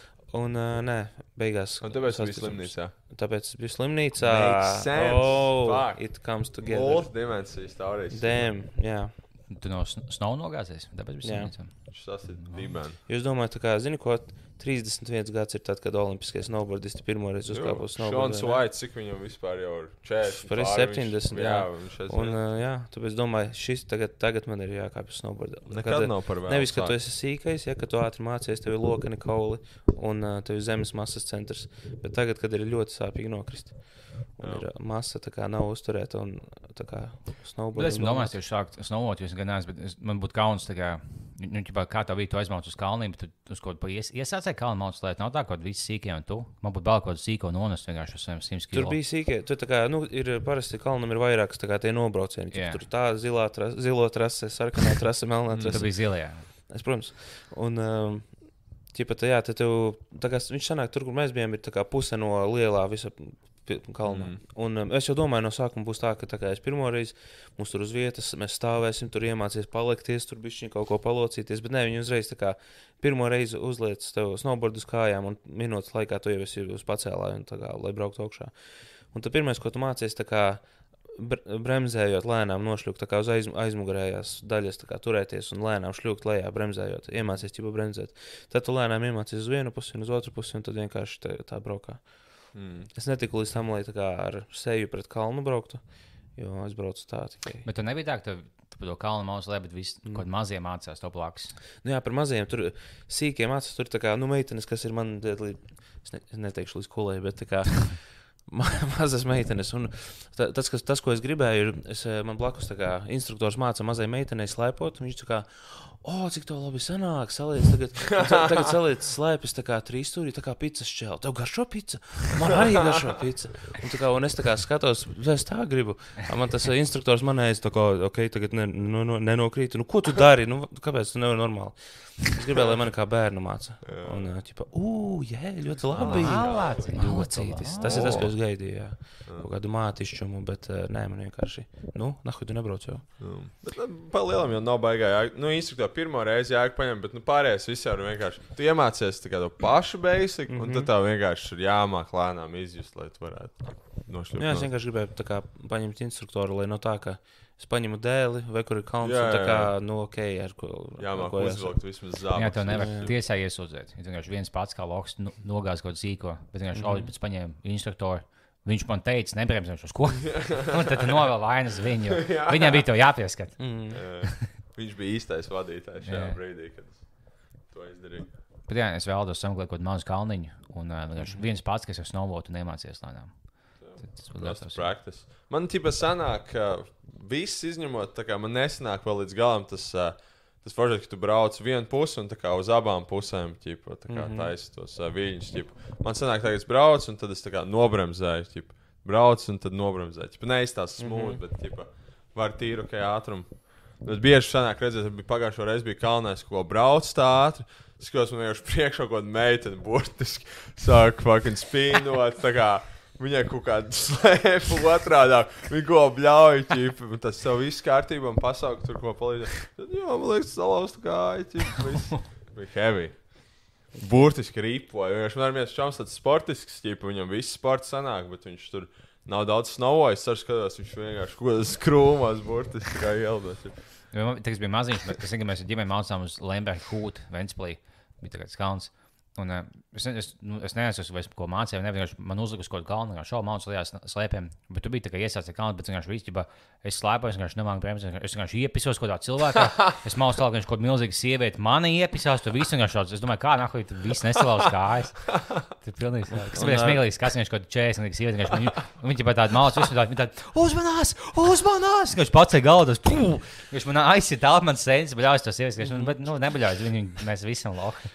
Un uh, nē, beigās... Un tāpēc es biju slimnīcā. Tāpēc es biju slimnīcā. Makes sense. Oh, Fuck. It comes together. Both dimensijas teorijas. Damn, jā. Tu no snow nogāzies, tāpēc biji slimnīcā. Viņš sasit dibenu. Jūs domājat, tā kā, zini ko, trīsdesmit viens gads ir tad, kad olimpiskie snowboardisti pirmoreiz uzkāpa uz snowboardu. Šons White, cik viņam vispār jau ir četrdesmit? Par septiņdesmit, viņš, jā. jā, viņš un, uh, jā, tāpēc domāju, šis tagad, tagad man ir jākāp uz snowboardu. Nekad kad, nav par vēl. Nevis, ka tu esi sīkais, ja, ka tu ātri mācies, tev ir lokani kauli un uh, tev ir zemes masas centrs. Bet tagad, kad ir ļoti sāpīgi nokrist. Un jā. Ir masa, tā kā nav uzturēta un tā kā snowboard. Es domāju, ka jūs sākt snowboard, jūs gan neesat, bet es, man būtu kauns, tā kā, nu, ķipā, kā tev bija, tu aizmauc uz kalniem, bet tu uz kaut ko ies, iesācēji kalnu mauc, lai nav tā, kaut visi sīkie un tu. Man būtu vēl kaut kādu sīko nonest vienkārši uz saviem simt kilo. Tur bija sīkie, tur tā kā, nu, ir parasti kalnam ir vairākas tā kā tie nobraucieni. Yeah. Tur tā zilā trase, zilo trase, sarkanā trase, melnā trase. Tu biji zilajā. Es, protams. Un, um, ķipa, tā, jā, tā tev, tā kā viņš sanāk, tur, kur mēs bijām, ir tā kā puse no lielā visa kalna. Mm. Un um, es jau domāju, no sākuma būs tā, ka tā kā es pirmoreiz mums tur uz vietas, mēs stāvēsim, tur iemācies palikties, tur bišķiņ kaut ko palocīties, bet ne, viņi uzreiz tā kā pirmo reizi uzliec tev snowboardu uz kājām un minūtes laikā tu jau esi uz pacēlāju un tā kā, lai brauktu augšā. Un tad pirmais, ko tu mācies, tā kā bremzējot, lēnām nošļūkt, tā kā uz aiz, aizmugurējās daļas tā kā turēties un lēnām šļūkt lejā, bremzējot, iemācies ķipa bremzēt. Tad tu lēnām iemācies uz vienu pusi un uz otru pusi un tad vienkārši tā, tā braukā. Mm. Es netiku līdz tam, lai tā kā ar seju pret kalnu brauktu, jo es braucu tā tikai. Bet tu nebija tā, ka tu, tu par to kalnu mauslē, bet visi mm. kaut mazie mācās to blakus. Nu jā, par maziem, tur sīkiem mācās, tur tā kā, nu meitenes, kas ir man, es, ne, es neteikšu līdz kulē, bet tā kā ma mazas meitenes. Un tā, tas, kas, tas, ko es gribēju, ir, es, man blakus tā kā instruktors māca mazai meitenei slēpot, un viņš tā kā, o, cik to labi sanāk, saliec tagad, tagad saliec slēpes tā kā trīs stūri, tā kā picas čēl. Tev garšo pica? Man arī garšo pica. Un, tā kā, un es tā kā skatos, es tā gribu. Man tas instruktors manējis, tā kā, ok, tagad ne, nu, nu, nenokrīt. Nu, ko tu dari? Nu, kāpēc tu nevari normāli? Es gribēju, lai mani kā bērnu māca. Un, ķipa, ū, jē, ļoti labi. Mācītis. Tas ir tas, ko es gaidīju, jā. Kaut kādu mātišķumu, bet uh, nē, man vienkārši, nu, nahuj, tu nebrauc jau. Mm. Bet nu, pa lielam jau nav baigā jāg. Nu, instruktā pirmo reizi jāg paņem, bet, nu, pārējais viss jau vienkārši. Tu iemācies tā kā to pašu basic, mm -hmm. un tad tā vienkārši ir jāmāk lēnām izjust, lai tu varētu nošļūt. Jā, es vienkārši gribēju tā kā paņemt instruktoru, lai no tā, ka es paņemu dēli, vai kur ir kalns, Jā, un tā kā, jā, jā. nu, ok, ar ko... Jāmāk ar ko uzvilkt vismaz zābakus. Jā, tev nevar jā, jā. tiesā iesūdzēt. Ja vienkārši viens pats kā loks nu- nogāz kaut ko zīko, bet vienkārši Mhm. mm. pēc paņēma instruktoru. Viņš man teica, nebremzēšu uz ko. Un tad tu novēl vainas viņu. jo Jā. Viņam bija tev jāpieskat. Mm. Jā. Viņš bija īstais vadītājs šajā Jā. brīdī, kad to izdarīju. Bet jā, es vēlos sameklēt kaut kādu mazu kalniņu. Un uh, vienkārši Mhm. viens pats, kas ar snowboardu nemācījās lēnām. Tas būtu Tas labs. practice. Man tipa sanāk, ka viss izņemot, tā kā man nesanāk vēl līdz galam tas, uh, tas forši, ka tu brauc vienu pusi un tā kā uz abām pusēm, ķipa, tā kā Mhm. taisi tos uh, viļņus, ķipa. Man sanāk, tā, ka es braucu un tad es tā kā nobremzēju, ķipa. Braucu un tad nobremzēju. Ķipa, neizstās smūti, Mhm. bet, ķipa, var tīru, ok, ātrumu. Bet bieži sanāk redzēt, ka pagājušo reizi bija kalnais, ko brauc tā ātri. Skatos, man vienkārši priekšā kaut kāda meitene burtiski sāk fucking spīnot, tā kā viņai kaut kāda slēpa otrādā. Viņa ko bļauj, ķipa, un tas savu visu kārtībā un pasaukt tur, ko palīdz. Tad, jā, man liekas, salauzt kāju, ķipa, viss. Bija heavy. Burtiski ripoja. Vienkārši man ir viens čoms tāds sportisks, ķipa, viņam viss sports sanāk, bet viņš tur nav daudz snowojis. Es skatos, viņš vienkārši kaut kādas krūmās burtiski kā ieldos. Tas bija maziņš, bet es zinu, ka mēs ar ģimeni mācām uz Lemberga Hūta, Ventspilī. Bija tāds kalns. Un, uh, es, ne- es, nu, es neesmu vai es ko mācīju, vai ne, vienkārši man uzlika uz kaut kādu kalnu, kā šaubu mācu lejā sn- slēpēm. Bet tu biji tā kā iesācis ar kalnu, bet vienkārši viss, ģibā, es slēpoju, es vienkārši nemāku bremzēt. Es vienkārši iepisos kaut kādā cilvēkā. Es mācu tālāk, viņš kaut kāda milzīga sieviete mani iepisās, tu visu vienkārši šāds. Es domāju, kā nahuj, tu viss nesalauz kājas. Tu pilnīgi slēpēji. Tas bija smieklīgs, kas viņš kaut kādā četrdesmit sieviete, vienkārši viņu, viņi ģibā tādu mācu, visu tādu, viņi tādu, uzmanās, uzmanās! Viņš pats ir galdos, pū! Viņš man aizsit tālāk man sēdz, baļājas to sievietes, bet, nu, nebaļājas, viņi, mēs visam lohi.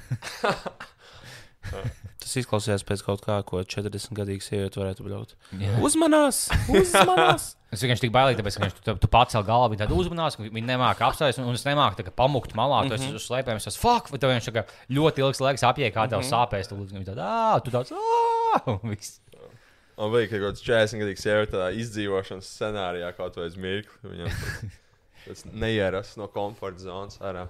Tas izklausījās pēc kaut kā, ko četrdesmitgadīgs sieviete varētu bļaut. Jā. Uzmanās! Uzmanās! Es vienkārši tik bailīgi, tāpēc, ka viņš tu, tu pacēl galvu, viņa tāda uzmanās, ka viņi nemāca apstāties, un, un es nemāku tā kā pamukt malā, tu esi uz slēpēm, es esmu fuck, vai tev viņš tā kā ļoti ilgs laiks apjēja, kā tev sāpēs, tu lūdzu, viņa tāda, ā, tu tāds, ā, un viss. Man bija kaut kāds četrdesmitgadīgs sieviete tādā izdzīvošanas scenārijā kaut vai uz mirkli. Viņam tāds- tāds neieras no komforta zonas ārā.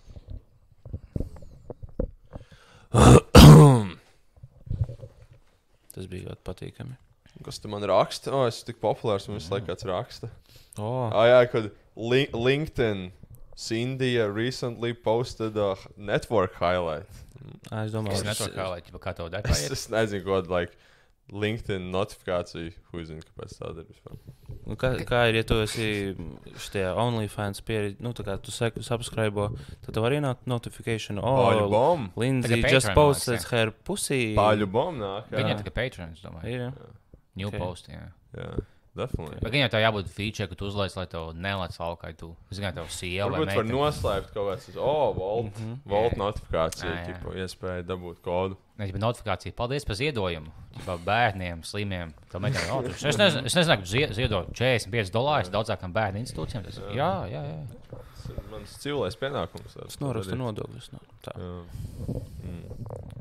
Tas bija ļoti patīkami. Kas te man raksta? O, es esmu tik populārs, man visu laiku kāds raksta. Oh. Ah, jā, kad li LinkedIn Cindyja recently posted a network highlight. Ā, es domāju, Es tas- nesaku, kā, lai, ķipa, kā tev Es, depā ir. es nezinu, ko like, LinkedIn notifikācija, huizinu, kāpēc tāda ir vispār. Nu, kā, kā ir, ja tu esi šajā OnlyFans pieredzi, nu, tā kā tu sek, subscribe, tad tev arī nāk notification. Paļu Oh, bomb. Lindsay Tagad just Patreon posted nāks, her pussy. Paļu bomb nāk. Jā, Viņa tikai Patreon, es domāju. Ir, jā. New Ok. post, jā. jā definitely. Bet viņai tev jābūt feature, ka tu uzlaiž, lai tev nelaic laukā, tu, es zinu, tev sieva vai Varbūt var meitene. noslēpt kaut kāds, oh, Volt, Mhm. Volt Jā. notifikācija, Jā, jā. tipo, iespēja dabūt kodu. Nē, bet notifikācija. Paldies par ziedojumu. Ķipā, bērniem, slimiem. Tā meitene, oh, tu- Es nezinu, es nezinu, ka tu zie- ziedo četrdesmit piecus dolārus daudzākām bērnu institūcijām. Tas, jā, jā, jā. Tas ir mans civilais pienākums. Tas norasta nodokļus. No. Tā. Jā. Mm.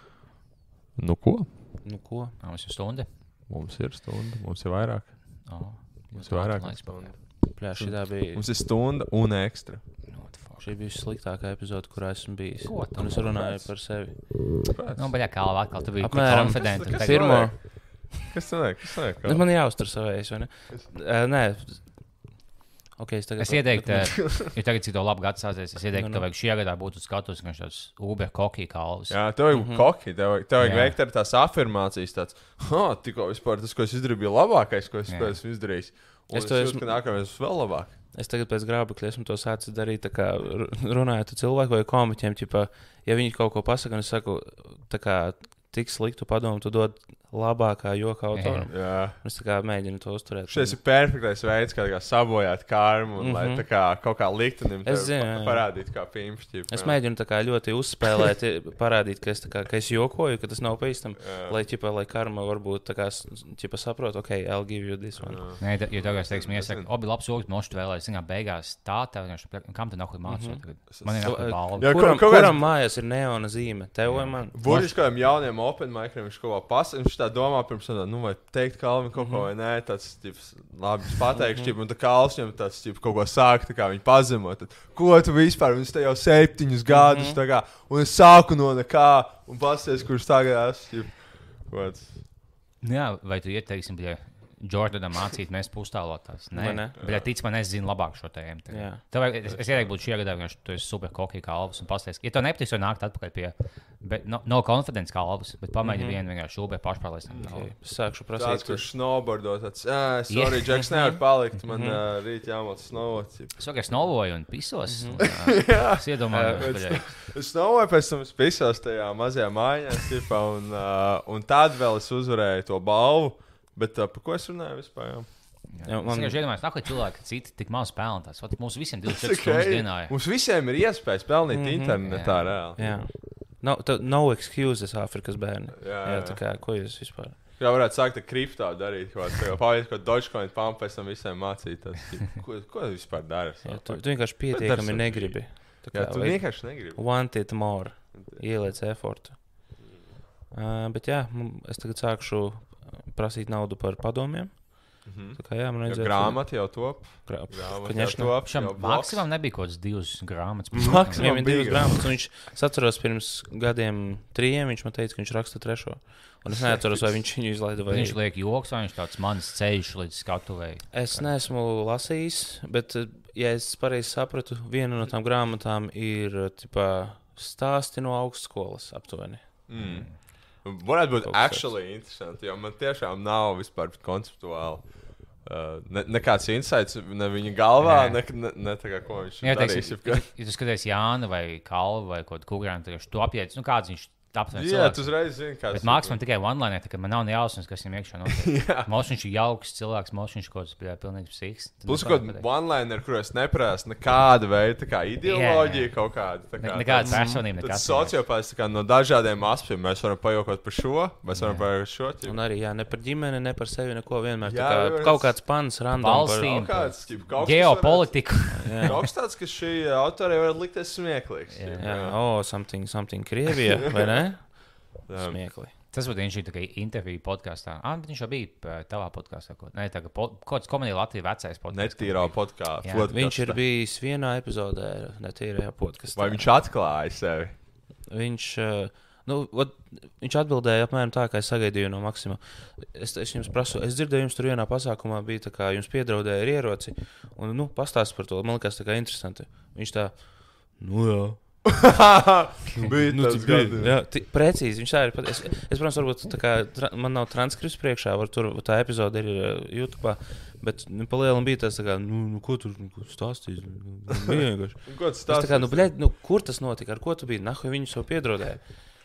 Nu ko? Nu, ko? Ā, Mums ir stunda. Mums ir stunda, mums ir vairāk. Oh, Mums ir vairāk. laiks stunda. Pļā, šitā bija. Mums ir stunda un ekstra. Šī bija sliktākā epizode, kurā esmu bijis. Ko tu? Un es runāju par sevi. Kāpēc? Nu, baļā, kā vēl atkal, tu biji Apmēram. konfidenti. Kas- un kas tagad- Pirmo. Kas sanāk? Kas sanāk? Nu, man jāuztur savējais, vai ne? Uh, nē. Ok, es tagad. Es ieteiktu, ja tagad cik to labu gadu sācies, es ieteiktu, Nu, ka nu. vajag šajā gadā būt uz skatuves, ka viņš tāds Uber kokī kalvs. Jā, tev vajag mm -hmm. koki, tev vajag, tev vajag Jā. veikt ar tās afirmācijas. Tāds, ha, tikko vispār tas, ko es izdarīju, bija labākais, ko es Jā. spēju izdarīt. Un Es es to jūtu, esmu- ka nākamais būs vēl labāk. Es tagad pēc grābekļa esmu to sācis darīt, tā kā ru- runājot ar cilvēku vai komiķiem, ķipā, ja viņi kaut ko pasaka, un es saku, tā kā tik sliktu padomu, tu dod labākā joka autoram. Jā. Es tā kā mēģinu to uzturēt. Šis ir perfektais veids, kā, kā sabojāt karmu un mm -hmm. lai Mhm. tā kā kaut kā liktenim Es tev zinu, pa- jā. parādīt kā pīmšķi. Es mēģinu tā kā ļoti uzspēlēt, i- parādīt, ka es, tā kā, ka es jokoju, ka tas nav pavisam, lai, ķipa, lai karma varbūt tā kā s- ķipa, saprot, ok, I'll give you this one. Nē, ta- jo tagad es teiksim, Es iesaka, nezinu. obi labs joks, mošķi vēlēs, zinām, beigās tā, tā vienkārši, kam tu nahuj mācot? Mhm. Man ir nahuj balva. Jā, Kuram, kaut kāds- kuram mājās ir neona zīme? Tev vai man? Burtiskajam jauniem tiem open miciem viņš kaut ko pasaka. Viņš tā domā pirms tam, nu, vai teikt Kalvim kaut ko, vai nē, tāds, tips, labi, es pateikšu, mm -hmm. un tā Kalvs viņam tāds, tips, kaut ko sāk, tā kā viņi pazemo. Tad, ko tu vispār, viņš te jau septiņus gadus, mm -hmm. tā kā, un es sāku no nekā, un pasties, kurš tagad esmu, tips, jā, vai tu ieteiksim, bļa, Jordanam mācīt mēs pustālotās? Nē, ne? Bet tic man, es zinu labāk šo tēmu. Tev, es, es ieteiktu būt šajā gadā, ka tu esi super kokī Kalvs un pasties. Ja tev nepatiks, vai nākt atpakaļ pie, bet no, no confidence Kalvs, bet pamēģi mm -hmm. vienu vienkārši šūbē pašpārliecināt. Okay. Es sākšu prasīt. Tāds, kurš snowboardo, tāds, ā, sorry, Džeks nevar palikt, man mm -hmm. uh, rīt jāmot snowot. Es vienkārši snowboju un pisos. Mm -hmm. Jā. Es iedomājos. Es snowboju, pēc tam es pisos tajā mazajā mājā, tipa, un, uh, un tad vēl es uzvarēju to balvu. Bet uh, par ko es runāju vispār? Jā, jā man ir iedomājies, ka cilvēki citi tik maz pelnās. Mums visiem divdesmit četras stundas dienā. Mums visiem ir iespējas pelnīt mm -hmm. internetā reāli. Jā. No, tā, no excuses Āfrikas bērni. Jā, jā. jā, tā kā, ko jūs vispār? Jā, varētu sākt ar kriptā darīt, ko pāriet, ko Dogecoin pump, pēc tam visiem mācīt. Tas, ko, ko tu vispār dari? Jā, tu, tu vienkārši pietiekami negribi. Tā kā, jā, tu vienkārši negribi. Want it more. Ieliec effortu. Uh, bet jā, es tagad sākšu prasīt naudu par padomiem. Mm -hmm. Tā kā jā, man vajadzētu... Grāmata jau top. Grāmata jau top. Šam Maksimam nebija kaut kāds divas grāmatas. Maksimam bija divas grāmatas, un viņš, es atceros, pirms gadiem trījiem, viņš man teica, ka viņš raksta trešo. Un es neatceros, vai viņš viņu izlaida vai... Viņš liek joks, vai viņš tāds mans ceļš līdz skatuvei? Es neesmu lasījis, bet, ja es pareizi sapratu, viena no tām grāmatām ir, tipā, stāsti no augstskolas aptuveni. Mm. Varētu būt actually interesanti, jo man tiešām nav vispār konceptuāli uh, ne, nekāds insights ne viņa galvā, ne, ne, ne tā kā ko viņš jā, darīs. Teiksim, ja, ja tu skaties Jāna vai Kalvu vai kaut ko grāmatu, tad tu apjēdz, nu kāds viņš aptuveni cilvēks. Jā, tu uzreiz zini, kāds. Bet māks man tikai one-line, tā kā man nav ne jausmas, kas viņam iekšā notiek. Mūs viņš ir jauks cilvēks, mūs viņš kaut kas bija pilnīgi psihiks. Plus kaut one-liner, kur es neprāstu nekāda veida, tā kā ideoloģija kaut kāda. Tā kā, ne, nekāda personība, nekāda. Sociopāts, tā kā no dažādiem aspektiem mēs varam pajokot par šo, mēs varam pajokot par šo. Ķip. Un arī, jā, ne par ģimeni, ne par sevi, neko vienmēr. Jā, tā kā mēs... kaut kāds pants random valstīm, par... Kāds, ķip, ģeopolitiku. Kaut kas tāds, ka šī autorē var likties smieklīgs. Jā, jā. Oh, something, something Krievija, vai ne? Smiekli. Tas būtu viņš tikai interviju podkāstā. Ah, bet viņš jau bija tavā podkāstā. Nē, tā kā po, kaut kāds komēdija Latvijas vecais podkāsts. Netīrā podkāstā. Viņš ir bijis vienā epizodē, netīrajā podkāstā. Vai viņš atklāja sevi? Viņš, nu, vat, viņš atbildēja apmēram tā, kā es sagaidīju no Maksima. Es, es jums prasu, es dzirdēju, jums tur vienā pasākumā bija tā kā jums piedraudēja ar ieroci. Un, nu, pastāst par to. Man liekas, tā kā interesanti. Viņš tā, nu jā. bija nu, tas gadi. Jā, t- precīzi, viņš tā ir. Es, es protams, varbūt tā kā tra, man nav transkripts priekšā, var tur tā epizode ir uh, YouTube, bet nu, pa lielam bija tas tā kā, nu, nu ko tur nu, stāstīs? Vienkārši. Ko tu stāstīs? Tā kā, nu, bļaļ, nu, kur tas notika, ar ko tu biji? Nahuj viņu savu piedrodēja.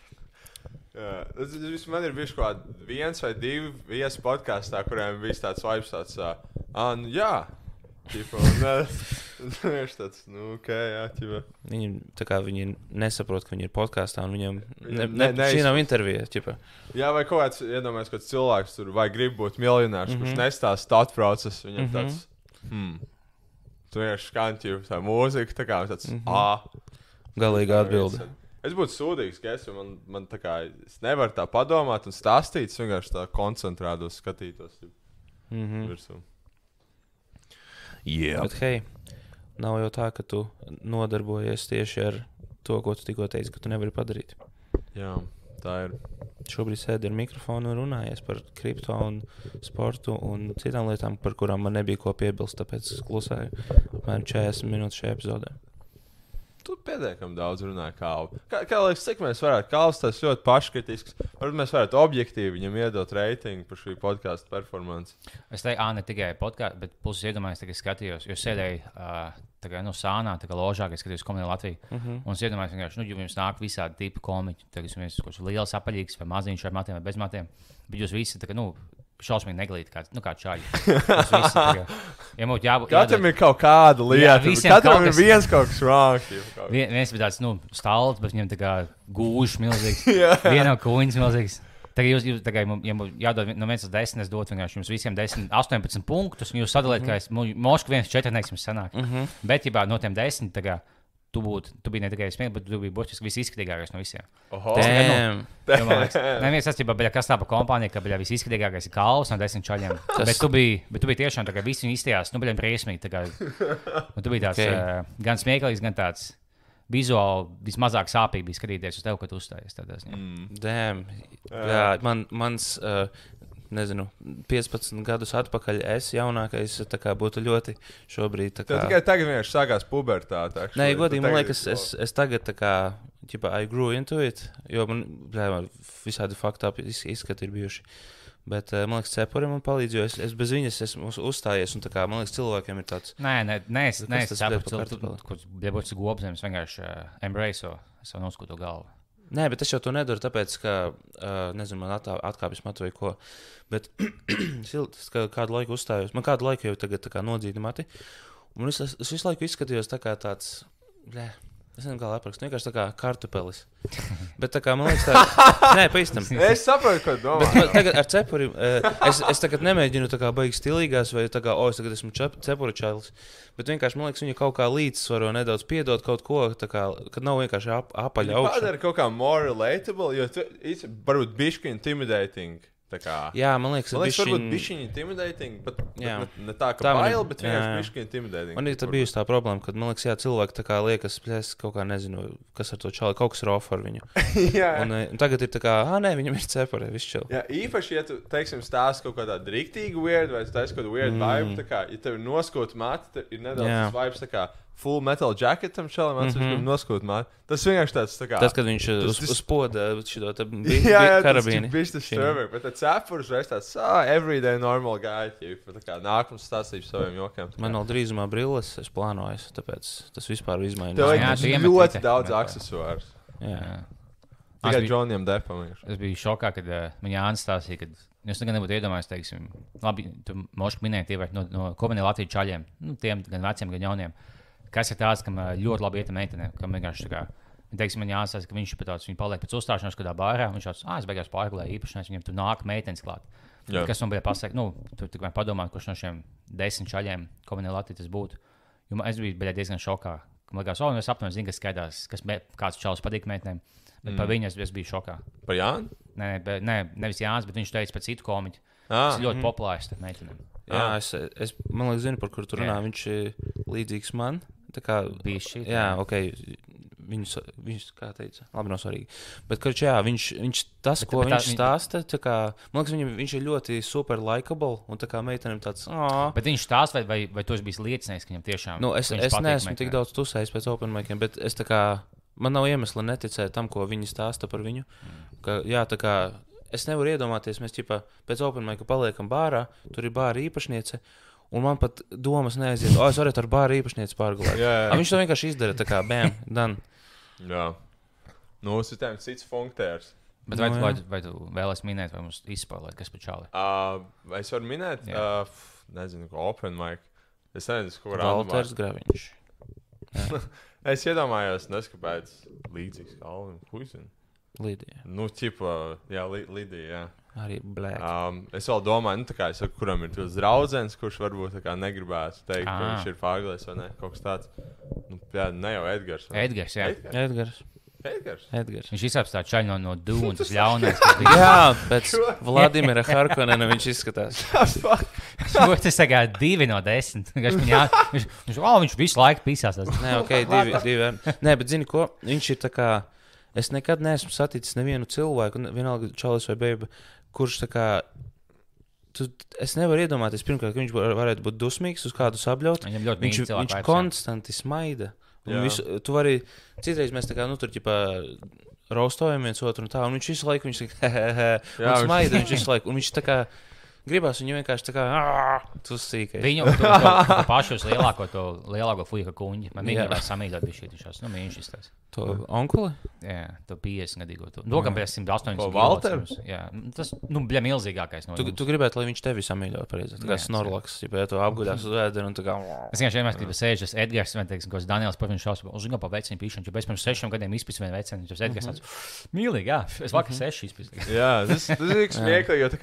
Jā, tas man ir bijis kaut kāds viens vai divi viesi podkāstā, kuriem bija tāds vibes tāds, ah, nu, jā. Ķipa, un viņš tāds, nu, ok, jā, ķipa. Viņi, tā kā viņi nesaprot, ka viņi ir podkāstā, un viņam ne, ne, ne, šī nav intervija, ķipa. Jā, vai kaut kāds, iedomājies, kāds cilvēks tur, vai grib būt miljonārs, mm -hmm. kurš nestāsta stāstu procesu, viņam mm -hmm. tāds, hmm, tu vienkārši skan, ķipa, tā mūzika, tā kā tāds, mm -hmm. ā. Galīgi atbildi. Es būtu sūdīgs, ka es, man, man tā kā, es nevaru tā padomāt un stāstīt, es vienkārši tā koncentrētos, skatītos, ķipa, mm -hmm. virsū. Yeah. Bet, hei, nav jau tā, ka tu nodarbojies tieši ar to, ko tu tikko teici, ka tu nevari padarīt. Jā, tā ir. Šobrīd sēdi ar mikrofonu un runājies par kripto un sportu un citām lietām, par kurām man nebija ko piebilst, tāpēc es klusēju apmēram četrdesmit minūtes šajā epizodē. Tu pietiekami daudz runāji Kalvu. Kā, kā liekas, cik mēs varētu, Kalvs tas ļoti paškritisks, varbūt mēs varētu objektīvi viņam iedot reitingu par šī podkāstu performanci. Es teiktu, ā, ne tikai podkāstu, bet puses iedomājos, tagad skatījos, jo sēdēju uh, tagad, nu, sānā, tā kā ložā, kad skatījos komēdiju Latviju. Uh -huh. Un es iedomājos, vienkārši, nu, jums nāk visādi tipi komiķi, tagad jums ir kaut kāds liels apaļīgs vai maziņš ar matiem vai bez matiem, bet jūs visi, tā kā, nu, šausmīgi neglīti, kā, nu, kā čaļi. Visi, kā, ja mūtu jābūt... Katram jādod... ir kaut kāda lieta, jā, katram kaut kas... ir viens kaut kas wrong. Vien, viens bija tāds, nu, stalts, bet viņam tā kā gūžs milzīgs. Vienam kuņas milzīgs. Tagad jūs, jūs tagad, ja jādod no viens uz desmit, es dotu vienkārši jums visiem desmit, astoņpadsmit punktus, un jūs sadalīt, mm -hmm. ka es, mošku viens četrnieks jums sanāk. Mm -hmm. Bet, ja no tiem desmit, tagad, tu, būt, tu biji ne tikai smieklīgs, bet tu biji būtiski visizskatīgākais no visiem. Oho. Damn. Jo, man liekas, neviens atcīmā, bet kas tā pa kompānija, ka bija visizskatīgākais ir Kalvs no desmit čaļiem. Tas... Bet, tu biji, bet tu biji tiešām tā kā visi viņi izstījās, nu, bija briesmīgi. Tā kā, tu biji tāds okay. uh, gan smieklīgs, gan tāds vizuāli vismazāk sāpīgi bija skatīties uz tevi, kad tu uzstājies. Mm. Damn. Jā, man, mans... Uh, Nezinu, piecpadsmit gadus atpakaļ es jaunākais kā, būtu ļoti šobrīd. Kā... Tā tikai tagad vienkārši sākās pubertāte. Nē, godīgi, man liekas, es, es tagad tā kā, ķipa, I grew into it, jo man, bļā, visādi faktāpi izskati ir bijuši. Bet, man liekas, cepuri man palīdz, jo es, es bez viņas esmu uzstājies, un tā kā, man liekas, cilvēkiem ir tāds... Nē, nē, nē, es neesmu cepuri, kurš būtu gobzems, vienkārši uh, embrace-o, es jau noskūtu galvu. Nē, bet es jau to nedaru, tāpēc, ka, uh, nezinu, man atā, atkāpjas matu vai ko. Bet es kādu laiku uzstājos, man kādu laiku jau tagad tā kā nodzīdu mati. Un es, es, es visu laiku izskatījos tā kā tāds, blē, es nezinu, kā aprakstu, vienkārši tā kā kartupelis. Bet tā kā, man liekas, tā, nē, paistam. Es saprotu, ko domā. Bet man, tagad ar cepuri, uh, es, es tagad nemēģinu tā kā baigi stilīgās vai tā kā, o, es tagad esmu cepuri čalis. Bet vienkārši, man liekas, viņa kaut kā līdzsvaro nedaudz piedot kaut ko, tā kā, kad nav vienkārši ap, apaļa augšā. Padara kaut kā more relatable, jo tu, it's varbūt bišķi intimidating. Jā, man liekas, man liekas bišķiņ... varbūt bišķi intimidating, bet, bet ne, ne tā, ka tā bail, man... bet vienkārši bišķi intimidating. Man ir tā bijusi tā problēma, kad, man liekas, jā, cilvēki tā kā liekas, es kaut kā nezinu, kas ar to čali, kaut kas ir off ar viņu. jā. Un, un tagad ir tā kā, ā, nē, viņam ir cepure, viss čili. Jā, īpaši, ja tu, teiksim, stāsti kaut kādā riktīgi weird, vai tu taisi kaut kādu weird mm. vibe, tā kā, ja tev ir noskot mati, ir nedaudz jā. tas vibes, tā kā, Full Metal Jacket tam čalam, mm -hmm. noskūt māt. Tas vienkārši tāds tā kā... Tas, kad viņš tas, uz, tas... uz poda šito te bi, jā, jā, karabīni. Jā, tas bija disturbing, bet tad cepurs reiz tāds, ah, everyday normal guy, ķip, tā kā nākums stāstīt saviem jokiem. Man vēl drīzumā brilles, es plānoju, tāpēc tas vispār izmainās. Tev vajag ļoti daudz aksesuārus. Jā. Tikai Džonijam Depam. Es biju šokā, kad uh, man Jānis stāstīja, kad es nekad nebūtu iedomājies, teiksim, labi, tu moški minēji tie no, no Kopenē Latvijas čaļiem, nu, tiem gan veciem, gan jauniem. Kas ir tāds, kam ļoti labi iet meitenēm, kam vienkārši tā kā, teiksim, man jāsaka, ka viņš ir tāds, viņš paliek pēc uzstāšanās kādā bārā, un viņš tāds, ah, es beigās pārgulēju īpašnieks, viņam tu nāk meitenes klāt. Kas man bija pasaka, nu, tu tikai padomāt, kurš no šiem desmit čaļiem Kopenē Latvijas tas būtu. Jo man, es biju diezgan šokā, ka man liekas, o, es apmēram zinu, kas skaidās, kas me, kāds čalis patīk meitenēm, bet mm. par viņu es, es biju šokā. Par Jāni? Nē, ne, ne, nevis Jānis, bet viņš teica par citu komiķu. Tas ir ļoti mm. populārs starp meitenēm. Jā, es, es, man liekas, zinu, par kur tu runā, viņš ir līdzīgs man. Tā kā bija šī. Jā, ok. Viņus, viņus kā teica, labi, nav svarīgi. Bet, kurš, jā, viņš, viņš tas, bet, ko bet, viņš tā, stāsta, tā kā, man liekas, viņam, viņš ir ļoti super likeable, un tā kā meitenēm tāds, ā. Bet viņš stāsta, vai, vai, vai tu esi bijis liecinieks, ka viņam tiešām... Nu, es, es neesmu tik daudz tusējis pēc open miciem, bet es tā kā, man nav iemesla neticēt tam, ko viņi stāsta par viņu. Mm. Ka, jā, tā kā, es nevaru iedomāties, mēs, ķipa, pēc open mica paliekam bārā, tur ir bāra īpašniece, un man pat domas neaiziet, o, es varētu ar bāra īpašnieci pārgulēt. Jā, jā. A, viņš to vienkārši izdara, tā kā, bam, done. Jā. Nu, tas ir tāds cits funktērs. Bet vai, no, vai, vai tu vēlēsi minēt, vai mums izspēlēt, kas pa čāli? Uh, es varu minēt, uh, nezinu, ko open mic. Es nezinu, ko var atbārt. Valters Graviņš. Es iedomājos, neskapēc līdzīgs kā Alvin Huizin. Lidija. Nu, ķipa, jā, li, Lidija, jā. Arī blēk. Um, es vēl domāju, nu, tā kā es saku, kuram ir tos draudzens, kurš varbūt tā kā negribētu teikt, ah. ka viņš ir pārgulējis vai ne, kaut kas tāds. Nu, jā, ne jau Edgars. Vai? Edgars, jā. Edgars. Edgars. Edgars. Edgars. Viņš izsāpst tādu čaļu no, no dūmu, tas ļaunais. Jā, pēc Vladimira Harkonena viņš izskatās. Tas tā kā divi no desmit. Viņš, viņš, viņš, oh, viņš visu laiku pisās. Nē, ok, divi, divi. Nē, bet zini ko, viņš ir tā kā, es nekad neesmu saticis nevienu cilvēku, vienalga čalis vai beiba, kurš tā kā, tu, es nevaru iedomāties, pirmkārt, ka viņš varētu būt dusmīgs uz kādu sabļaut. Viņš, viņš konstanti smaida. Visu, tu vari, citreiz mēs tā kā, nu, tur, ķipā, raustojam viens otru un tā, un viņš visu laiku, viņš tā kā, un smaida, viņš visu laiku, un viņš tā kā, gribās viņu vienkārši tā kā, tu sīkai. Viņu, tu, to, to pašu uz lielāko, to lielāko fuika kuņģi. Man viņa vēl samīdot bija šī, šās, nu, viņš izstās. To onkuli? Jā, to piecdesmit gadīgo. To. Dokam pēc simt astoņdesmit. Ko, Valters? Jā, tas, nu, bļa milzīgākais no tu, tu gribētu, lai viņš tevi samīļo, pareizi. Tā kā Snorlaks, ja tu apguļās uz ēderi un tā kā... Es vienkārši vienmēr, kad sēžas Edgars, vai teiksim, kos Daniels, par viņš šaus, uz viņu pa vecinu pīšanu, jo bez pirms sešiem gadiem izpis vien vecinu, tas Edgars tāds, mīlīgi, jā, es vakar seši izpis. Jā, tas, tas ir smieklīgi, jo tā kā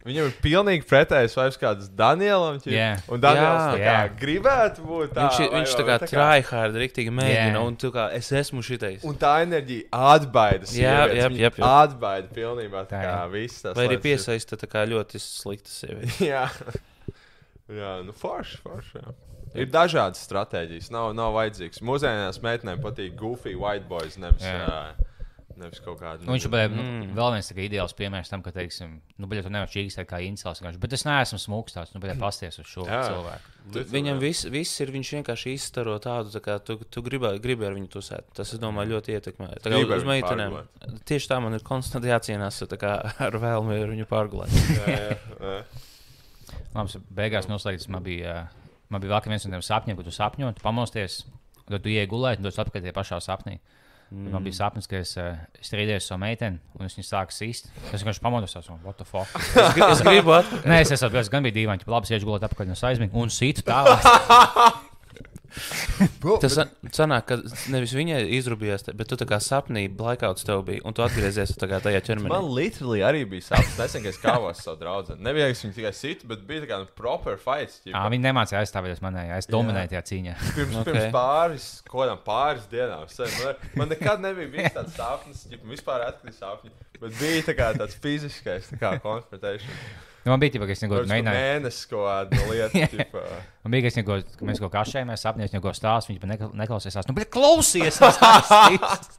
Viņam ir pilnīgi pretējs vibes kāds Danielam. Yeah. Un Daniels Jā. tā kā Jā. gribētu būt tā. Viņš, viņš tā kā tryhard riktīgi mēģina, un tu kā es esmu šitais. Un tā enerģija atbaida Jā, sievietes. jā, Viņa jā, jā. Atbaida pilnībā tā Tā, kā jā. viss tas. Vai arī lietas ir- piesaista tā kā ļoti slikta sieviete. Jā. Jā, nu forši, forši, jā. Ir dažādas stratēģijas, nav, nav vajadzīgs. Mūsdienās meitenēm patīk goofy white boys, nevis, Jā. uh, nevis kaut kāda. Nu, viņš bija nu, Mm. vēl viens tā kā ideāls piemērs tam, ka, teiksim, nu, bet tu nevari čīkstēt kā incels. vienkārši, Bet es neesmu smūgs tāds, nu, bet pasties uz šo Jā. cilvēku. Literally, Viņam jā. viss, viss ir, viņš vienkārši izstaro tādu, tā kā tu, tu gribi, gribi ar viņu tusēt. Tas, es domāju, ļoti ietekmē. Tā kā Gribi ar uz viņu meitenēm. Tieši tā man ir konstanti jācienās tā kā ar vēlmi ar viņu pārgulēt. Jā, jā, jā. Labi, beigās noslēgts, man bija, ā, man bija vēl viens no tiem sapņiem, ko tu sapņo, tu pamosties, tad tu ieej gulēt, un tu atpakaļ tie pašā sapnī. Mm. Man bija sapnis, ka es uh, strīdējos ar savu meiteni, un es viņu sāku sīst. Es vienkārši pamodos, un what the fuck. Es, gri- es gribu atpakaļ. Nē, es esmu gan bija dīvaini, ka labi, sēž gulēt atpakaļ no aizmigta un sītu tālāk. Tas sa- sanāk, ka nevis viņai izrūpījās, te- bet tu tā kā sapnī blackouts tev bija, un tu atgriezies tā kā tajā ķermenī. Man literally arī bija sapnis. Nesen, ka es kāvos savu draugu. Nebija, ka es viņu tikai situ, bet bija tā kā nu, proper fights. ķipa. Ā, Viņi nemācīja aizstāvēties manai, es dominēju tajā cīņā. Pirms, Ok. okay. pirms pāris, kaut kādām pāris dienām. es nezinu, Man, man nekad nebija bijis tāds sapnis, ja vispār atkrīt sapņi. Bet bija tā kā tāds fiziskais tā kā confrontation. Nu, Man bija tā, ka es neko Varbūt mēģināju. mēnesis kaut kāda lieta. ķipa. Man bija, ka, es neko, ka mēs kaut kā šajā sapnī, es neko stāstu, viņi pat nekla- neklausījās. Nu, bet klausies! es stāstīšu.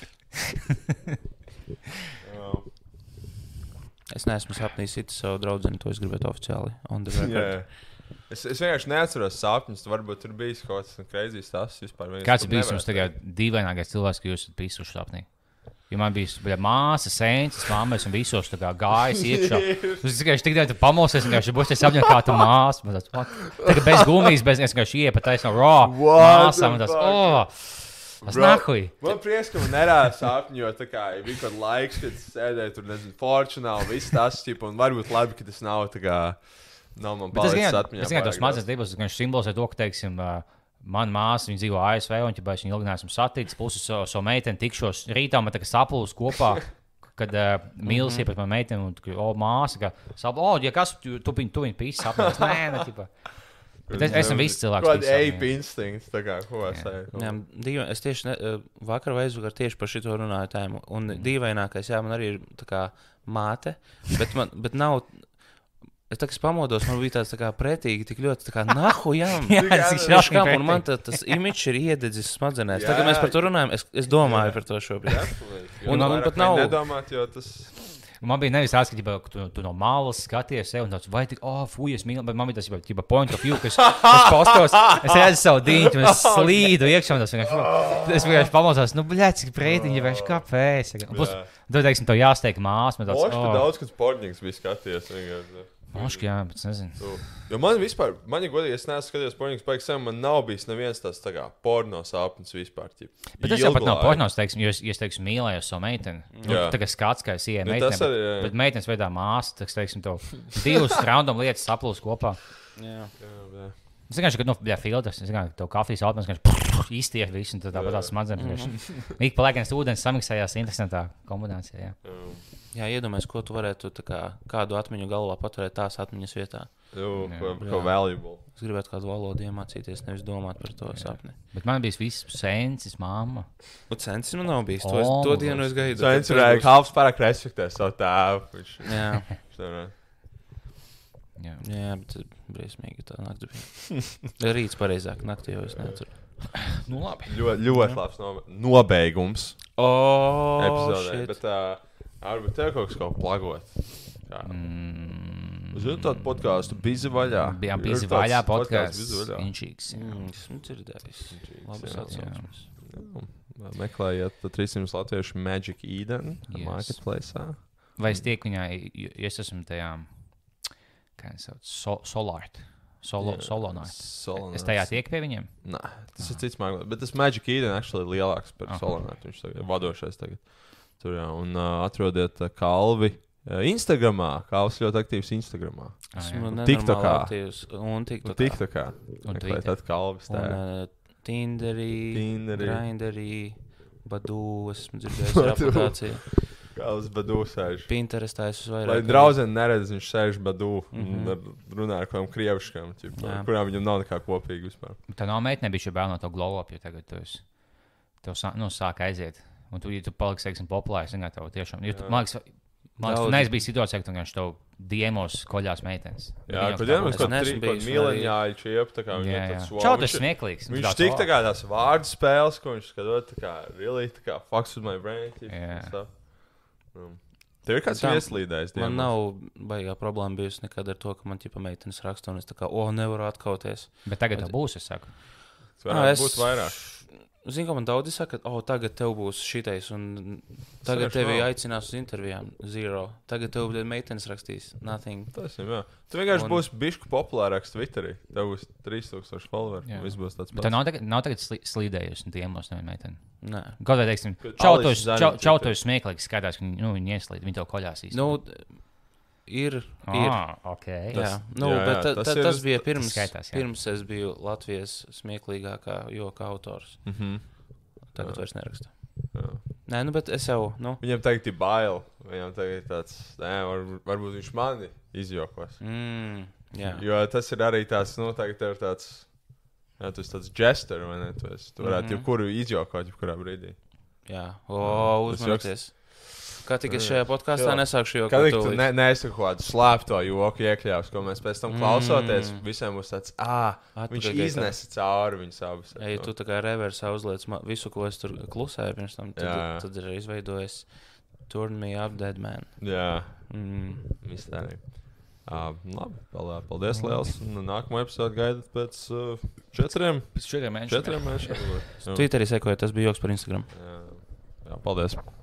Jā. Es neesmu sapnījis citu savu draugu, to es gribētu oficiāli. on the record. Jā. Es, es vienkārši neatceros sapņus. Varbūt tur bija kaut kas crazy tas vispār. Kāds ir bijis jums tagad dīvainākais cilvēks, ka jūs esat pisuši sapnī? Jo man bija bļa, māsa, sēnes, māmas un visos tā kā gājis iekšā. Es tikai tik daudz pamosies, un vienkārši būs tas apņem kā tu māsa. Man tāds, what? Tā kā bez gumijas, bez es vienkārši iepa taisno raw. What Māsām un the tas, fuck? oh, tas Bro, nahuj. Man prieks, ka man nerāda sapņu, jo tā kā ja bija kaut laiks, kad es sēdēju tur, nezinu, fortunā un viss tas, ķipa, un varbūt labi, ka tas nav tā kā, nav man Bet es palicis tikai sapņā. tas pārāk smadzenes daudz. dibas, ka viņš simbolizē to, ka, teiksim, ā, mana māsa, viņa dzīvo A S V, un ja mēs viņu ilgi neesam satītis, pusi so, so meiteni tikšos rītā, man tā kā sapulus kopā, kad uh, mīlis iepēc man meiteni, un, ka, o, māsa, ka, sap, o, ja kas, tu, tu, viņu- tu viņu pīsi sapnīs, nē, ne, tipa. Bet es esmu viss cilvēks. Kaut kāda pīsi ape sapnī. instinkts, tā kā, ko es Jā, ēju. dīva, es tieši ne, eh, vakar vai aizvakar tieši par šito runāju tēmu. Un dīvainākais, jā, man arī ir tā kā māte, bet man bet nav. Es tā kā es pamodos, man bija tāds tā kā pretīgi, tik ļoti tā kā nahu, jā. Jā, tas ir Tieši kā, šausmīgi un man pretīgi. tā, tas imidžs ir iededzis smadzenēs. Jā. Tagad mēs par to runājam, es, es domāju Jā. par to šobrīd. Un, Un- un un pat pat nav- nav. Nedomāt, jo tas. Un Man bija nevis tāds, ka ģipa, tu, tu no malas skaties sev, un tāds, vai tik, oh, fuj, es mīlu, bet man bija tas, ģipa, point of view, ka es, es postos, es redzu savu dīņu, un es slīdu iekšā, un tas vienkārši, es vienkārši pamodos, nu, bļā, cik preitiņi, vienkārši kāpēc. Un Plus, Jā. tu, teiksim, to jāsteik mās, man tāds, Mošs, ka oh, daudz, kad sportnieks bija skaties. vienkārši. moški, jā, bet es nezinu. Tu- Jo man vispār, man ir godīgi, es neesmu skatījies pornogrāfijas paiks, man nav bijis neviens tāds tā kā porno sapnis vispār. Ķip. Bet tas jau pat Ilgu nav laiku. pornos, teiksim, jo es, ja es teikšu, mīlēju savu meiteni. Nu, Jā. tagad skats, kā es ieeju Nu, meitenei, tas bet, arī, jā. bet meitenes veidā māsa, tas, teiksim, to divas random lietas saplūs kopā. Jā. Jā, jā. Es vienkārši, kad, nu, jā, filtrs, es vienkārši to kafijas automatis, vienkārši iztiek visu, un tad tāpat tās smadzenes. Mīk paliekams ūdens samiksējās interesantā kombinācijā, jā. Jā. Jā, iedomājies, ko tu varētu tā kā, kādu atmiņu galvā paturēt tās atmiņas vietā. Jū, Jā. ko, ko Jā. valuable. Es gribētu kādu valodu iemācīties, nevis domāt par to sapni. Bet man bija viss sensis, mamma. Bet sensis man nav bijis. To, O, es, to dienu es gaidu. Sēns kad tas varēja būs. halvs pārāk respektēt savu tēvu. Viņš, Jā, viņš nevarēja. Jā. jā, bet tas briesmīgi tā nakti bija. Rīts pareizāk, naktī jau es neatceru. Nu, labi. Ļoti, ļoti labs nobe- nobeigums O, epizodē. shit. Bet uh, varbūt tev kaut kas kaut plagot. Kā? Mm, Zinu tādu podkāstu Bizi vaļā. Bijām Ir bizi tāds vaļā podcasts podkāsts. Bizi vaļā. Inčīgs. jā. Mm, esmu dzirdējis. Labas jā. atsauksmes. Jā. Meklējiet trīs simti latviešu Magic Eden Yes. marketplace. Vai es tieku viņā, jo jo es esmu tajā, kā es sauc, so, Solart. Solo, Solonart. Solonart. Es tajā tieku pie viņiem. Nē, tas ir cits mākslinieks. Bet tas Magic Eden actually ir lielāks par Aha. Solonārtu. Viņš tagad ir vadošais tagad. Tur jā. Un uh, atrodiet uh, Kalvi uh, Instagramā. Kalvs ļoti aktīvs Instagramā. Ah, Esmu jā. nenormāli TikTokā. aktīvs. Un Tu TikTokā. tik tā kā. Un Meklējiet Twitter. tad Kalvis Un tā. uh, Tinderī, Tinderī. Grinderī, Badū, esmu dzirdējis reputāciju. Kā uz Badu sēž. Pinterestā es vairāk. Lai draudzene neredz, viņš sēž Badu Mhm. un ar- runā ar kādām krieviškām, ķip, ar kurām viņam nav nekā kopīga vispār. Tā nav meitene, bija šī bērna no to glow up, jo tagad tu esi, tev sā, nu, sāk aiziet. Un tu, ja tu paliksi, teiksim, populārs, zini, tev tiešām, jo tu, man liekas, man liekas, tu Daudz. neesi bijis situācijā, ka tu vienkārši tev diemos koļās meitenes. Jā, Viņu kad tā vienmēr Es kaut neesmu kāda bijis mileniāļa čiep, tā kā Jā, viņam jā. tāds wow. Čau, tas Viņš- smieklīgs. Viņš tāds, tik wow. tā kā tās vārdu spēles, ko viņš skatot, tā kā, really, tā kā, fucks with my brain, ķip, Jā. un stuff. Um, Tev ir kāds Tā- vieslīdējs? Man nav baigā problēma bijusi nekad ar to, ka man ķipa meitenes raksta, un es tā kā, o, nevaru atkauties. Bet tagad tev būs, es saku. Tas varētu būt vairāk. Zinu, ka man daudzi saka, o, tagad tev būs šitais, un tagad Sēž tevi nav. aicinās uz intervijām. Zero. Tagad tev būs meitenes rakstīs. Nothing. Tas ir, jā. Tu vienkārši Un- būsi bišku populārāks Twitterī. Tev būs trīs tūkstoši followeri. Jā. Viss būs tāds Bet tev pats. nav tagad, nav tagad slī- slīdējusi un tiemos nevienu meiteni. Nē. Kaut vai, teiksim, Kad čautos, Alice čau, Zani čautos smieklīgi skatās, ka viņi, nu, viņi ieslīd, viņi tev koļās īsti. Nu, ir. ir. ah, ok. Jā, Tas- nu, jā, bet jā, ta, tas ta, ir- tas bija tas pirms, skaitās, jā. pirms es biju Latvijas smieklīgākā joka autors. Mhm. Tagad Jā. vairs nerakstu. Jā. Nē, nu, bet es jau, nu, Viņam tagad ir bail. Viņam tagad ir tāds, nē, var, varbūt viņš mani izjokos. mm, jā. Jo tas ir arī tāds, nu, tagad tev ir tāds, jā, tu esi tāds jester, vai ne? Tu, esi, tu varētu Mhm. jebkuru izjokot, jebkurā brīdī. Jā, o, Tas uzmanieties. Kā tik es Jā. šajā podkāstā Jā. nesākšu jau Kad kaut tu ne, neesi kaut kādu slēpto joku iekļāvis, ko mēs pēc tam klausoties, Mm. visiem būs tāds, ah, viņš Atpakaļ iznesa cauri viņas abas. Ja tu tā kā reversā uzliec ma- visu, ko es tur klusēju pirms tam, tad, Jā. tad ir izveidojis Turn Me Up Dead Man. Jā, Mm. viss tā arī. Uh, labi, pal- paldies liels. Un nākamo episodu gaidat pēc uh, četriem, Pēc četriem mēnešiem. četriem mēnešiem. varbūt. Jā. Twitterī sekoja, tas bija joks par Instagram. Jā, jā, paldies.